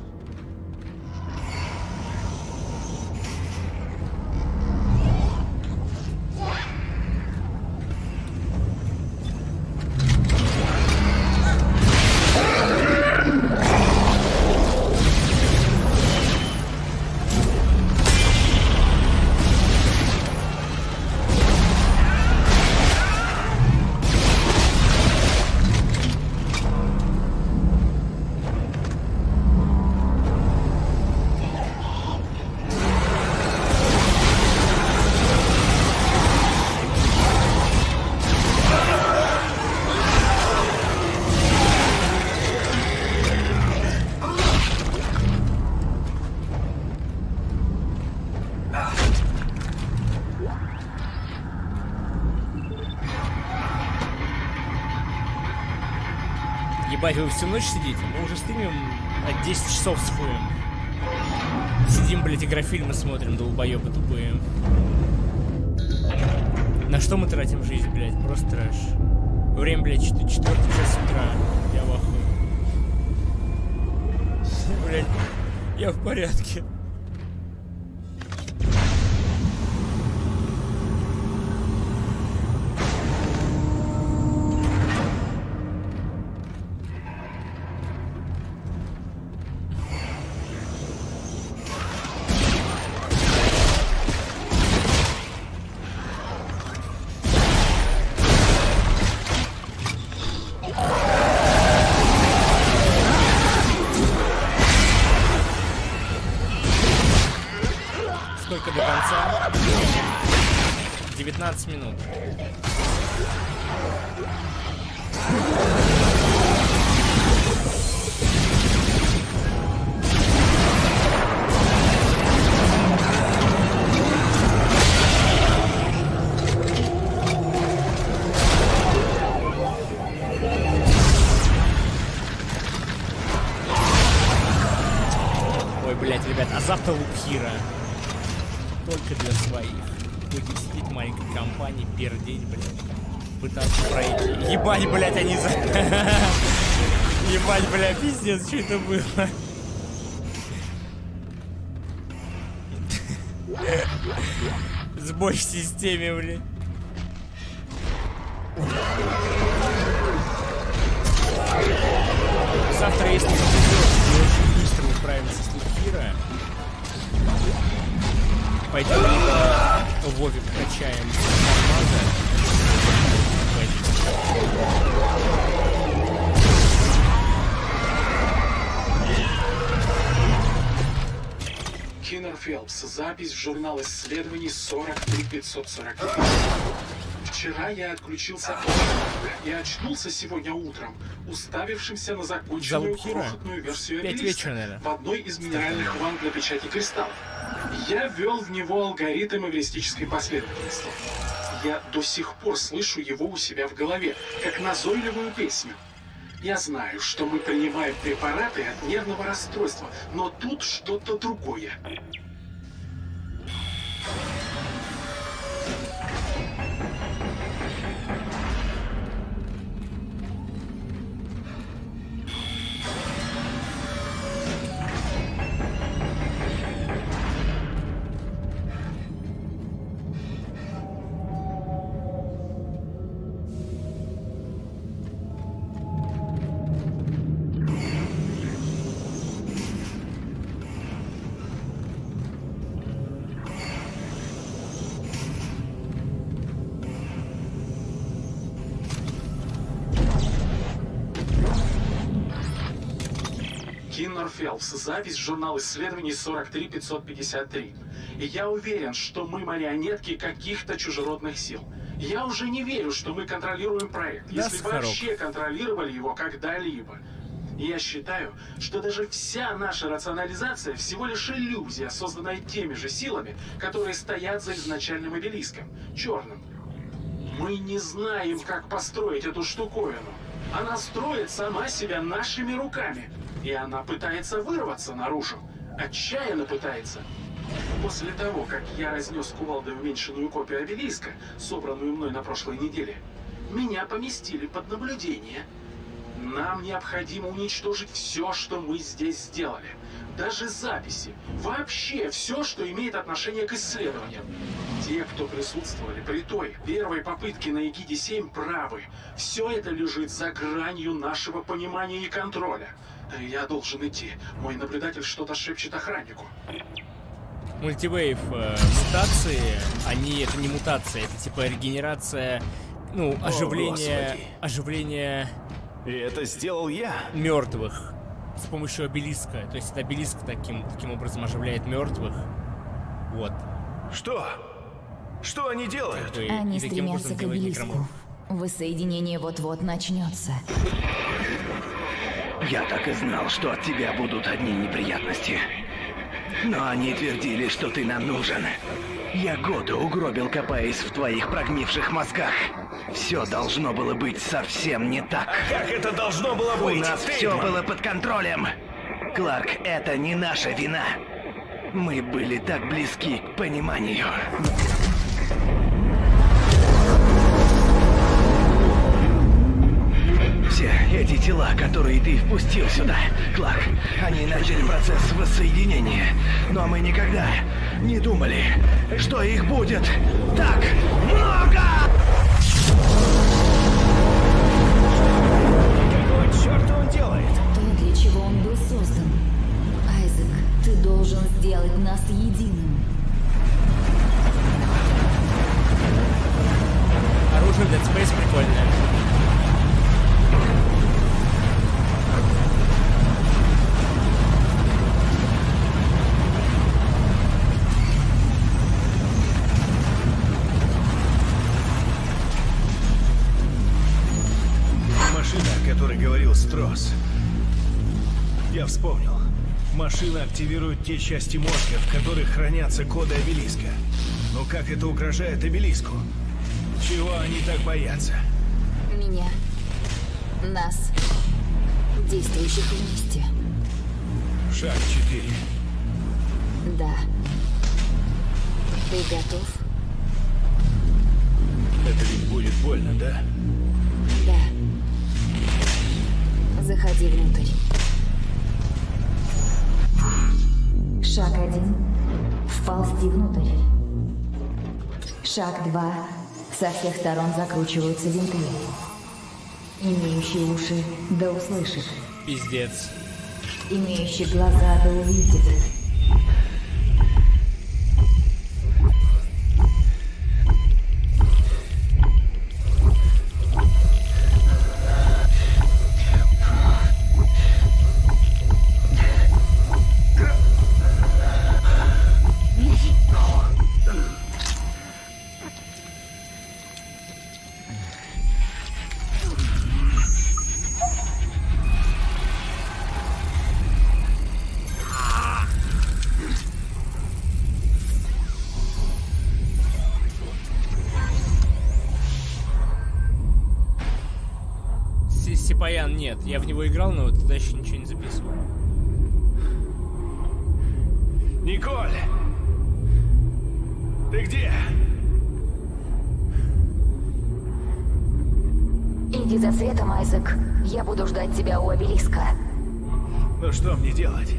Ебать, вы всю ночь сидите? Мы уже стримим от 10 часов с хуем. Сидим, блядь, игрофильмы смотрим, долбоёбы тупые. На что мы тратим жизнь, блядь? Просто трэш. Время, блядь, 4 часа утра. Я в ахуе. Блядь, я в порядке. Сколько до конца? 19 минут. Ой, блядь, ребят, а завтра Лукхира. Только для своих. Будем сидеть в маленькой компании, пердеть, блядь. Пытаться пройти. Ебать, блядь, они за... Ебать, блядь, пиздец, что это было? Сбой в системе, блядь. Завтра, если не очень быстро управимся с Лукхира, пойдем в Вове покачаем алмазы. Киннер Фелпс. Запись в журнал исследований 43549. Вчера я отключился и очнулся сегодня утром, уставившимся на законченную крохотную версию обелиска в одной из минеральных ванн для печати кристаллов. Я ввел в него алгоритм эвристической последовательности. Я до сих пор слышу его у себя в голове, как назойливую песню. Я знаю, что мы принимаем препараты от нервного расстройства, но тут что-то другое. Киннер Фелпс. Запись в журнал исследований 43553. И я уверен, что мы марионетки каких-то чужеродных сил. Я уже не верю, что мы контролируем проект, если вообще контролировали его когда-либо. Я считаю, что даже вся наша рационализация всего лишь иллюзия, созданная теми же силами, которые стоят за изначальным обелиском, черным. Мы не знаем, как построить эту штуковину. Она строит сама себя нашими руками. И она пытается вырваться наружу. Отчаянно пытается. После того, как я разнес кувалдой уменьшенную копию обелиска, собранную мной на прошлой неделе, меня поместили под наблюдение. Нам необходимо уничтожить все, что мы здесь сделали. Даже записи. Вообще все, что имеет отношение к исследованиям. Те, кто присутствовали при той первой попытке на Эгиде-7, правы. Все это лежит за гранью нашего понимания и контроля. Я должен идти. Мой наблюдатель что-то шепчет охраннику. Мультивейв мутации, это не мутация, это типа регенерация, ну, оживление И это сделал я. Мертвых с помощью обелиска. То есть это обелиск таким образом оживляет мертвых. Вот. Что? Что они делают? Они стремятся к обелиску. Воссоединение вот-вот начнется. Я так и знал, что от тебя будут одни неприятности. Но они твердили, что ты нам нужен. Я годы угробил, копаясь в твоих прогнивших мозгах. Все должно было быть совсем не так. Как это должно было быть? У нас все было под контролем. Кларк, это не наша вина. Мы были так близки к пониманию. Все эти тела, которые ты впустил сюда, Кларк, они начали процесс воссоединения. Но мы никогда не думали, что их будет так много! Какого черта он делает? То, для чего он был создан. Айзек, ты должен сделать нас единым. Оружие Dead Space прикольное. Стросс. Я вспомнил. Машина активирует те части мозга, в которых хранятся коды обелиска. Но как это угрожает обелиску? Чего они так боятся? Меня. Нас. Действующих вместе. Шаг 4. Да. Ты готов? Это ведь будет больно, да? Да. Заходи внутрь. Шаг 1. Вползти внутрь. Шаг 2. Со всех сторон закручиваются винты. Имеющий уши да услышит. Пиздец. Имеющий глаза да увидит. Ладно, нет, я в него играл, но тогда еще ничего не записывал. Николь! Ты где? Иди за светом, Айзек. Я буду ждать тебя у обелиска. Ну что мне делать?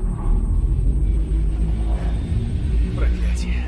Проклятие.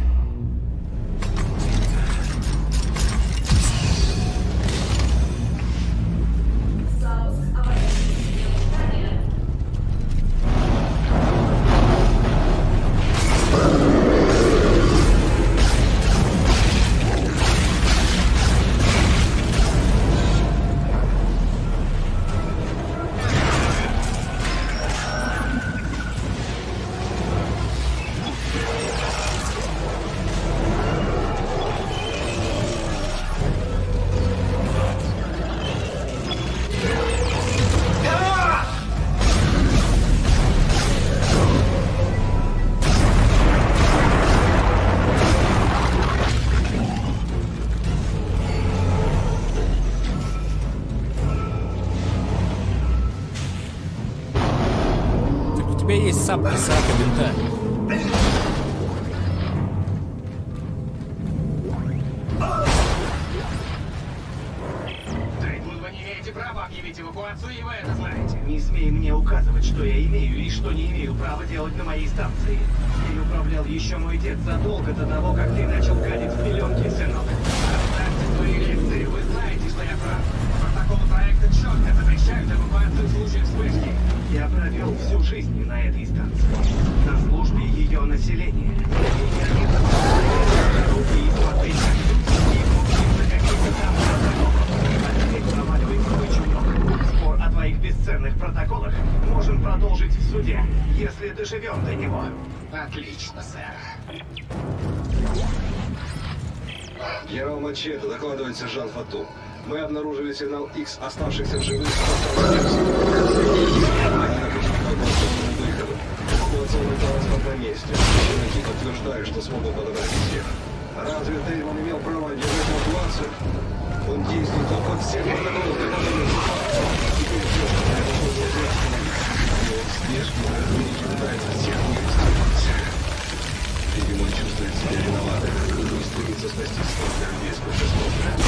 У тебя есть сапки, сака, бинта. Вы не имеете права объявить эвакуацию, и вы это знаете. Не смей мне указывать, что я имею и что не имею права делать на моей станции. Ей управлял еще мой дед задолго до того, как ты начал гадить в пеленки, сынок. Оставьте свои лекции, вы знаете, что я прав. Протоколы проекта четко запрещают эвакуацию в случае вспышки. Я провел всю жизнь на этой станции, на службе ее населения. И я не позволяю руки и смотреть, как люди мучаются какие-то там протоколы. А теперь проваливай свой чудок. Спор о твоих бесценных протоколах можем продолжить в суде, если доживем до него. Отлично, сэр. Генерал Мачете, докладывает сержант Фату. Мы обнаружили сигнал X оставшихся в живых эвакуационный транспорт на месте. Ученики подтверждают, что смогут подобрать всех. Разве Теймон имел право держать эвакуацию? Он действует под всех протоколов департамента. Теперь все, что произошло, нельзя остановить. И он спешно, разумеется, пытается всех вывести. Видимо, он чувствует себя виноватым и стремится спасти столько людей, сколько сможет.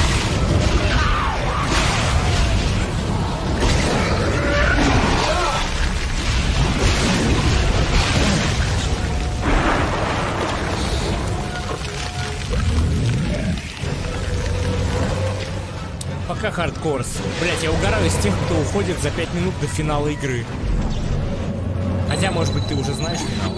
Пока хардкорс. Блять, я угораю из тех, кто уходит за 5 минут до финала игры. Хотя, может быть, ты уже знаешь финал.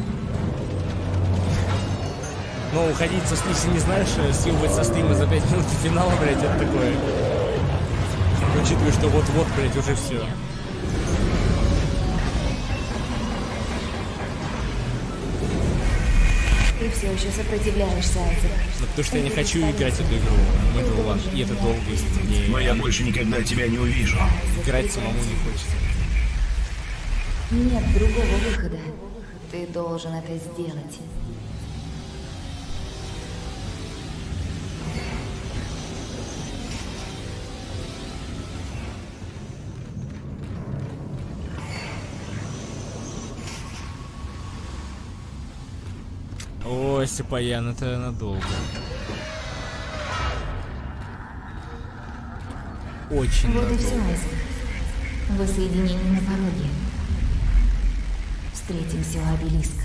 Но уходить, если не знаешь, съебывать со стрима за 5 минут до финала, блять, это такое. Учитывая, что вот-вот, блять, уже все. Ты все еще сопротивляешься, Айзек. Ну, потому что я не хочу играть эту игру. И это долго, если Но я больше никогда тебя не увижу. Играть самому не хочется. Нет другого выхода. Ты должен это сделать. Ой, Сипаян, это надолго. Очень вот надолго. И все, Айзек. Воссоединение на пороге. Встретимся у обелиска.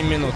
7 минут.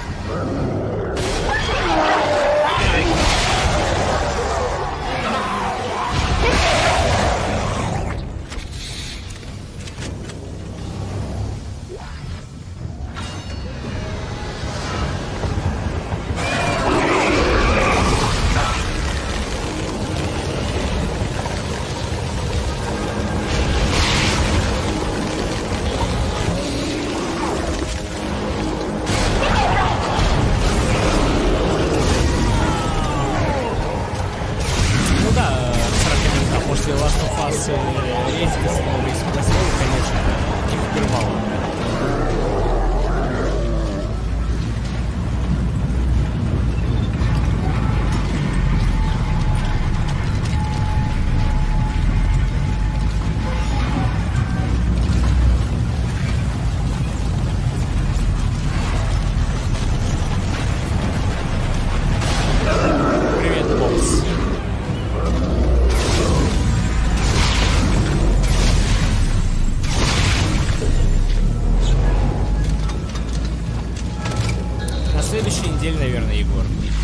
Наверное, Егор.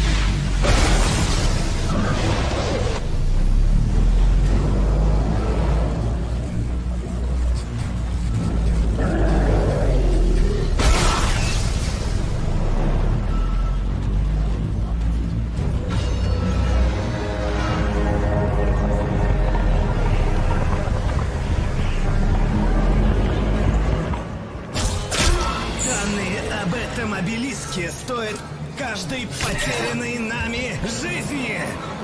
Данные об этом обелиске стоят каждой потерянной нами жизни!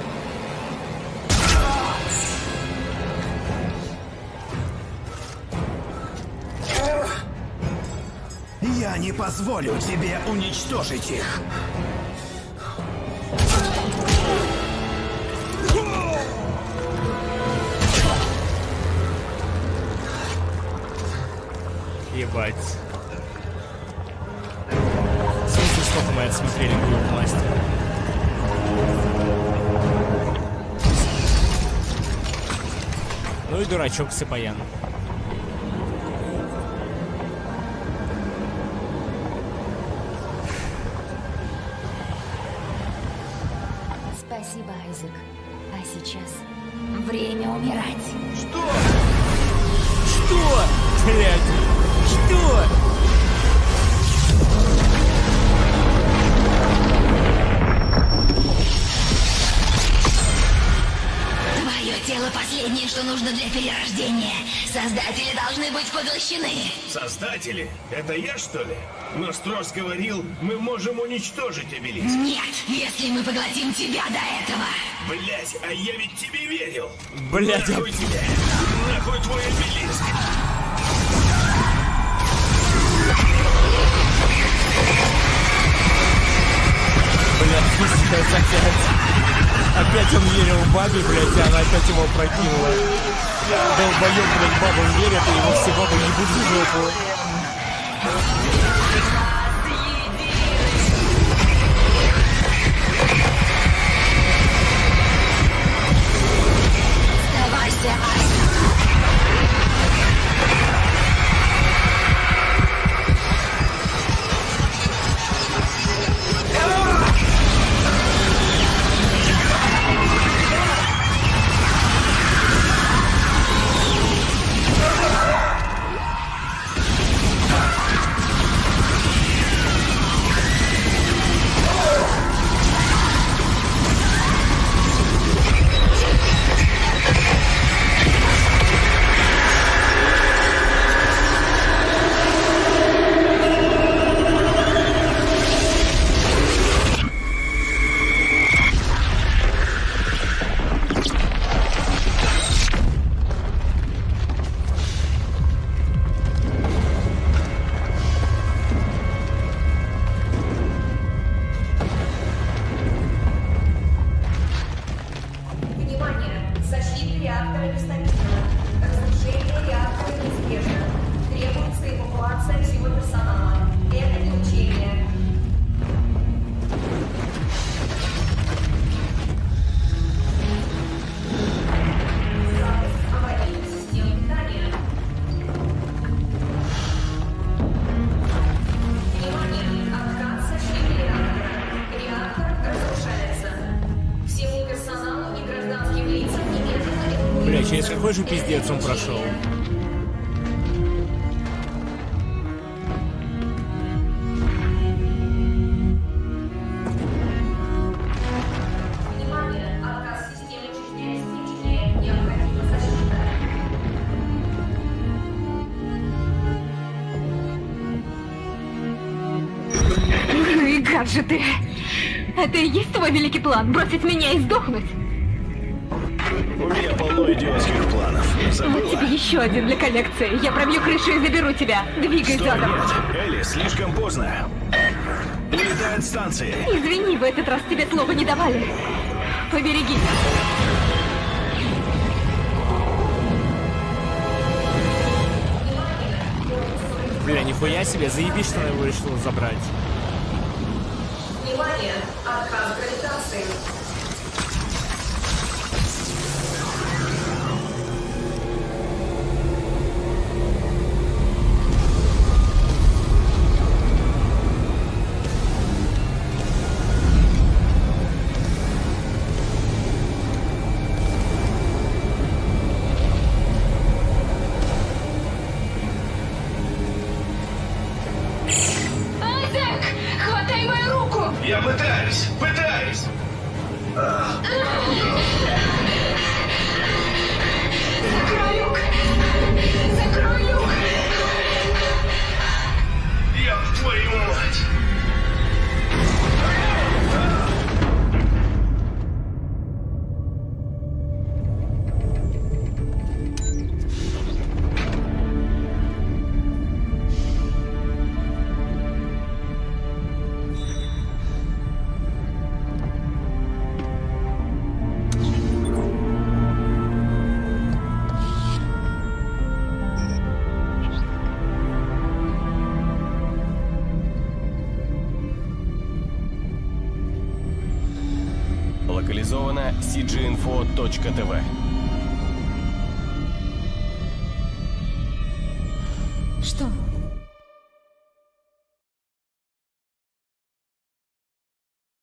Я не позволю тебе уничтожить их! Ебать. Сколько мы отсмотрели Грюк Мастера. Ну и дурачок Сапаян. Спасибо, Айзек. А сейчас время умирать. Что? Что? Блядь. Что? Тело последнее, что нужно для перерождения. Создатели должны быть поглощены. Создатели? Это я, что ли? Но Стросс говорил, мы можем уничтожить обелиск. Нет, если мы поглотим тебя до этого. Блять, а я ведь тебе верил. Блять. Нахуй тебя. Нахуй твой обелиск. Блять, опять он верил в бабе, блядь, и она опять его прокинула. Долбоёб, блядь, бабам верят, и его все бабы ебут в жопу. Оставайся, Капец, какой же пиздец он прошел. Ну и гаджеты. Это и есть твой великий план? Бросить меня и сдохнуть? У меня полно идиотских планов. Забыла? Вот тебе еще один для коллекции. Я пробью крышу и заберу тебя. Двигай Стой, задом. нет. Элли, слишком поздно. Улетает станция. Извини, в этот раз тебе слова не давали. Побереги. Бля, нихуя себе, заебись, что она его решила забрать. Внимание! Отказ гравитации. Айзек! Хватай мою руку! Я пытаюсь! Закрой люк! Закрой люк! Ёб твою мать! Локализовано cginfo.tv. Что?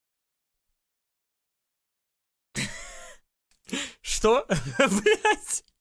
Что? Блять.